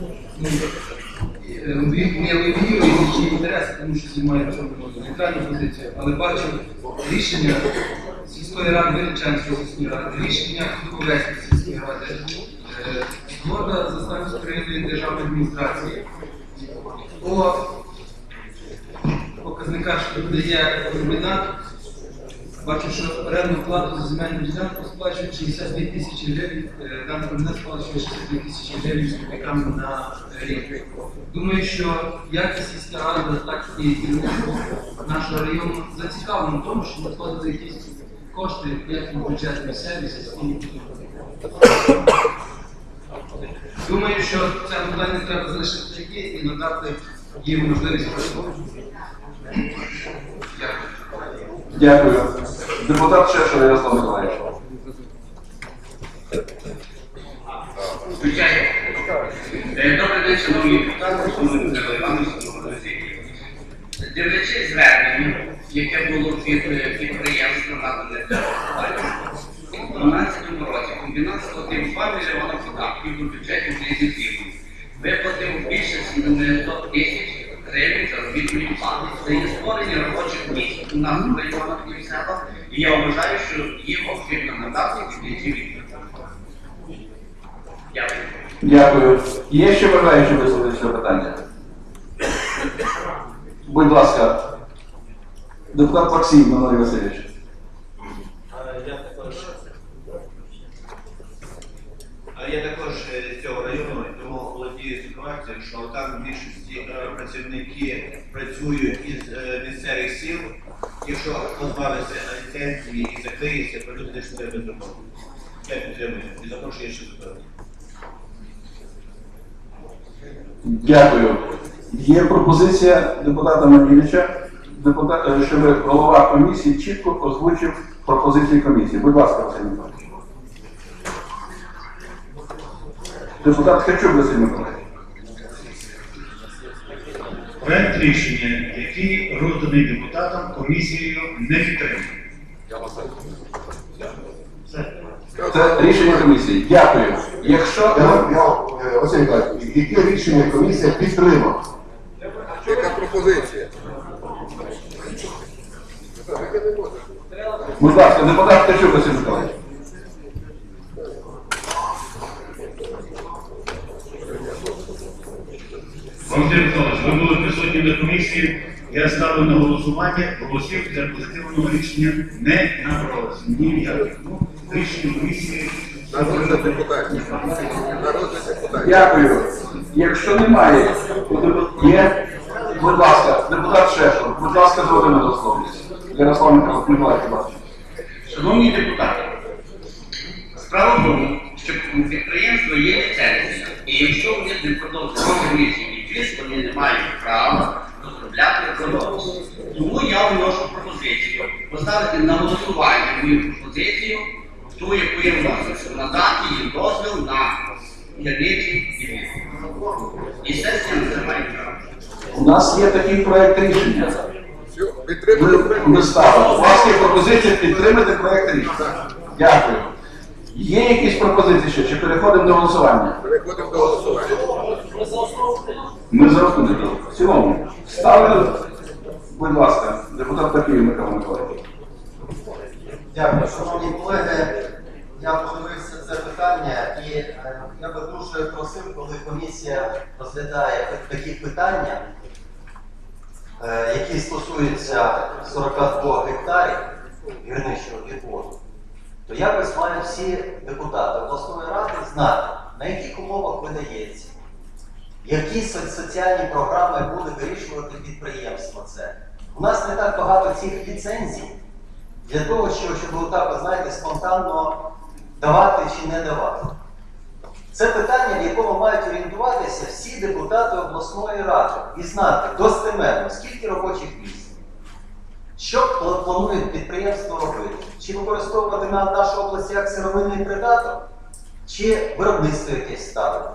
Не лобію і нічі інтереси, тому що знімає нейтральну позицію, але бачу рішення сільської ради, Вирічанської сільської ради, рішення Духовецької сільської ради, згода Заставницької районної державної адміністрації по показниках, що дає комбінат. Бачу, що орендну плату за земельну ділянку сплачують 62 тисячі гривень, даний комбінат сплачує 62 тисячі гривень з копійками на рік. Думаю, що як і сільська рада, так і керівництво нашого району зацікавлено в тому, щоб надходили якісь кошти, як і бюджет місцевий, сільський. Думаю, що це питання треба залишити таке і надати їм можливість працювати. Дякую. Депутат Шешов Ярослав Миколаївич. Добрий день, шановні депутати, шановні Михайло Іванович, дивлячись звернення, яке було від підприємства надане для у 2012 році, комбінат сплатив 2 мільйони податків до бюджетів різних рівнів. Виплатив більше 100 тисяч гривень заробітної плати. Це є створення робочих місць у нас в районах і в селах, і я вважаю, що їм потрібно надати відповідні відповіді. Дякую. Дякую. Є ще бажаючі висловити це питання? Будь ласка, депутат Максим Анатолій Васильович. Я також з цього району, тому володію ситуацією, що там в більшості працівники працюють із місцевих сіл. Якщо позбавиться ліцензії і закриється, то люди не буде без роботи. Я підтримую і запрошую ще сюди. Дякую. Є пропозиція депутата Малевича, щоб голова комісії чітко озвучив пропозиції комісії. Будь ласка, Василь Миколаївич. Депутат Хачук Василь Миколаївич. Проект рішення, який розданий депутатам, комісією не підтримує. Це рішення комісії. Дякую. Якщо... Василь Миколаївич, яке рішення комісія підтримала? Яка пропозиція? Будь ласка, депутат Хачук Василь Миколаївич. Василь Миколаївич, ви були присутні на комісії, я ставив на голосування, голосів для позитивного рішення не набралося. Ніяких. Рішення комісії... Народних депутатів. Дякую. Якщо немає, є, будь ласка, депутат Шешов, будь ласка, згодом на дословність. Ярослав Миколаївич, бачу. Шановні депутати, справа в тому, що у підприємства є ліцензія, і якщо вони не продовжують комісії відвіз, вони не мають права розробляти продукцію. Тому я вношу пропозицію поставити на голосування мою пропозицію, ту, яку я вносив, надати їм дозвіл на гірничий відвіз. І сесія не займає права. У нас є такий проект рішення. Все, підтримуємо. Ми ставимо. У вас є пропозиція підтримати проект рішення. Дякую. Є якісь пропозиції ще? Чи переходимо до голосування? Переходимо до голосування. Ми за основу. В цілому. Ставлю, будь ласка, депутат Папієв Михайло Миколаївич. Дякую, шановні колеги. Я подивився це питання і я би дуже просив, коли комісія розглядає такі питання, які стосуються 42 гектарів гірничого відводу, то я би маю всі депутати обласної ради знати, на яких умовах видається, які соціальні програми буде вирішувати підприємство це. У нас не так багато цих ліцензій для того, щоб отак, знаєте, спонтанно давати чи не давати. Це питання, в якому мають орієнтуватися всі депутати обласної ради і знати достеменно, скільки робочих місць, що планує підприємство робити, чи використовувати на нашу область як сировинний придаток, чи виробництво якесь ставити.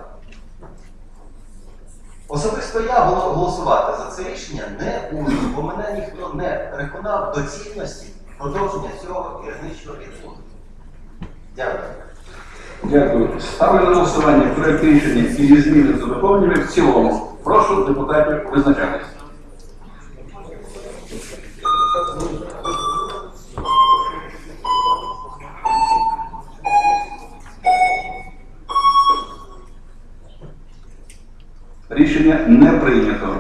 Особисто я голосувати за це рішення не буду, бо мене ніхто не переконав до цінності продовження цього гірничого відводу. Дякую. Дякую. Ставлю на голосування проект рішення і зі зміни та доповненнями в цілому. Прошу депутатів визначатися. Рішення не прийнято.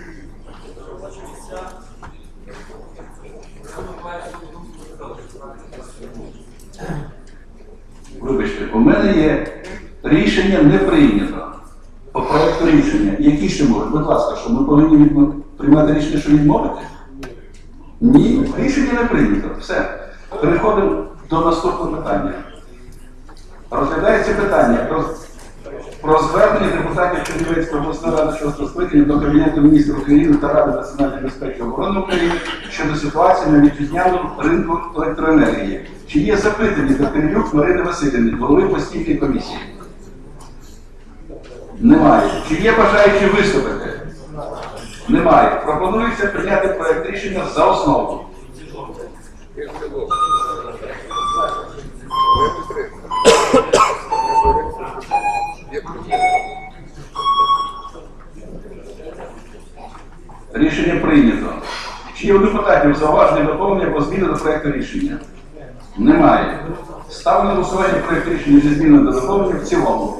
Вибачте, у мене є рішення не прийнято по проекту рішення. Які ще можуть? Будь ласка, що ми повинні приймати рішення, що відмовити? Ні, рішення не прийнято. Все. Переходимо до наступного питання. Розглядається питання про звернення депутатів Чернівецької обласної ради 6-го скликання до Кабінету міністрів України та Ради національної безпеки і оборони України щодо ситуації на вітчизняному ринку електроенергії. Чи є запитання до Кирилюк Марини Василівни, голови постійної комісії? Немає. Чи є бажаючі виступити? Немає. Пропонується прийняти проект рішення за основу. Рішення прийнято. Чи є у депутатів зауваження доповнення або зміни до проекту рішення? Немає. Ставлю на голосування проект рішення зі змінами до доповнення в цілому.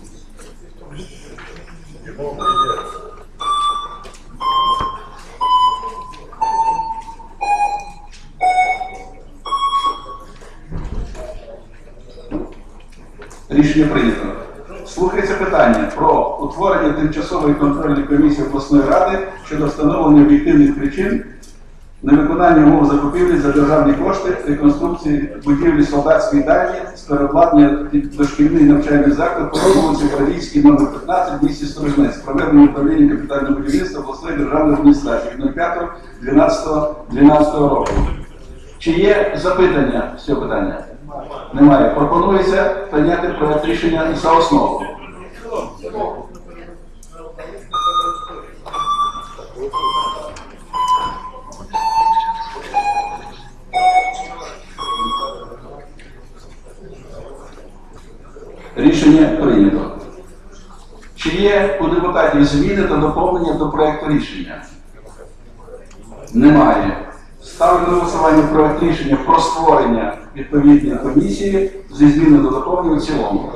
Рішення прийнято. Слухається питання про утворення тимчасової контрольної комісії обласної ради щодо встановлення об'єктивних причин невиконання умов закупівлі за державні кошти, реконструкції будівлі солдатської дані з переобладнання під дошкільний навчальний заклад по вулиці Брадійській, номер 15, в місті Сторожнець, проведення управління капітального будівництва обласної державної адміністрації від 05.12.12 року. Чи є запитання з цього питання? Немає. Пропонується прийняти проект рішення за основу. Рішення прийнято. Чи є у депутатів зміни та доповнення до проекту рішення? Немає. Ставлю на голосування проект рішення про створення відповідної комісії зі зміною до доповнення в цілому.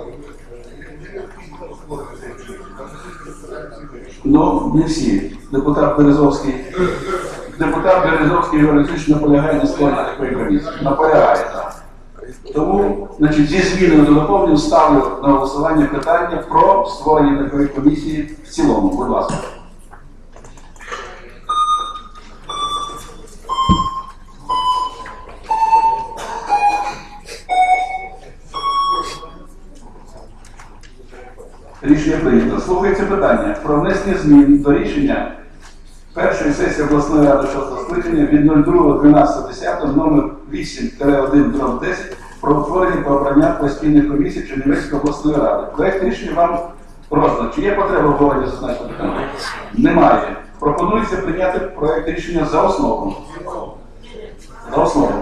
Ну, не всі. Депутат Березовський Ігор Олексійович наполягає на створення такої комісії. Наполягає, так. Тому, значить, зі зміною до доповнення ставлю на голосування питання про створення такої комісії в цілому. Будь ласка. Рішення прийнято. Слухається питання про внесення змін до рішення першої сесії обласної ради 6-го скликання від 02.12.10 номер 8-1/10 про утворення та обрання постійних комісій Чернівецької обласної ради. Проект рішення вам роздано. Чи є потреба обговорення зазначеного питання? Немає. Пропонується прийняти проект рішення за основу. За основу.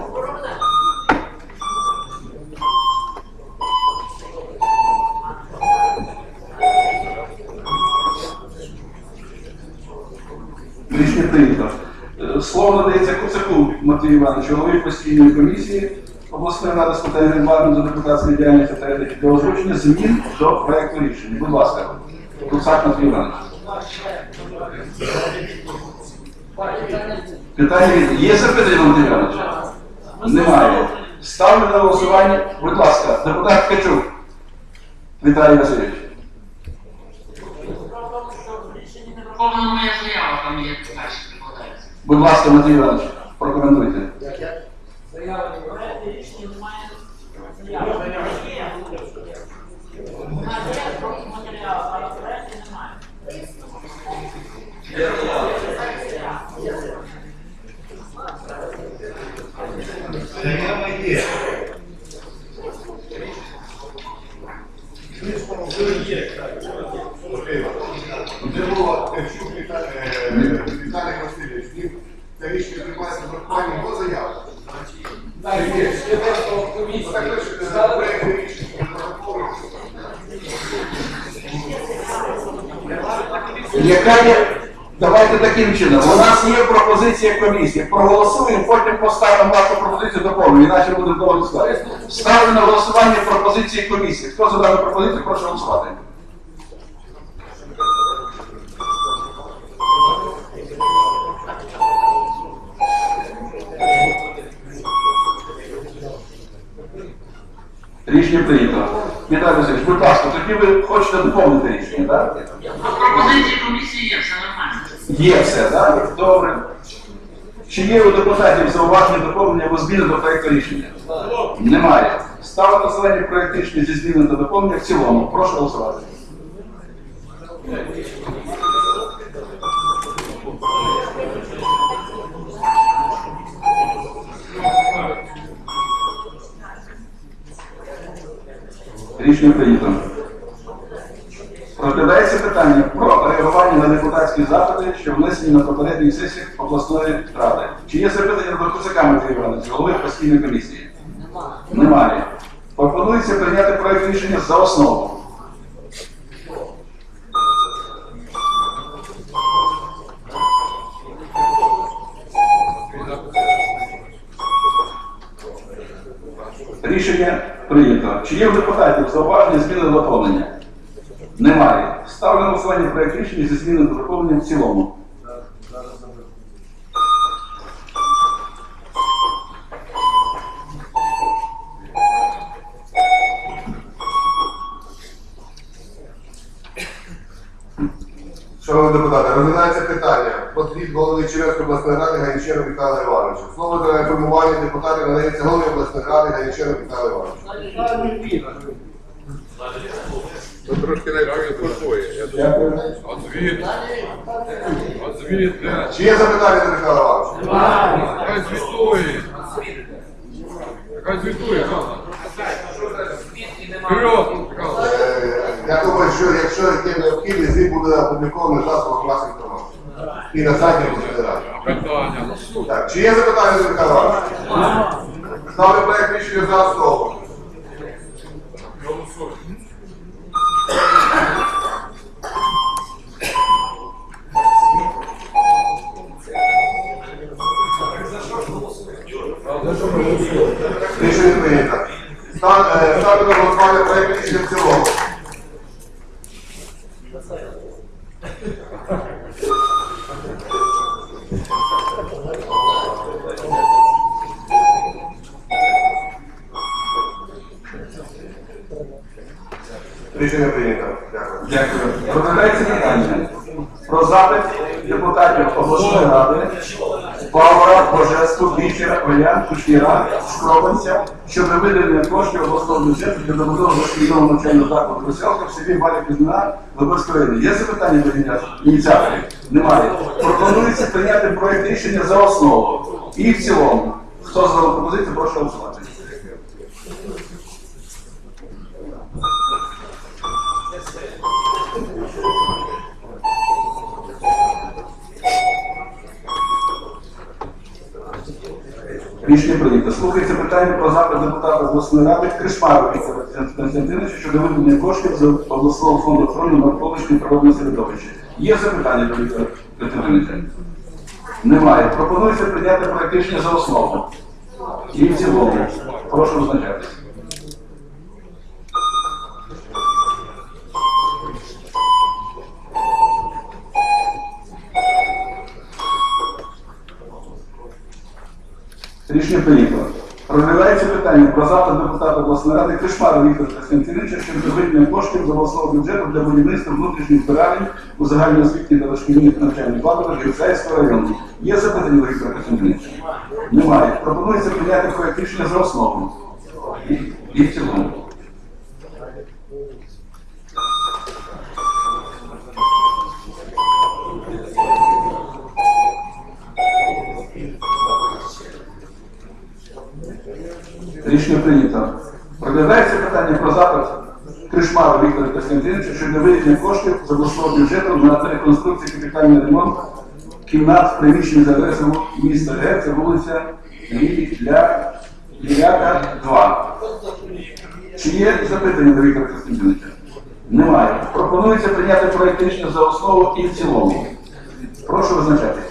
Рішення прийнято. Слово надається Куцаку Матвію Івановичу, голові постійної комісії обласної ради з питань регламенту депутатської діяльності та етики для озвучення змін до проекту рішення. Будь ласка, Куцак Матвій Іванович. Питання є запитання, Матвій Іванович? Немає. Ставлю на голосування. Будь ласка, депутат Ткачук Віталій Васильович. Повна моя заява, там є перші прикладається. Будь ласка, Матвій Іванович, прокоментуйте. Заяви не проекти, рішення немає. Заяви є. У нас є трохи матеріалу, але проекти немає. Заява є. Де було, якщо Віталій Васильович, він це рішення приймається в врахуванні його заяви. Так, є. Ще просто комісія. Так, точно, проєкт рішення. Яка є? Давайте таким чином. У нас є пропозиція комісії. Проголосуємо, потім поставимо вашу пропозицію до повної, іначе буде довго складати. Ставлю на голосування пропозиції комісії. Хто за дану пропозицію, прошу голосувати. Рішення прийнято. Віталій Васильович, будь ласка, тоді ви хочете доповнити рішення, так? Пропозиції комісії є, все нормально. Є все, так? Добре. Чи є у депутатів зауваження, доповнення або зміни до проєкту рішення? Немає. Ставлю на голосування проєкт рішення зі змінами та доповнення в цілому. Прошу голосувати. Рішення прийнято. Розглядається питання про реагування на депутатські запити, що внесені на попередніх сесіях обласної ради. Чи є запитання до Куцака Матвія Івановича, голови постійної комісії? Немає. Пропонується прийняти проект рішення за основу. Рішення прийнято. Чи є у депутатів зауваження, зміни до доповнення? Немає. Ставлю на голосування проект рішення зі змінами до доповнення в цілому. Шановні депутати, розглядається питання про звіт голови Чернівецької обласної ради Ганічера Михайла Івановича. Слово для інформування депутатів надається голові обласної ради Ганічера Михайла Івановича. Це трошки навіть спокоє. Отвіт. Чи є запитання до Михайла Івановича? Хай звітує. Хай звітує. Вперед! Я думаю, що якщо є необхідність, звіт буде опублікований в засобах масової інформації. І на сайті обласної ради. Питання. Так, чи є запитання до Михайла Івановича? Ставлю проект рішення за основу. Рішення прийнято. Ставлю на голосування проект рішення в цілому. Рішення прийнято. Дякую. Дякую. Розглядається питання про запит депутатів обласної ради Павла, Божецьку, Бічера, Олян, Кушніра, Шкробанця щодо виділення коштів обласного бюджету для добудови дошкільного навчального закладу Веселка в селі Маля Пізна Виборської району. Є запитання до ініціаторів? Немає. Пропонується прийняти проєкт рішення за основу і в цілому. Хто за дану пропозицію, прошу голосувати. Рішення прийнято. Слухається питання про запит депутата обласної ради Кришмарова Віктора Константиновича щодо виділення коштів з обласного фонду охорони навколишнього природного середовища. Є запитання до Віктора Константиновича? Немає. Пропонується прийняти проект рішення за основу. І в цілому. Прошу визначатися. Рішення прийнято. Розглядається питання про запит депутата обласної ради Кришмарова Віктора Константиновича щодо виділення коштів з обласного бюджету для будівництва внутрішніх збиралень у загальноосвітніх та дошкільних навчальних закладах Герцаївського району. Є запитання до Віктора Константиновича? Немає. Пропонується прийняти проект рішення за основу. І в цілому. Рішення прийнято. Розглядається питання про запит Кришмарова Віктора Константиновича щодо виділення коштів з обласного бюджету на реконструкцію капітальний ремонт кімнат в приміщенні за адресою міста Г, це вулиця Ляка, 2. Чи є запитання до Віктора Константиновича? Немає. Пропонується прийняти проект рішення за основу і в цілому. Прошу визначатися.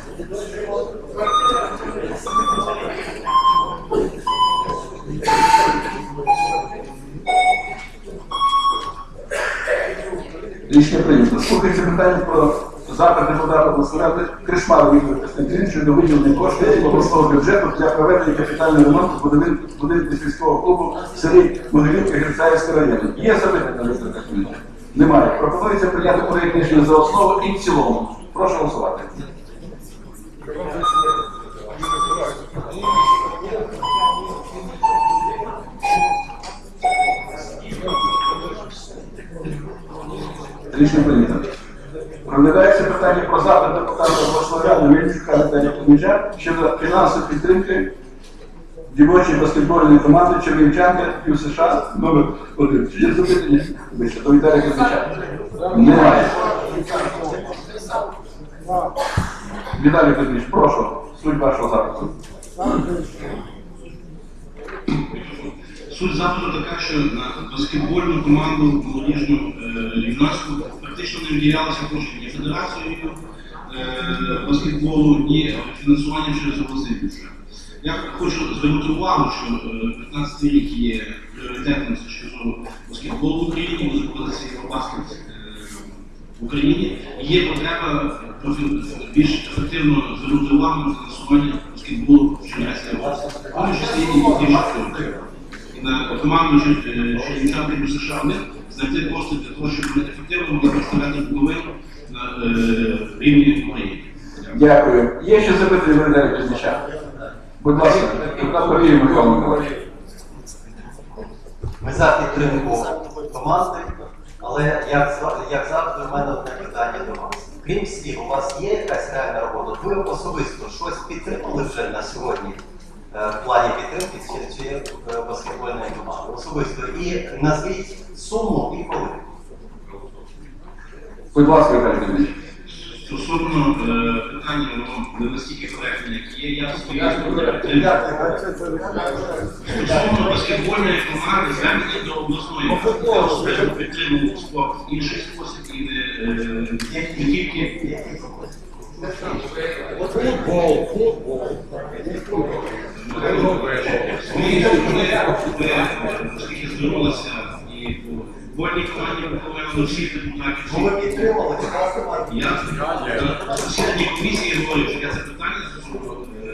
Рішення прийнято. Слухається питання про запит депутата обласної ради Кришмарова Віктора Константиновича щодо виділення коштів з обласного бюджету для проведення капітального ремонту будинку сільського клубу в селі Могилівка Герцаївського району. Є запитання до Віктора Константиновича? Немає. Пропонується прийняти проект рішення за основу і в цілому. Прошу голосувати. Рішення прийнято. Розглядається питання про запит депутата обласної ради Мельничука Віталія Кузьмича щодо фінансової підтримки дівочої баскетбольної команди Чернівчанка ЮСШ номер 1. Чи є запитання до Віталія Кузьмича? Немає. Віталій Кузьмич, прошу, суть вашого запиту. Суть запиту така, що на баскетбольну команду молодіжну юнацьку практично не виділялися кошти ні федерацією баскетболу, ні фінансуванням через обласний бюджет. Я хочу звернути увагу, що 15 рік є пріоритетним з точки зору баскетболу в Україні, може проводитися Євробаскет в Україні. Є потреба більш ефективно звернути увагу на фінансування баскетболу в Чернівецькій області. Тому що слід і на команду Чернівчанки ЮСШ знайти кошти для того, щоб вони ефективно могли представляти Буковину на рівні України. Дякую. Є ще запитання до Віталія Кузьмича? Будь ласка, депутат Павлів Михайло Миколаївич. Ми за підтримку команди, але як завжди в мене одне питання до вас. Крім слів, у вас є якась реальна робота? Ви особисто щось підтримали вже на сьогодні в плані підтримки цієї баскетбольної команди? Особисто. І назвіть суму і коли. Будь ласка, Віталій Кузьмич. Стосовно питання, воно не настільки коректне, як є, я свої стосовно баскетбольної команди звернення до обласної ради підтримувати спорт в інший спосіб і не тільки оскільки звернулися і по футбольній команді Буковини всіх депутатів. Ви підтримали? Я на засіданні комісії говорю, що я це питання стосовно.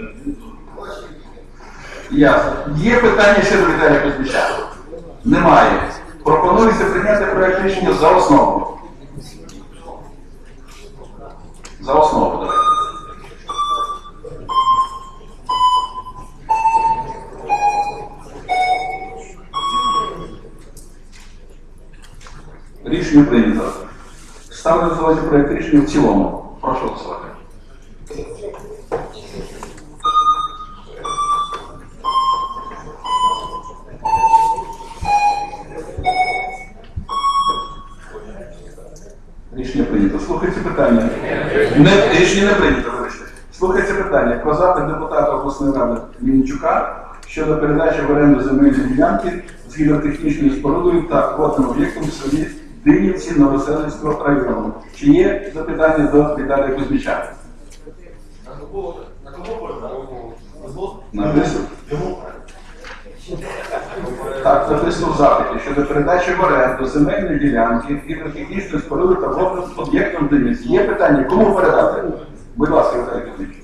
Ясно. Є питання ще до Віталія Кузьмича? Немає. Пропонується прийняти проект рішення за основу. За основу, давайте. Рішення прийнято. Ставлю на голосування проект рішення в цілому. Прошу голосувати. Рішення прийнято. Слухайте питання. Рішення не прийнято, вибачте. Слухається питання про запит депутата обласної ради Мінчука щодо передачі в оренду земельної ділянки з гідротехнічною спорудою та водним об'єктом в селі Динівці Новоселицького району. Чи є запитання до Віталія Кузьміча? Написано? Так, записано в запиті щодо передачі в оренду земельної ділянки гідротехнічної споруди та водним об'єктом Динівці. Є питання? Кому передати? Будь ласка, Віталій Кузьміч.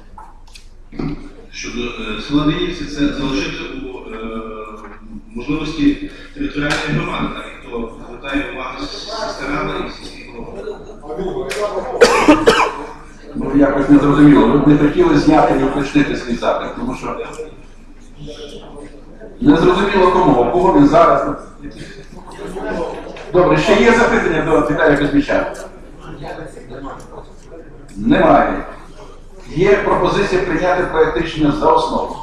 Щодо села Динівці, це залишити у можливості територіальної громади, так, і то звертає увагу сільська рада і сільський голова. Ну, якось не зрозуміло. Ви б не хотіли зняти і уточнити свій запит, тому що не зрозуміло кому, кого він зараз. Добре, ще є запитання до Віталія Кузьміча? Немає. Є пропозиція прийняти проект рішення за основу.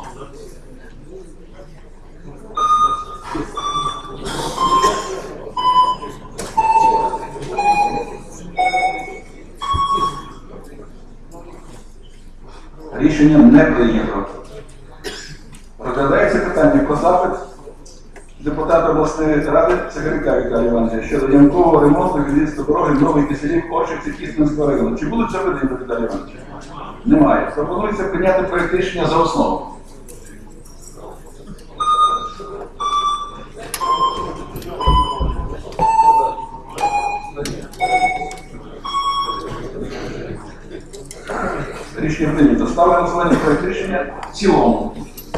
Рішення не прийнято. Розглядається питання про запит депутата обласної ради Сагарика Віталія Івановича щодо ямкового ремонту будівництва дороги Новий Киселів, Оршівці, Кісненського району. Чи будуть запитання до Віталія Івановича? Немає. Пропонується прийняти проект рішення за основу. Рішення прийнято. Ставлю на голосування проект рішення в цілому.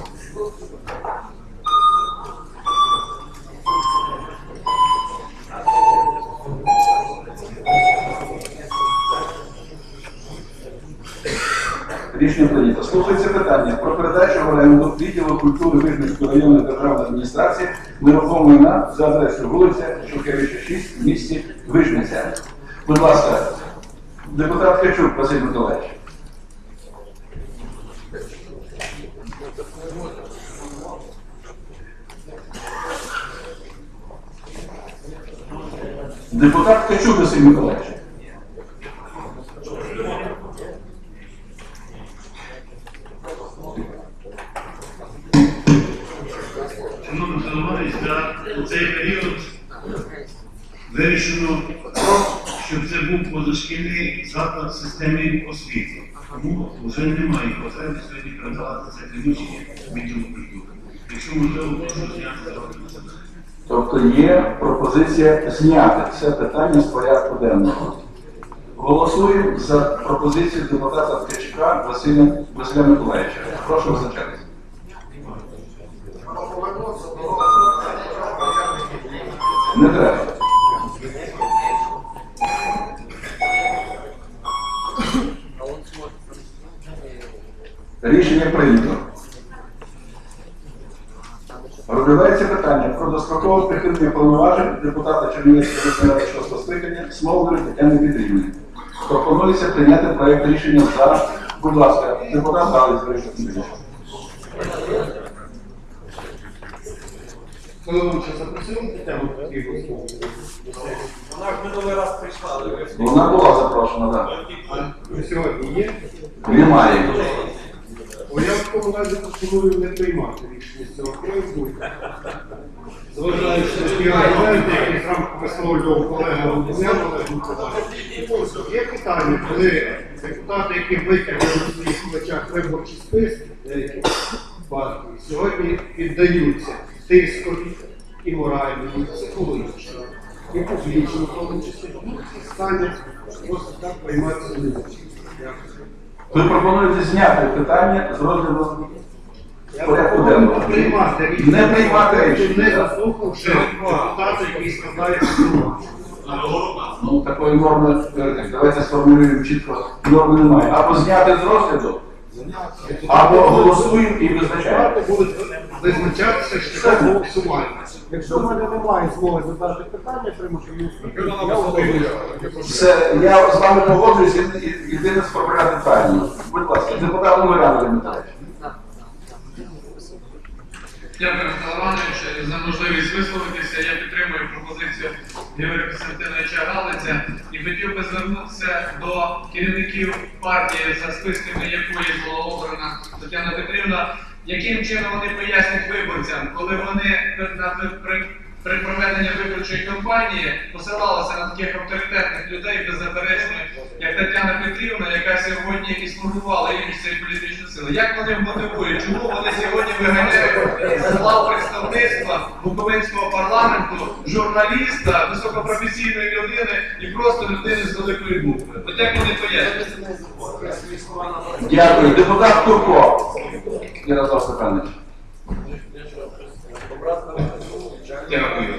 Рішення прийнято. Слухається питання про передачу в оренду відділу культури Вижницької районної державної адміністрації нерухомого майна за адресою вулиця Шухевича, 6 в місті Вижниця. Будь ласка, депутат Качук Василь Миколаївич. Депутат Качук Василь Миколаївич. Шановний Соломонович, у цей період вирішено, щоб це був позашкільний заклад в системі освіти. Тому вже немає потреби сьогодні передавати це приміщення відділу культури. Якщо можливо, прошу зняти. Тобто є пропозиція зняти це питання з порядку денного. Голосуємо за пропозицію депутата Ткачука Василя Миколаївича. Прошу визначатися. Не треба. Рішення прийнято. Розглядається питання про дострокове припинення повноважень депутата Чернівецької міської ради 6-го скликання Смолдери Тетяни Петрівни. Пропонується прийняти проект рішення за, будь ласка, депутат Галич Борисович. Коли вам ще запросили Тетяну Петрівну? Вона ж минулий раз прийшла. Вона була запрошена, так. Ви сьогодні є? Немає. О, я в такому разі пропоную не приймати рішення з цього приводу. Зважаючи на ті аргументи, які зранку висловлював колега Володимир. Є питання, коли депутати, які витягли на своїх плечах виборчі списки, деякі партії, сьогодні піддаються тискові і моральному, і психологічному, і публічному, в тому числі, стануть просто так прийматися не можуть. Ви пропонуєте зняти питання з розгляду порядку денного. Не приймати рішення. Не заслухавши депутата, який складає слова. Ну, такої норми, давайте сформулюємо чітко, норми немає. Або зняти з розгляду, або голосуємо і визначаємо. Будуть визначатися шляхом голосування. Якщо в мене немає змоги задати питання, примушую. Все, я з вами погоджуюсь, єдине сформуляти правильно. Будь ласка, депутат Лугорян Дмитрович. Дякую, Михайло Іванович, за можливість висловитися. Я підтримую пропозицію Ігоря Костянтиновича Галиця і хотів би звернутися до керівників партії, за списками якої була обрана Тетяна Петрівна, яким чином вони пояснять виборцям, коли вони при проведенні виборчої кампанії посилалися на таких авторитетних людей, беззаперечно, як Тетяна Петрівна, яка сьогодні і сформувала імідж цієї політичної сили. Як вони мотивують? Чому вони сьогодні виганяють з лав представництва Буковинського парламенту журналіста, високопрофесійної людини і просто людини з великої букви? От як вони пояснюють? Дякую. Депутат Турко. Ярослав Степанович. Дякую.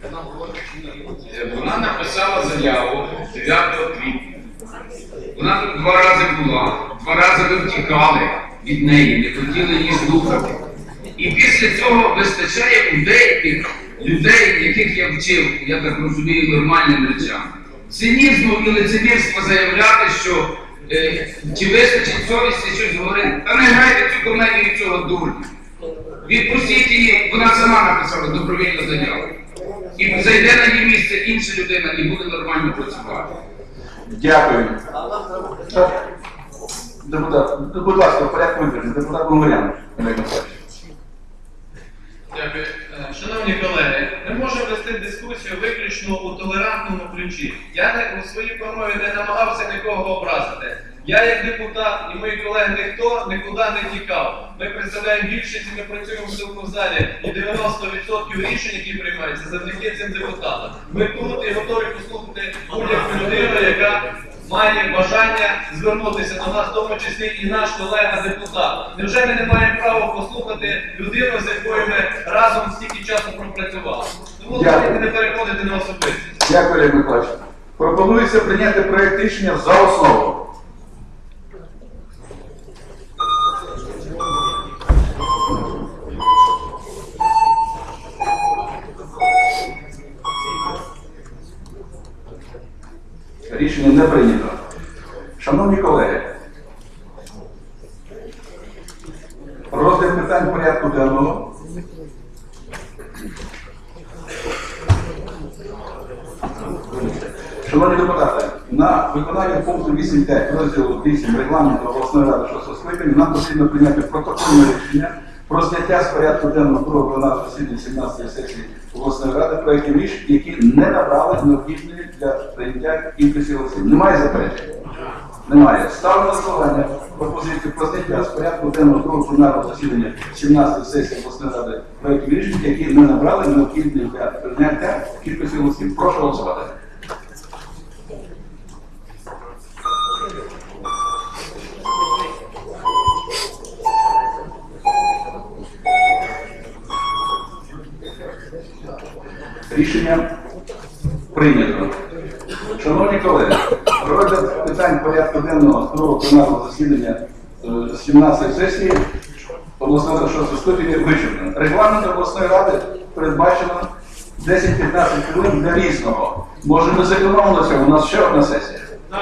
Вона написала заяву 9 квітня. Вона тут 2 рази була, 2 рази ви втікали від неї, не хотіли її слухати. І після цього вистачає у деяких людей, яких я вчив, я так розумію, нормальним речам, цинізму і лицемірства заявляти, що чи вистачить совісті щось говорити. Та не грайте цю комедію цього дурня. Відпустіть її, вона сама написала добровільну заяву. І зайде на її місце інша людина і буде нормально працювати. Дякую. Депутат, будь ласка, в порядку виборів. Депутат Гоморян. Дякую. Шановні колеги, ми можемо вести дискусію виключно у толерантному ключі. Я у своїй промові не намагався нікого образити. Я як депутат і мої колеги ніхто нікуди не тікав. Ми представляємо більшість і ми працюємо в цьому залі. І 90% рішень, які приймаються, завдяки цим депутатам. Ми тут і готові послухати будь-яку людину, яка має бажання звернутися до нас, в тому числі і наш колега-депутат. Невже ми не маємо права послухати людину, з якою ми разом стільки часу пропрацювали? Тому давайте не переходити на особистість. Дякую, Олег Миколаївич. Пропонується прийняти проєкт рішення за основу. Рішення не прийнято. Шановні колеги, розгляд питань порядку денного. Шановні депутати, на виконання пункту 8.5 розділу 8 регламенту обласної ради 6 скликання нам потрібно прийняти протокольне рішення про зняття з порядку денного другого пленарного засідання 17-ї сесії обласної ради проєктів рішень, які не набрали необхідної для прийняття кількості голосів. Немає заперечень? Немає. Ставлю на голосування пропозицію про зняття з порядку денного другого пленарного засідання 17-ї сесії обласної ради проєктів рішень, які не набрали необхідної для прийняття кількості голосів. Прошу голосувати. Рішення прийнято. Шановні колеги, розгляд питань порядку денного другого пленарного засідання 17-ї сесії обласної ради 6 скликання вичерпано. Регламент обласної ради передбачено 10-15 хвилин для різного. Може, ми зекономилися, у нас ще одна сесія.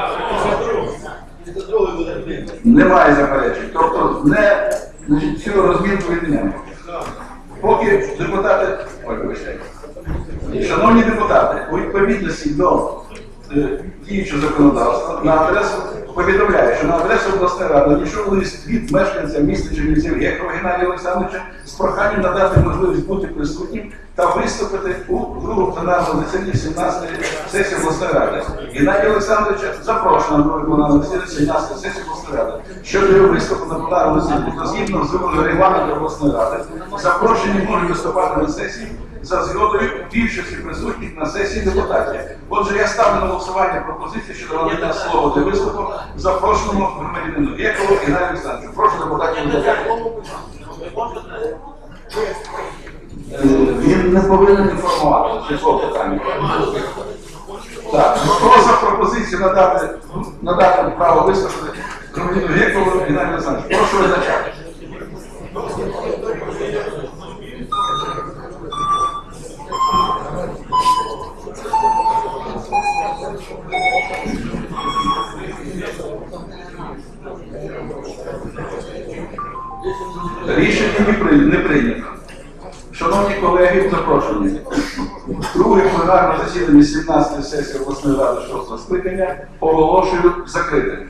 Немає заперечень. Тобто цю розмінку відміняємо. Поки депутати... Ой, вибачайте. Шановні депутати, у відповідності до діючого законодавства на адресу повідомляю, що на адресу обласної ради надійшов лист від мешканця міста Чернівців Гекова Геннадія Олександровича з проханням надати можливість бути присутнім та виступити у другому пленарному засіданні 17-ї сесії обласної ради. Геннадія Олександровича запрошено на другий пленарний засідання 17-ї сесії обласної ради. Щодо його виступу на пленарному засіданні, то згідно з вимогою регламенту обласної ради, запрошені можуть виступати на сесії за згодою більшості присутніх на сесії депутатів. Отже, я ставлю на голосування пропозицію щодо надання слова для виступу запрошеному громадянину Гекову Геннадію Олександровичу. Прошу депутатів видати. Він не повинен інформувати з цього питання. Так, прошу пропозицію надати право виступити громадянину Гекову Геннадію Олександровичу. Прошу визначати. Рішення не прийнято. Шановні колеги, запрошені. Друге пленарне засідання 17-ї сесії обласної ради 6-го скликання оголошую закритим.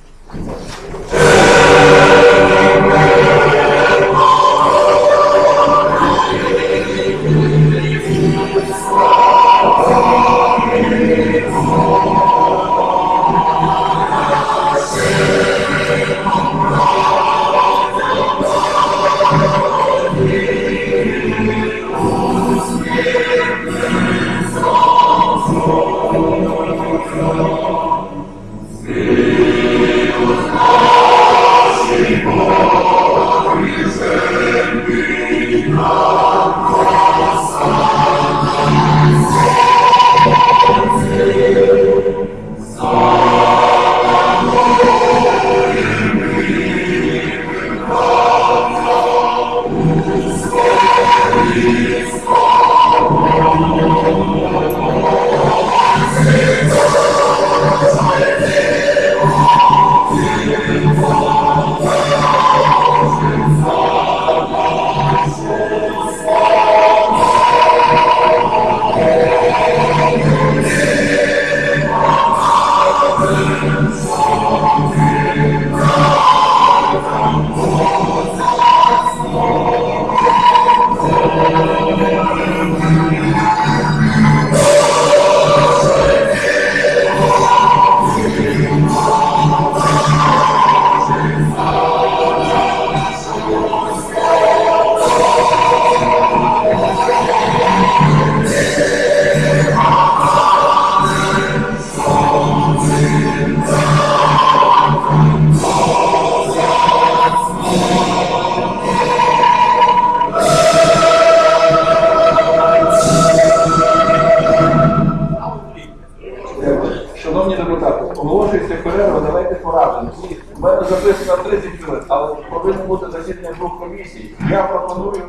Шановні депутати, оголошується перерва, давайте порадимо. У мене записано 30 хвилин, але повинно бути засідання двох комісій. Я пропоную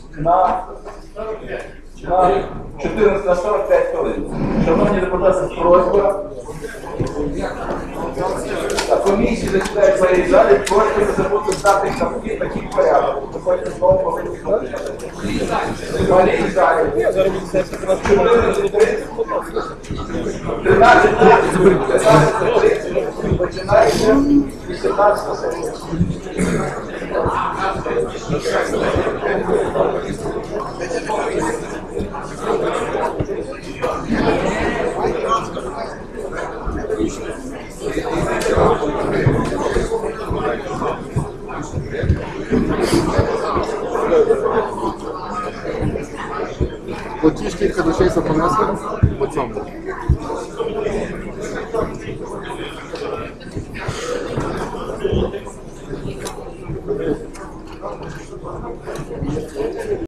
на 45 хвилин. Шановні депутати, просьба. Комісії засідають в своїй залі, просьба не забути здати такий порядок. Ви хочете знову повинні ходити. В малій залі. 13:30 починається 18 сесія. Оті ж кілька дочей понесли по цьому.